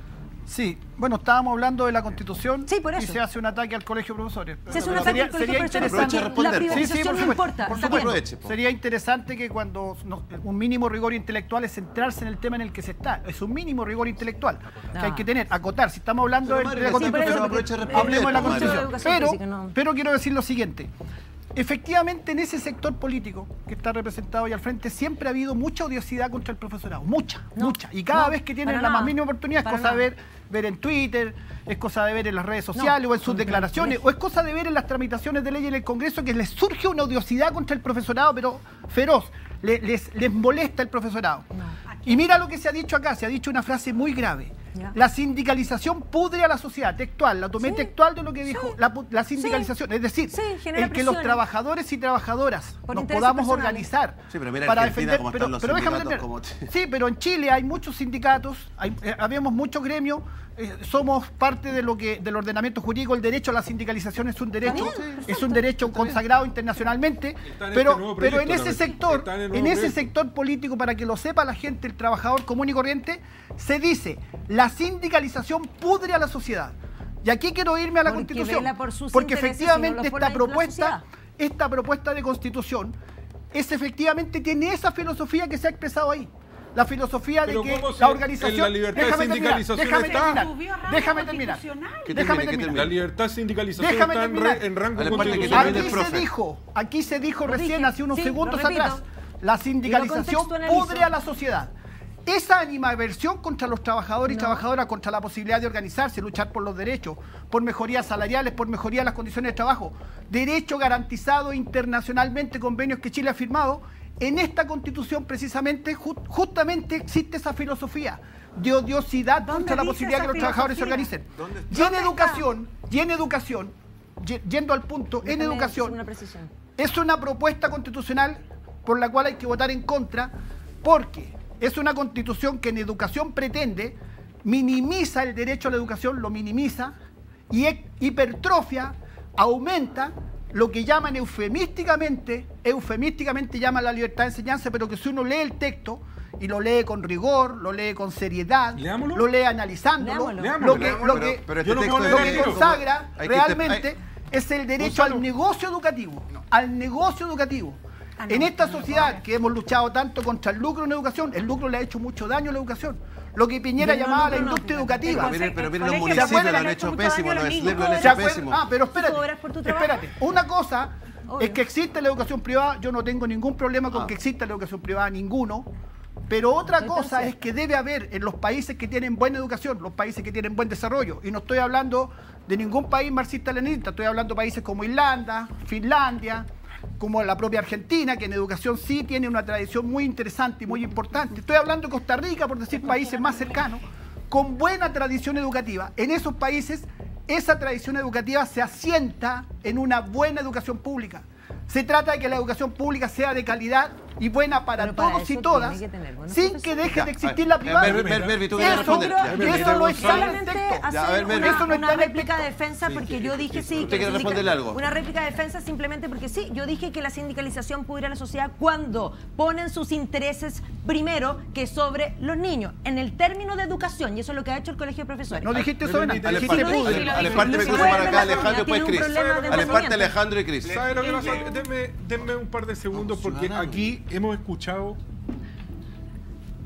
Sí, bueno, estábamos hablando de la Constitución por eso. y se hace un ataque al colegio de profesores. Se hace un ataque al colegio de profesores porque la privatización no importa. Sería interesante que cuando un mínimo rigor intelectual es centrarse en el tema en el que se está. Es un mínimo rigor intelectual que hay que tener, acotar. Si estamos hablando de la Constitución, hablemos de la Constitución. Pero quiero decir lo siguiente. Efectivamente, en ese sector político que está representado ahí al frente, siempre ha habido mucha odiosidad contra el profesorado. Mucha. Y cada vez que tienen la más mínima oportunidad es cosa de ver en Twitter, es cosa de ver en las redes sociales o en sus declaraciones, o es cosa de ver en las tramitaciones de ley en el Congreso que les surge una odiosidad contra el profesorado, pero feroz. Les molesta el profesorado. Y mira lo que se ha dicho acá, se ha dicho una frase muy grave. La sindicalización pudre a la sociedad, textual, la tomé textual de lo que dijo la sindicalización, es decir, el que los trabajadores y trabajadoras nos podamos organizar para defender, pero déjame terminar. Sí, pero en Chile hay muchos sindicatos, habemos muchos gremios, somos parte de del ordenamiento jurídico. El derecho a la sindicalización es un derecho consagrado internacionalmente, pero en ese sector político, para que lo sepa la gente, el trabajador común y corriente, se dice: la sindicalización pudre a la sociedad. Y aquí quiero irme a la Constitución, porque efectivamente esta propuesta de Constitución efectivamente tiene esa filosofía que se ha expresado ahí. La filosofía de que la organización... La libertad de sindicalización déjame terminar. La libertad de sindicalización está en rango constitucional. Aquí se dijo recién, hace unos segundos atrás, la sindicalización pudre a la sociedad. Esa animadversión contra los trabajadores y trabajadoras, contra la posibilidad de organizarse, luchar por los derechos, por mejorías salariales, por mejoría de las condiciones de trabajo, derecho garantizado internacionalmente, convenios que Chile ha firmado, en esta Constitución precisamente, justamente existe esa filosofía de odiosidad contra la posibilidad de que los trabajadores se organicen. Y en educación, yendo al punto, en educación, es una propuesta constitucional por la cual hay que votar en contra, porque es una Constitución que en educación pretende, minimiza el derecho a la educación, lo minimiza, y hipertrofia, aumenta lo que llaman eufemísticamente llaman la libertad de enseñanza, pero que si uno lee el texto y lo lee con rigor, lo lee con seriedad, lo lee analizándolo, lo que consagra realmente es el derecho al negocio educativo, En esta sociedad que hemos luchado tanto contra el lucro en educación, el lucro le ha hecho mucho daño a la educación. Lo que Piñera llamaba la industria educativa. Pero miren, los municipios lo han hecho pésimo, los SLEP lo han hecho pésimo. Pero espérate. Una cosa es que existe la educación privada, yo no tengo ningún problema con que exista la educación privada, ninguno. Pero otra cosa es que debe haber en los países que tienen buena educación, los países que tienen buen desarrollo, y no estoy hablando de ningún país marxista-leninista, estoy hablando de países como Irlanda, Finlandia, como la propia Argentina, que en educación sí tiene una tradición muy interesante y muy importante. Estoy hablando de Costa Rica, por decir países más cercanos, con buena tradición educativa. En esos países, esa tradición educativa se asienta en una buena educación pública. Se trata de que la educación pública sea de calidad y buena para todos y todas, sin que deje de existir la privada. Eso no está en el texto. Una réplica de defensa, porque yo dije sí. ¿Usted quiere responderle algo? Una réplica de defensa simplemente porque sí, yo dije que la sindicalización pudre a la sociedad cuando ponen sus intereses primero que sobre los niños, en el término de educación, y eso es lo que ha hecho el Colegio de Profesores. No dijiste eso, Alejandro y Cris. ¿Sabe lo que pasa? Denme un par de segundos, porque aquí hemos escuchado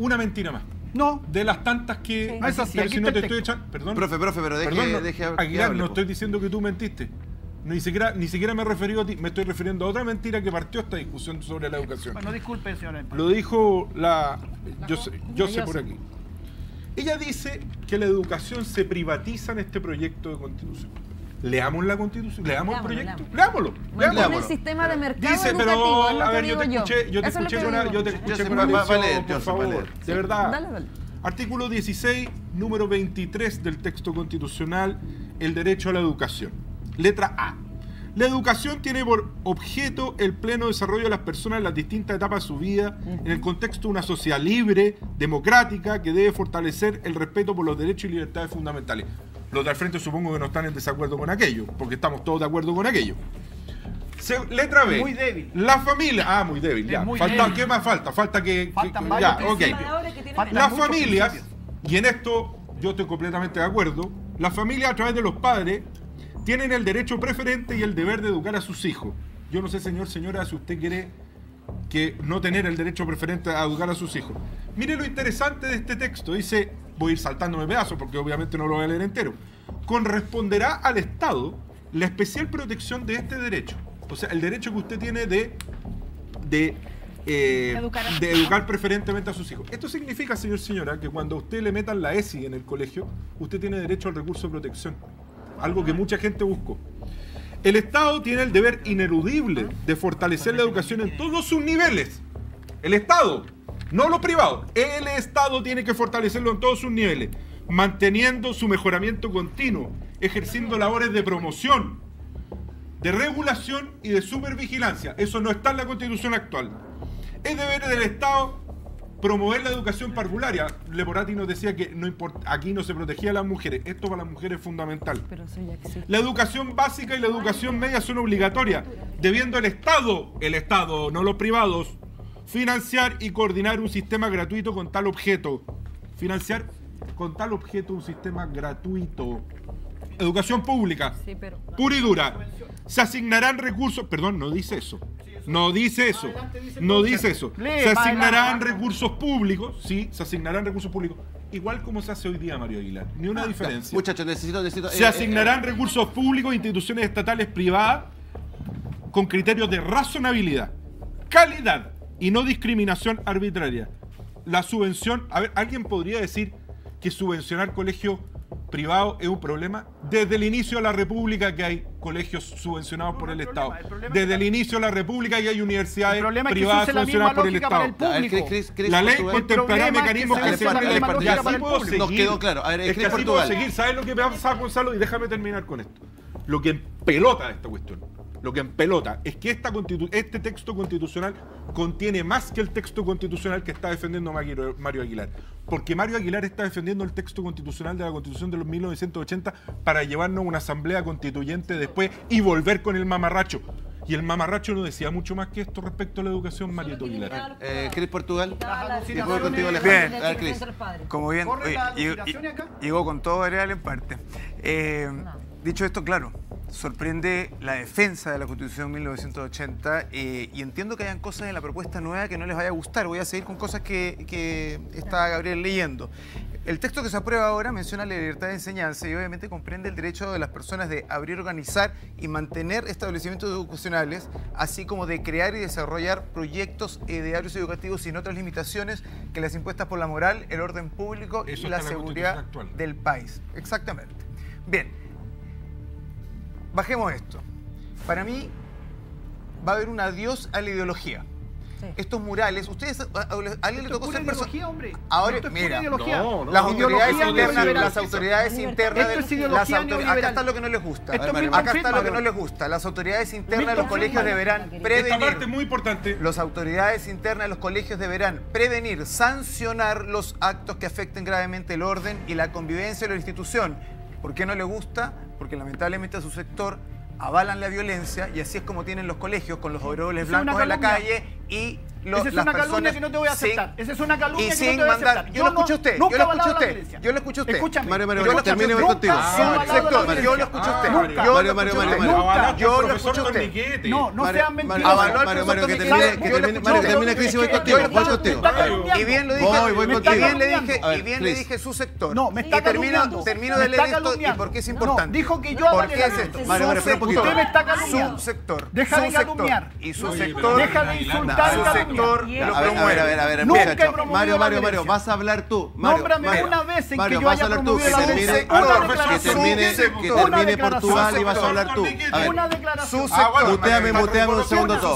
una mentira más. No. De las tantas que... Sí. Eso sí, pero aquí si no está te el estoy texto. echando... Perdón. Profe, pero deje Aguilar, no po. estoy diciendo que tú mentiste. Ni siquiera me he referido a ti. Me estoy refiriendo a otra mentira que partió esta discusión sobre la educación. Bueno, disculpe, señora. Lo dijo la... Yo sé por aquí. Ella dice que la educación se privatiza en este proyecto de constitución. Leamos la constitución, leamos el proyecto, leámoslo. Mantiene el sistema de mercado Dice, educativo, es lo pero, a que ver, yo te digo escuché con atención, por favor, de verdad. Dale. Artículo 16, número 23 del texto constitucional, el derecho a la educación. Letra A. La educación tiene por objeto el pleno desarrollo de las personas en las distintas etapas de su vida, en el contexto de una sociedad libre, democrática, que debe fortalecer el respeto por los derechos y libertades fundamentales. Los de al frente supongo que no están en desacuerdo con aquello, porque estamos todos de acuerdo con aquello. Letra B. Muy débil. La familia. Muy débil, ya. Débil. ¿Qué más falta? Faltan varios ok. Las familias, y en esto yo estoy completamente de acuerdo, las familias a través de los padres tienen el derecho preferente y el deber de educar a sus hijos. Yo no sé, señora, si usted quiere que no tener el derecho preferente a educar a sus hijos. Mire lo interesante de este texto. Dice, voy a ir saltándome pedazos porque obviamente no lo voy a leer entero. Corresponderá al Estado la especial protección de este derecho. O sea, el derecho que usted tiene de educar preferentemente a sus hijos. Esto significa, señora, que cuando a usted le metan la ESI en el colegio, usted tiene derecho al recurso de protección. Algo que mucha gente buscó. El Estado tiene el deber ineludible de fortalecer la educación en todos sus niveles. El Estado, no los privados. El Estado tiene que fortalecerlo en todos sus niveles, manteniendo su mejoramiento continuo, ejerciendo labores de promoción, de regulación y de supervigilancia. Eso no está en la Constitución actual. Es deber del Estado promover la educación parvularia. Leporati nos decía que no aquí no se protegía a las mujeres. Esto para las mujeres es fundamental. Pero eso ya existe. La educación básica y la educación media son obligatorias, debiendo el Estado, no los privados, financiar y coordinar un sistema gratuito con tal objeto. Financiar con tal objeto un sistema gratuito. Educación pública, pura y dura. Se asignarán recursos... Perdón, no dice eso. No dice eso. No dice eso. Se asignarán recursos públicos. Sí, se asignarán recursos públicos. Igual como se hace hoy día, Mario Aguilar. Ni una diferencia. Muchachos, necesito... Se asignarán recursos públicos a instituciones estatales privadas con criterios de razonabilidad, calidad y no discriminación arbitraria. La subvención... A ver, ¿alguien podría decir que subvencionar colegios privados es un problema? Desde el inicio de la República que hay colegios subvencionados por el Estado. Desde el inicio de la República que hay universidades privadas subvencionadas por el Estado. La ley contemplará mecanismos que se van a repartir. Nos quedó claro. A ver, es que así puedo seguir. ¿Sabes lo que me va a pasar, Gonzalo? Y déjame terminar con esto. Lo que empelota esta cuestión, lo que empelota es que este texto constitucional contiene más que el texto constitucional que está defendiendo Mario Aguilar. Porque Mario Aguilar está defendiendo el texto constitucional de la Constitución de los 1980 para llevarnos a una asamblea constituyente después y volver con el mamarracho. Y el mamarracho no decía mucho más que esto respecto a la educación, Mario Aguilar. Cris Portugal. Bien, como bien, llegó con todo Areal en parte. Dicho esto, claro, sorprende la defensa de la Constitución 1980 y entiendo que hayan cosas en la propuesta nueva que no les vaya a gustar. Voy a seguir con cosas que está Gabriel leyendo. El texto que se aprueba ahora menciona la libertad de enseñanza y obviamente comprende el derecho de las personas de abrir, organizar y mantener establecimientos educacionales, así como de crear y desarrollar proyectos de áreas educativos sin otras limitaciones que las impuestas por la moral, el orden público y la seguridad del país. Exactamente. Bien. Bajemos esto. Para mí va a haber un adiós a la ideología. Sí. Estos murales, ustedes a alguien le tocó ser persona. Ahora, mira, las autoridades internas, acá está lo que no les gusta. Acá está lo que no les gusta. Las autoridades internas de los colegios deberán prevenir. Esta parte es muy importante. Las autoridades internas de los colegios deberán prevenir, sancionar los actos que afecten gravemente el orden y la convivencia de la institución. ¿Por qué no le gusta? Porque lamentablemente a su sector avalan la violencia y así es como tienen los colegios con los overoles blancos en la calle y Esa es una calumnia que no te voy a aceptar. Esa es una calumnia que no te voy a aceptar. Yo lo escuché a usted. Nunca Yo he lo escuché a avalado la usted. violencia. Yo lo escuché a usted. Escúchame. Mario, termine voy contigo. Yo lo escuché a usted. Yo lo escuché a usted. Yo lo escuché a usted. No sean mentirosos. Avaló al profesor Torniquete. Mario, termine Cris y voy contigo. Voy contigo. Y bien lo dije. Voy contigo. Y bien le dije su sector. No, me está calumniando. Termino de leer esto y por qué es importante. Dijo que yo ¿Por qué es esto? Mario, espera un poquito. Usted me está calumniando. Su sector. Deja de calumniar. Y su sector. Deja de insultar. Su sector lo promueve. A ver, muchacho. Mario, vas a hablar tú. Nómbrame una vez en que yo haya promovido la violencia. Que termine Portugal y vas a hablar tú. A ver, una declaración. muteame un segundo todo.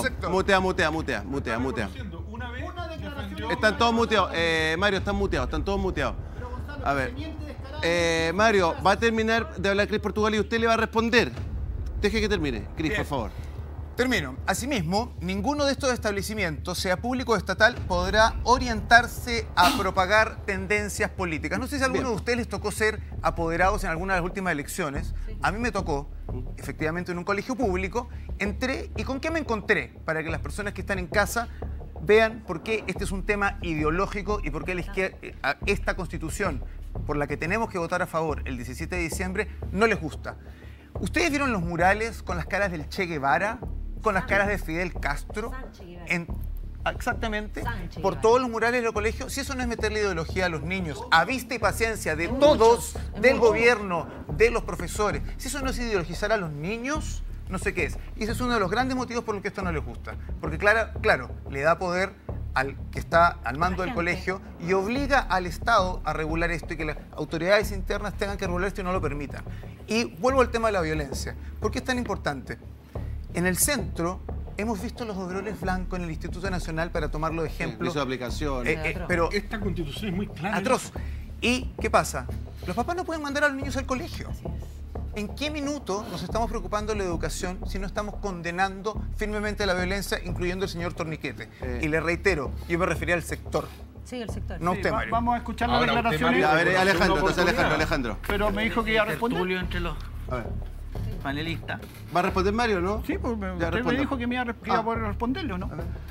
Mutea. Están todos muteados. Mario, están todos muteados. A ver. Mario, va a terminar de hablar Cris Portugal y usted le va a responder. Deje que termine. Cris, por favor. Termino. Asimismo, ninguno de estos establecimientos, sea público o estatal, podrá orientarse a propagar tendencias políticas. No sé si a alguno de ustedes les tocó ser apoderados en alguna de las últimas elecciones. A mí me tocó, efectivamente, en un colegio público. Entré y ¿con qué me encontré? Para que las personas que están en casa vean por qué este es un tema ideológico y por qué esta Constitución, por la que tenemos que votar a favor el 17 de diciembre, no les gusta. ¿Ustedes vieron los murales con las caras del Che Guevara? ¿Con las caras de Fidel Castro? Exactamente. Por todos los murales de los colegios. Si eso no es meterle ideología a los niños, a vista y paciencia de todos, del gobierno, de los profesores, si eso no es ideologizar a los niños, no sé qué es. Y ese es uno de los grandes motivos por los que esto no les gusta. Porque claro, le da poder al que está al mando del colegio y obliga al Estado a regular esto y que las autoridades internas tengan que regular esto y no lo permitan. Y vuelvo al tema de la violencia. ¿Por qué es tan importante? En el centro hemos visto los overoles blancos en el Instituto Nacional para tomarlo de ejemplo. Su aplicación. Pero esta Constitución es muy clara. Atroz. ¿Y qué pasa? Los papás no pueden mandar a los niños al colegio. ¿En qué minuto nos estamos preocupando de la educación si no estamos condenando firmemente la violencia, incluyendo el señor Torniquete? Y le reitero, yo me refería al sector. Sí, el sector. No usted, Mario. Vamos a escuchar las declaraciones. A ver, Alejandro. Pero me dijo que iba a responder. Tertulio entre los panelistas. ¿Va a responder Mario, no? Sí, pues usted me dijo que iba a poder responderle, ¿o no?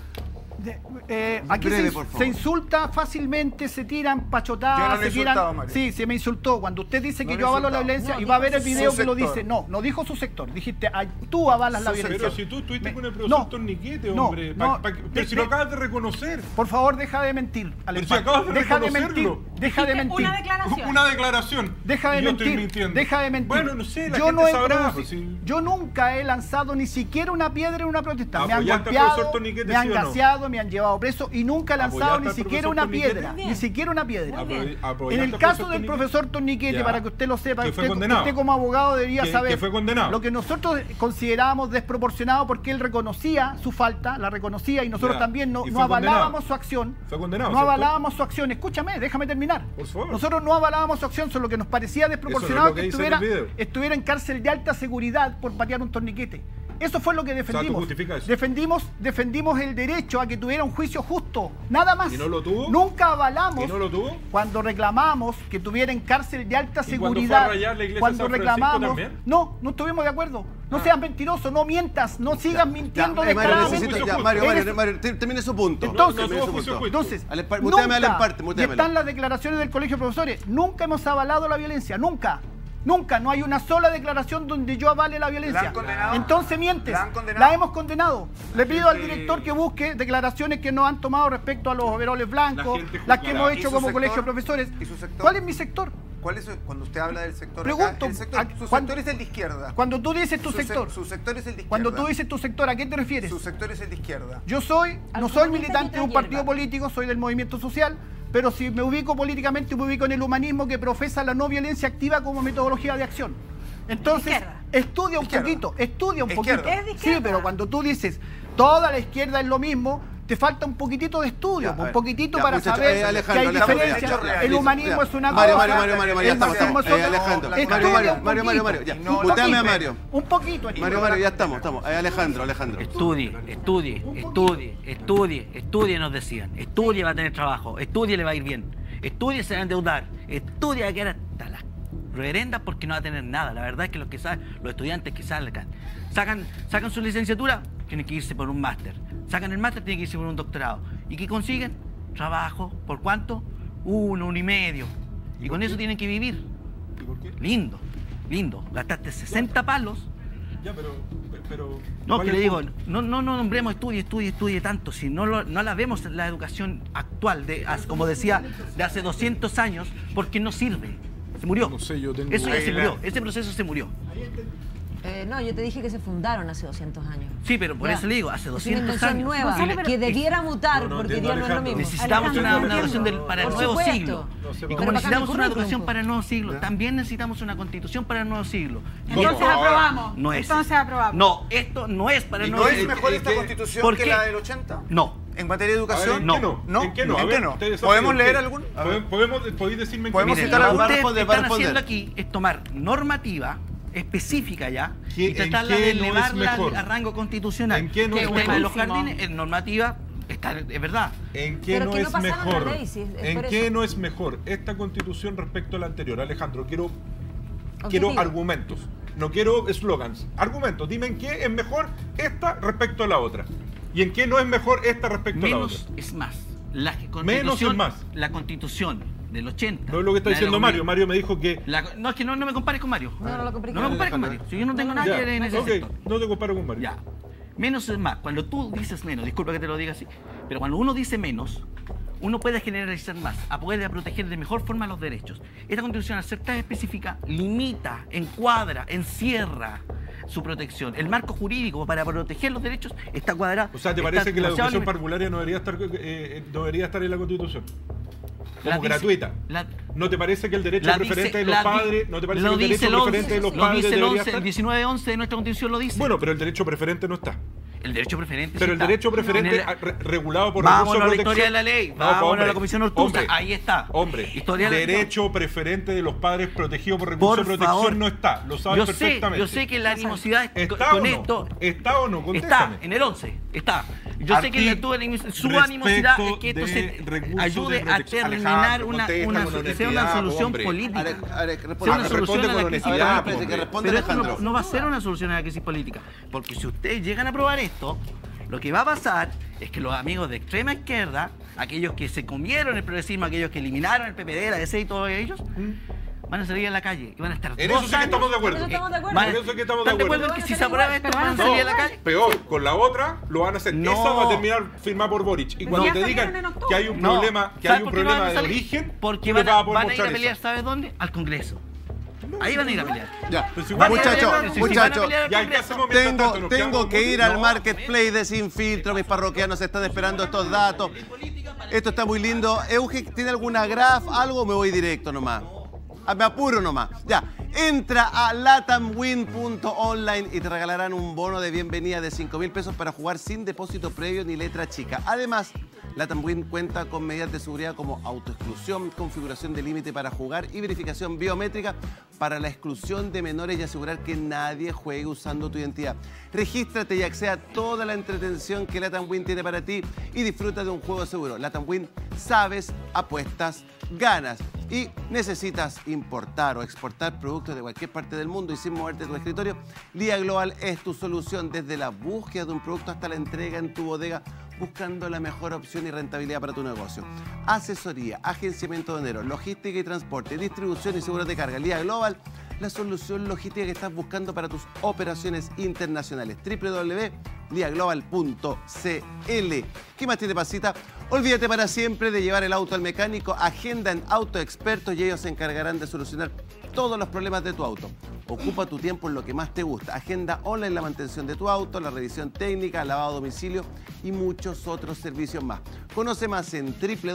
Aquí Breve, se insulta fácilmente, se tiran pachotadas, yo no le Mario. Sí, se me insultó. Cuando usted dice que yo avalo la violencia y va a ver el video que lo dice. No dijo su sector. Dijiste, tú avalas la violencia. Pero si tú estuviste con el profesor Torniquete, hombre. Pero si lo acabas de reconocer. Por favor, deja de mentir. Pero si acabas de reconocerlo. Deja de mentir. Una declaración. Deja de mentir. Deja de mentir. Bueno, no sé, la gente sabrá. Yo nunca he lanzado ni siquiera una piedra en una protesta. Me han ¿Apoyaste al golpeado, profesor Torniquete, me han sí o no? gaseado, me han llevado preso y nunca he lanzado ni siquiera una piedra. Ni siquiera una piedra. En el caso del profesor Torniquete, para que usted lo sepa, usted como abogado debería saber que fue condenado. Lo que nosotros considerábamos desproporcionado porque él reconocía su falta, la reconocía y nosotros también no avalábamos su acción. Fue condenado. No avalábamos su acción. Escúchame, déjame terminar. Por favor. Nosotros no avalábamos su acción, solo que nos parecía desproporcionado que estuviera en cárcel de alta seguridad por patear un torniquete. Eso fue lo que defendimos. Defendimos el derecho a que tuviera un juicio justo. Nada más. ¿Y no lo tuvo? Nunca avalamos. ¿Y no lo tuvo? Cuando reclamamos que tuviera en cárcel de alta ¿Y seguridad. cuando fue a rayar la iglesia cuando de San reclamamos. Francisco No estuvimos de acuerdo. No seas mentiroso, no mientas, no sigas mintiendo descaradamente. Mario, termine su punto. Entonces, y están las declaraciones del Colegio de Profesores. Nunca hemos avalado la violencia, nunca. Nunca, no hay una sola declaración donde yo avale la violencia. Entonces mientes. La hemos condenado. Le pido al director que busque declaraciones que nos han tomado respecto a los overoles blancos, las que hemos hecho como colegio de profesores. ¿Cuál es mi sector? ¿Cuál es, cuando usted habla del sector? Pregunto. Su sector es el de izquierda. Cuando tú dices tu sector. Su sector es el de izquierda. Cuando tú dices tu sector, ¿a qué te refieres? Su sector es el de izquierda. Yo no soy militante de un partido político, soy del movimiento social. Pero si me ubico políticamente, me ubico en el humanismo que profesa la no violencia activa como metodología de acción. Entonces, estudia un poquito. Sí, pero cuando tú dices toda la izquierda es lo mismo, te falta un poquitito de estudio, un poquitito para saber que hay diferencia. El humanismo es una cosa. Mario, ya estamos. Mario, ya. Muteame a Mario. Un poquito. Mario, ya estamos. Alejandro. Estudie, nos decían. Estudie, va a tener trabajo. Estudie, le va a ir bien. Estudie, se va a endeudar. Estudie, va a quedar hasta las reverendas porque no va a tener nada. La verdad es que los estudiantes que sacan su licenciatura, tienen que irse por un máster. Sacan el máster, tienen que irse por un doctorado. ¿Y qué consiguen? Trabajo. ¿Por cuánto? 1, 1,5. Y con eso tienen que vivir. ¿Y por qué? Lindo, lindo. Gastaste 60 palos. Ya, pero No, que le digo, no nombremos estudie tanto, si no la vemos en la educación actual, como decía, de hace 200 años, porque no sirve. Se murió. No sé, yo tengo... Eso ya se murió, ese proceso se murió. No, yo te dije que se fundaron hace 200 años. Sí, pero por eso le digo, hace 200 años. Nueva, que debiera mutar, porque ya no es lo mismo. Necesitamos una educación para el nuevo siglo. Y como necesitamos una educación para el nuevo siglo, ¿ya? También necesitamos una constitución para el nuevo siglo. Entonces aprobamos. No es. Entonces aprobamos. No, esto no es para el ¿Y nuevo no siglo. es mejor esta constitución que la del 80? No. ¿En materia de educación? No. ¿En qué no? ¿Podemos leer algún? ¿Podéis decirme en qué? ¿Podemos citar algún? Lo que ustedes están haciendo aquí es tomar normativa específica ya y tratarla de elevarla a rango constitucional. ¿En qué no es el tema de los jardines, en normativa, es verdad. ¿En qué no es mejor? ¿En qué no es mejor esta constitución respecto a la anterior? Alejandro, quiero argumentos. No quiero eslogans. Argumentos. Dime en qué es mejor esta respecto a la otra. ¿Y en qué no es mejor esta respecto a la otra? Menos es más. Menos es más. La constitución del 80. No es lo que está diciendo Mario. Mario me dijo que... No, es que no me compares con Mario. No lo compares No me compares con Mario. Si yo no tengo nada que ver en ese sector. No te comparo con Mario. Ya. Menos es más. Cuando tú dices menos, disculpa que te lo diga así, pero cuando uno dice menos, uno puede generalizar más, puede proteger de mejor forma los derechos. Esta constitución, al ser tan específica, limita, encuadra, encierra su protección. El marco jurídico para proteger los derechos está cuadrado. O sea, ¿te parece que la educación parvularia no debería estar en la Constitución? Como gratuita. ¿No te parece que el derecho preferente de los padres... ¿No te parece que el derecho preferente de los padres debería estar? El 1911 de nuestra Constitución lo dice. Bueno, pero el derecho preferente no está. El derecho preferente. Pero el derecho preferente regulado por recursos de protección. Vamos a la historia de la ley. Vamos a la Comisión Ortúzar. Ahí está. Hombre, derecho preferente de los padres protegido por recursos de protección no está. Lo sabes perfectamente. Yo sé que la animosidad con esto... ¿Está o no? Contéstame. Está, en el 11. Está. Yo sé que su animosidad es que esto se ayude a terminar que sea una solución política. Sea una solución a la crisis política. Pero esto no va a ser una solución a la crisis política. Porque si ustedes llegan a aprobar esto, lo que va a pasar es que los amigos de extrema izquierda, aquellos que se comieron el progresismo, aquellos que eliminaron el PPD, la DC y todos ellos, van a salir a la calle y van a estar en eso sí que estamos de acuerdo. ¿Están de acuerdo en que si se aprueba esto van a salir a la calle? Peor, con la otra lo van a hacer. Esa va a terminar firmada por Boric. Y cuando te digan que hay un problema, de origen, porque van a ir a pelear, ¿sabes dónde? Al Congreso. Ahí van a ir a pelear. Ya, muchachos, tengo que ir al marketplace de Sin Filtro. Mis parroquianos están esperando estos datos. Esto está muy lindo. Euge, ¿tiene alguna graf, algo? Me voy directo nomás. Me apuro nomás. Ya, entra a latamwin.online y te regalarán un bono de bienvenida de 5.000 pesos para jugar sin depósito previo ni letra chica. Además, LatamWin cuenta con medidas de seguridad como autoexclusión, configuración de límite para jugar y verificación biométrica para la exclusión de menores y asegurar que nadie juegue usando tu identidad. Regístrate y acceda a toda la entretención que LatamWin tiene para ti y disfruta de un juego seguro. LatamWin, sabes, apuestas, ganas. Y necesitas importar o exportar productos de cualquier parte del mundo y sin moverte de tu escritorio, Lía Global es tu solución desde la búsqueda de un producto hasta la entrega en tu bodega, buscando la mejor opción y rentabilidad para tu negocio. Asesoría, agenciamiento de dinero, logística y transporte, distribución y seguros de carga. Lía Global, la solución logística que estás buscando para tus operaciones internacionales. www.liaglobal.cl. ¿Qué más tiene, Pasita? Olvídate para siempre de llevar el auto al mecánico. Agenda en Auto Expertos y ellos se encargarán de solucionar todos los problemas de tu auto. Ocupa tu tiempo en lo que más te gusta. Agenda online la mantención de tu auto, la revisión técnica, lavado a domicilio y muchos otros servicios más. Conoce más en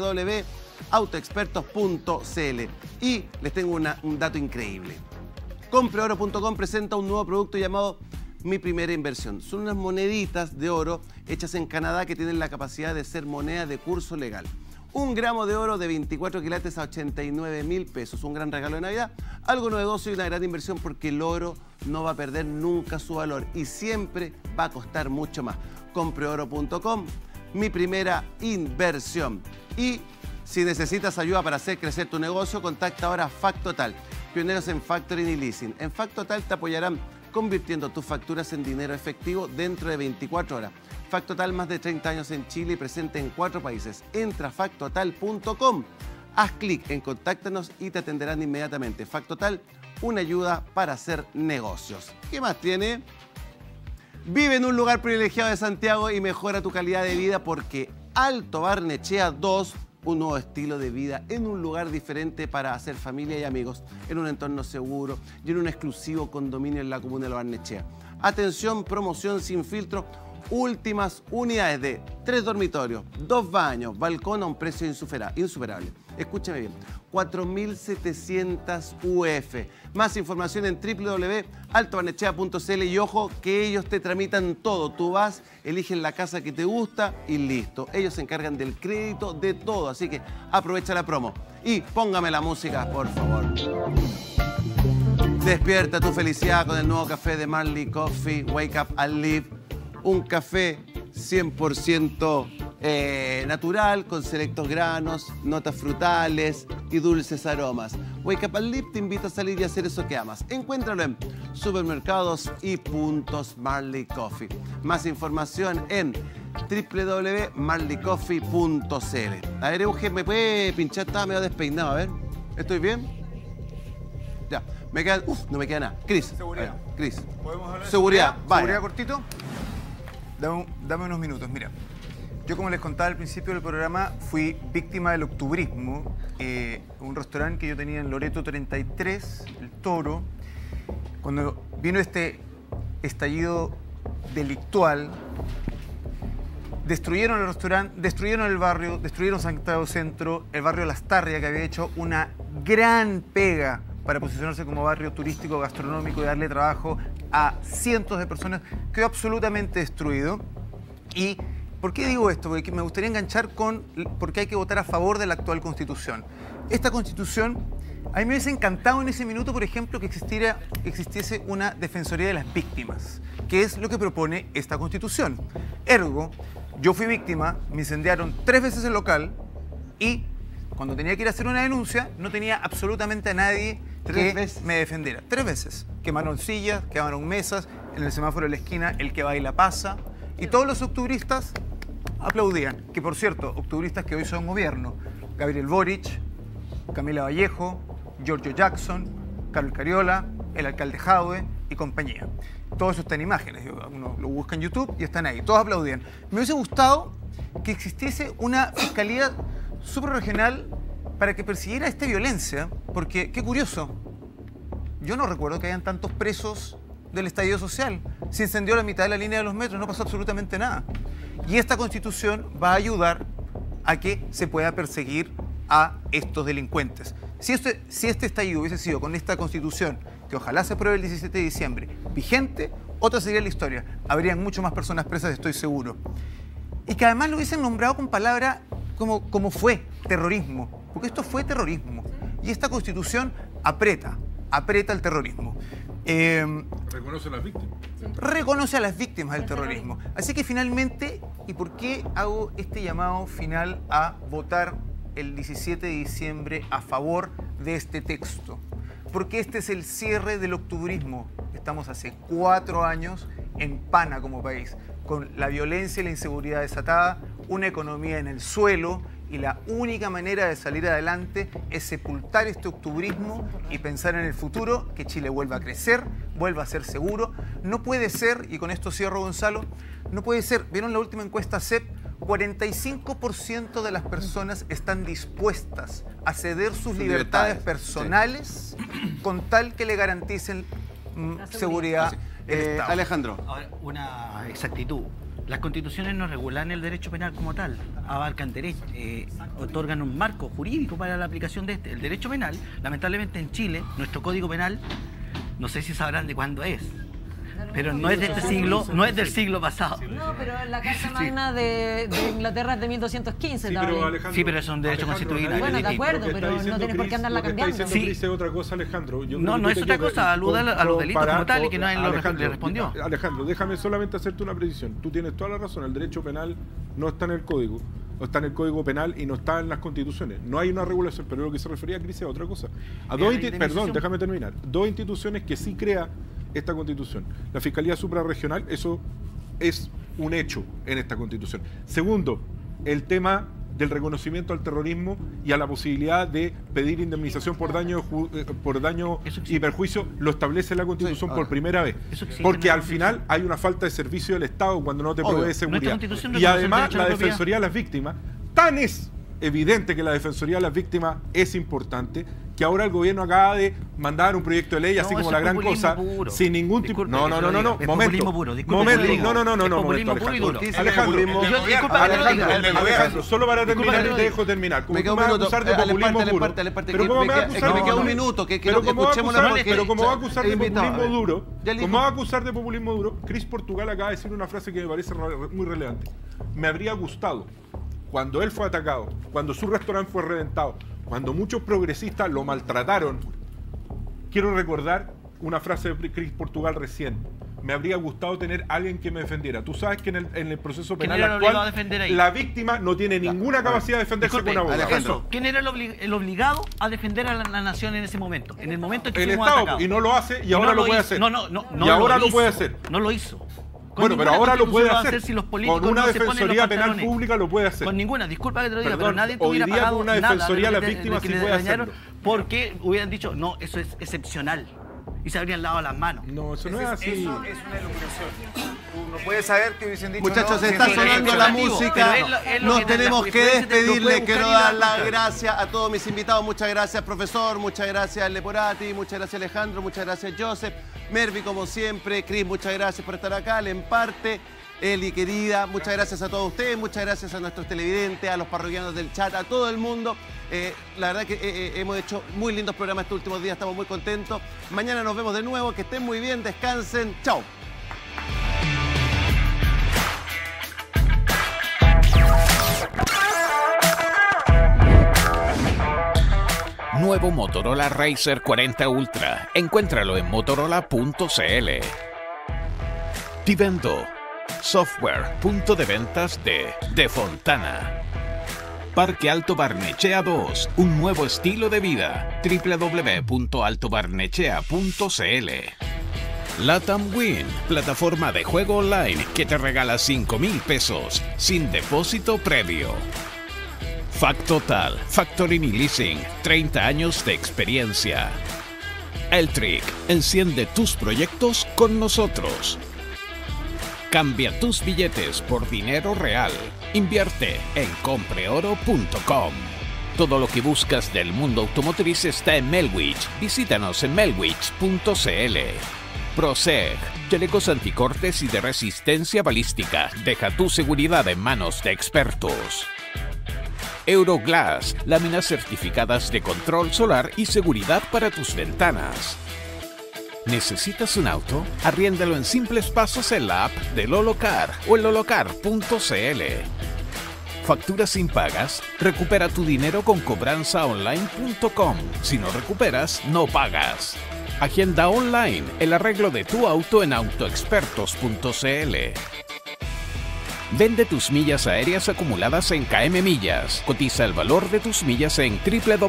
www.autoexpertos.cl. Y les tengo un dato increíble. Compreoro.com presenta un nuevo producto llamado Mi Primera Inversión. Son unas moneditas de oro hechas en Canadá que tienen la capacidad de ser moneda de curso legal. 1 gramo de oro de 24 quilates a 89.000 pesos. Un gran regalo de Navidad, algo novedoso y una gran inversión porque el oro no va a perder nunca su valor y siempre va a costar mucho más. Compreoro.com, Mi Primera Inversión. Y si necesitas ayuda para hacer crecer tu negocio, contacta ahora a Factotal, pioneros en factoring y leasing. En Factotal te apoyarán convirtiendo tus facturas en dinero efectivo dentro de 24 horas. Factotal, más de 30 años en Chile y presente en 4 países. Entra a factotal.com, haz clic en Contáctanos y te atenderán inmediatamente. Factotal, una ayuda para hacer negocios. ¿Qué más tiene? Vive en un lugar privilegiado de Santiago y mejora tu calidad de vida porque Alto Barnechea 2, un nuevo estilo de vida en un lugar diferente para hacer familia y amigos, en un entorno seguro y en un exclusivo condominio en la comuna de Barnechea. Atención, promoción sin filtro, últimas unidades de 3 dormitorios, 2 baños, balcón a un precio insuperable. Escúchame bien, 4.700 UF. Más información en www.altobarnechea.cl y ojo que ellos te tramitan todo. Tú vas, eligen la casa que te gusta y listo. Ellos se encargan del crédito, de todo. Así que aprovecha la promo. Y póngame la música, por favor. Despierta tu felicidad con el nuevo café de Marley Coffee, Wake Up and Live. Un café 100% natural, con selectos granos, notas frutales y dulces aromas. Wake Up and Live te invita a salir y hacer eso que amas. Encuéntralo en supermercados y puntos Marley Coffee. Más información en www.marleycoffee.cl. A ver, Euge, ¿me puede pinchar? Estaba medio despeinado, a ver. ¿Estoy bien? Ya. Me queda... no me queda nada. Cris. Seguridad. Cris. ¿Podemos hablar de seguridad? Vaya. ¿Seguridad cortito? Dame unos minutos. Mira, yo como les contaba al principio del programa, fui víctima del octubrismo. Un restaurante que yo tenía en Loreto 33, El Toro. Cuando vino este estallido delictual, destruyeron el restaurante, destruyeron el barrio, destruyeron Santiago Centro, el barrio Lastarria, que había hecho una gran pega para posicionarse como barrio turístico, gastronómico y darle trabajo a cientos de personas, quedó absolutamente destruido. ¿Y por qué digo esto? Porque me gustaría enganchar con por qué hay que votar a favor de la actual Constitución. Esta Constitución, a mí me hubiese encantado en ese minuto, por ejemplo, que existiese una Defensoría de las Víctimas, que es lo que propone esta Constitución. Ergo, yo fui víctima, me incendiaron 3 veces el local y cuando tenía que ir a hacer una denuncia, no tenía absolutamente a nadie que me defendiera. 3 veces. Quemaron sillas, quemaron mesas, en el semáforo de la esquina el que baila pasa. Y todos los octubristas aplaudían. Que por cierto, octubristas que hoy son gobierno. Gabriel Boric, Camila Vallejo, Giorgio Jackson, Carlos Cariola, el alcalde Jadwe y compañía. Todo eso está en imágenes. Uno lo busca en YouTube y están ahí. Todos aplaudían. Me hubiese gustado que existiese una fiscalía suprarregional para que persiguiera esta violencia, porque, qué curioso, yo no recuerdo que hayan tantos presos del estallido social. Se incendió la mitad de la línea de los metros, no pasó absolutamente nada. Y esta Constitución va a ayudar a que se pueda perseguir a estos delincuentes. Si este estallido hubiese sido con esta Constitución, que ojalá se apruebe el 17 de diciembre, vigente, otra sería la historia. Habrían mucho más personas presas, estoy seguro. Y que además lo hubiesen nombrado con palabra como fue, terrorismo. Porque esto fue terrorismo. Y esta Constitución aprieta el terrorismo. Reconoce a las víctimas. Reconoce a las víctimas del terrorismo. Así que finalmente, ¿y por qué hago este llamado final a votar el 17 de diciembre a favor de este texto? Porque este es el cierre del octubrismo. Estamos hace 4 años en pana como país, con la violencia y la inseguridad desatada, una economía en el suelo, y la única manera de salir adelante es sepultar este octubrismo y pensar en el futuro, que Chile vuelva a crecer, vuelva a ser seguro. No puede ser, y con esto cierro, Gonzalo, no puede ser, ¿vieron la última encuesta CEP? 45% de las personas están dispuestas a ceder sus libertades personales con tal que le garanticen seguridad. Alejandro. Ahora, una exactitud. Las constituciones no regulan el derecho penal como tal, abarcan derecho, otorgan un marco jurídico para la aplicación de este. El derecho penal, lamentablemente en Chile, nuestro código penal, no sé si sabrán de cuándo es, pero no es de este siglo, no es del siglo pasado. No, pero la Carta Magna de Inglaterra es de 1215. Sí, pero es un derecho constitucional. Bueno, de acuerdo, pero no tienes por qué andarla cambiando. Sí, dice otra cosa, Alejandro. No es otra cosa, aluda a los delitos como tal y que nadie le respondió. Alejandro, déjame solamente hacerte una precisión. Tú tienes toda la razón, el derecho penal no está en el código. No está en el Código Penal y no está en las constituciones. No hay una regulación, pero lo que se refería a Cris es otra cosa. Perdón, déjame terminar. 2 instituciones que sí crea esta Constitución. La Fiscalía Suprarregional, eso es un hecho en esta Constitución. Segundo, el tema del reconocimiento al terrorismo y a la posibilidad de pedir indemnización por daño y perjuicio, lo establece la Constitución por primera vez. Porque al final hay una falta de servicio del Estado cuando no te provee seguridad. Y además la Defensoría de las Víctimas, tan es evidente que la Defensoría de las Víctimas es importante, que ahora el gobierno acaba de mandar un proyecto de ley así como la gran cosa, sin ningún tipo... No, Alejandro, solo para terminar y te dejo terminar. Me queda un minuto. Pero como me va a acusar de populismo duro, pero como va a acusar de populismo duro, Cris Portugal acaba de decir una frase que me parece muy relevante. Me habría gustado, cuando él fue atacado, cuando su restaurante fue reventado, cuando muchos progresistas lo maltrataron, quiero recordar una frase de Cris Portugal recién. Me habría gustado tener alguien que me defendiera. Tú sabes que en el proceso penal actual la víctima no tiene ninguna capacidad de defenderse con abogado. ¿Quién era el obligado a defender a la nación en ese momento? En el momento en que el Estado, atacados. y no lo hace y ahora lo puede hacer. Y ahora lo puede hacer. No lo hizo. Bueno, pero ahora lo puede hacer. Si los con una defensoría penal pública lo puede hacer. Con ninguna, disculpa que te lo diga, pero nadie te hubiera pagado una defensoría a las víctimas sí puede hacerlo. Porque hubieran dicho, no, eso es excepcional. Y se habrían lavado las manos. No, eso no es así. Eso es una iluminación. Uno puede saber que hubiesen dicho. Muchachos, está sonando la música. Nos tenemos que despedirle. Quiero dar las gracias a todos mis invitados. Muchas gracias, profesor. Muchas gracias, Leporati. Muchas gracias, Alejandro. Muchas gracias, Joseph. Mervi, como siempre. Cris, muchas gracias por estar acá. Lemparte, Eli, querida. Muchas gracias a todos ustedes. Muchas gracias a nuestros televidentes, a los parroquianos del chat, a todo el mundo. La verdad que hemos hecho muy lindos programas estos últimos días. Estamos muy contentos. Mañana nos vemos de nuevo. Que estén muy bien. Descansen. Chao. Nuevo Motorola Razr 40 Ultra. Encuéntralo en motorola.cl. Tivendo. Software. Punto de ventas de Fontana. Parque Alto Barnechea 2. Un nuevo estilo de vida. www.altobarnechea.cl. Latam Win. Plataforma de juego online que te regala 5,000 pesos sin depósito previo. Factotal, Factoring y Leasing, 30 años de experiencia. Eltric, enciende tus proyectos con nosotros. Cambia tus billetes por dinero real. Invierte en compreoro.com. Todo lo que buscas del mundo automotriz está en Melwich. Visítanos en melwich.cl. Proseg, chalecos anticortes y de resistencia balística. Deja tu seguridad en manos de expertos. Euroglass, láminas certificadas de control solar y seguridad para tus ventanas. ¿Necesitas un auto? Arriéndalo en simples pasos en la app de Lolocar o en lolocar.cl. ¿Facturas impagas? Recupera tu dinero con cobranzaonline.com. Si no recuperas, no pagas. Agenda online el arreglo de tu auto en autoexpertos.cl. Vende tus millas aéreas acumuladas en KM Millas. Cotiza el valor de tus millas en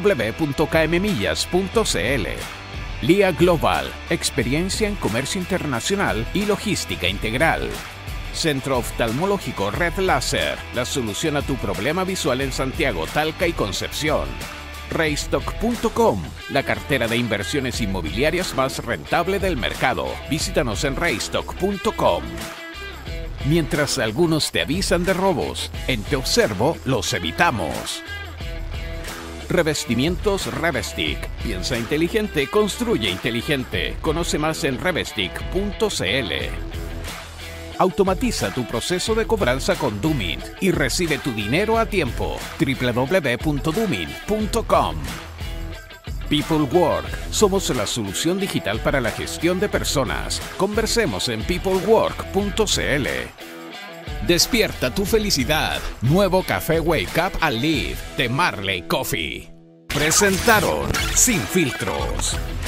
www.kmmillas.cl. LIA Global, experiencia en comercio internacional y logística integral. Centro Oftalmológico Red Láser, la solución a tu problema visual en Santiago, Talca y Concepción. Raystock.com, la cartera de inversiones inmobiliarias más rentable del mercado. Visítanos en raystock.com. Mientras algunos te avisan de robos, en Te Observo los evitamos. Revestimientos Revestic. Piensa inteligente, construye inteligente. Conoce más en revestic.cl. Automatiza tu proceso de cobranza con Doomint y recibe tu dinero a tiempo. www.doomint.com. People Work. Somos la solución digital para la gestión de personas. Conversemos en peoplework.cl. Despierta tu felicidad. Nuevo café Wake Up and Live de Marley Coffee. Presentaron Sin Filtros.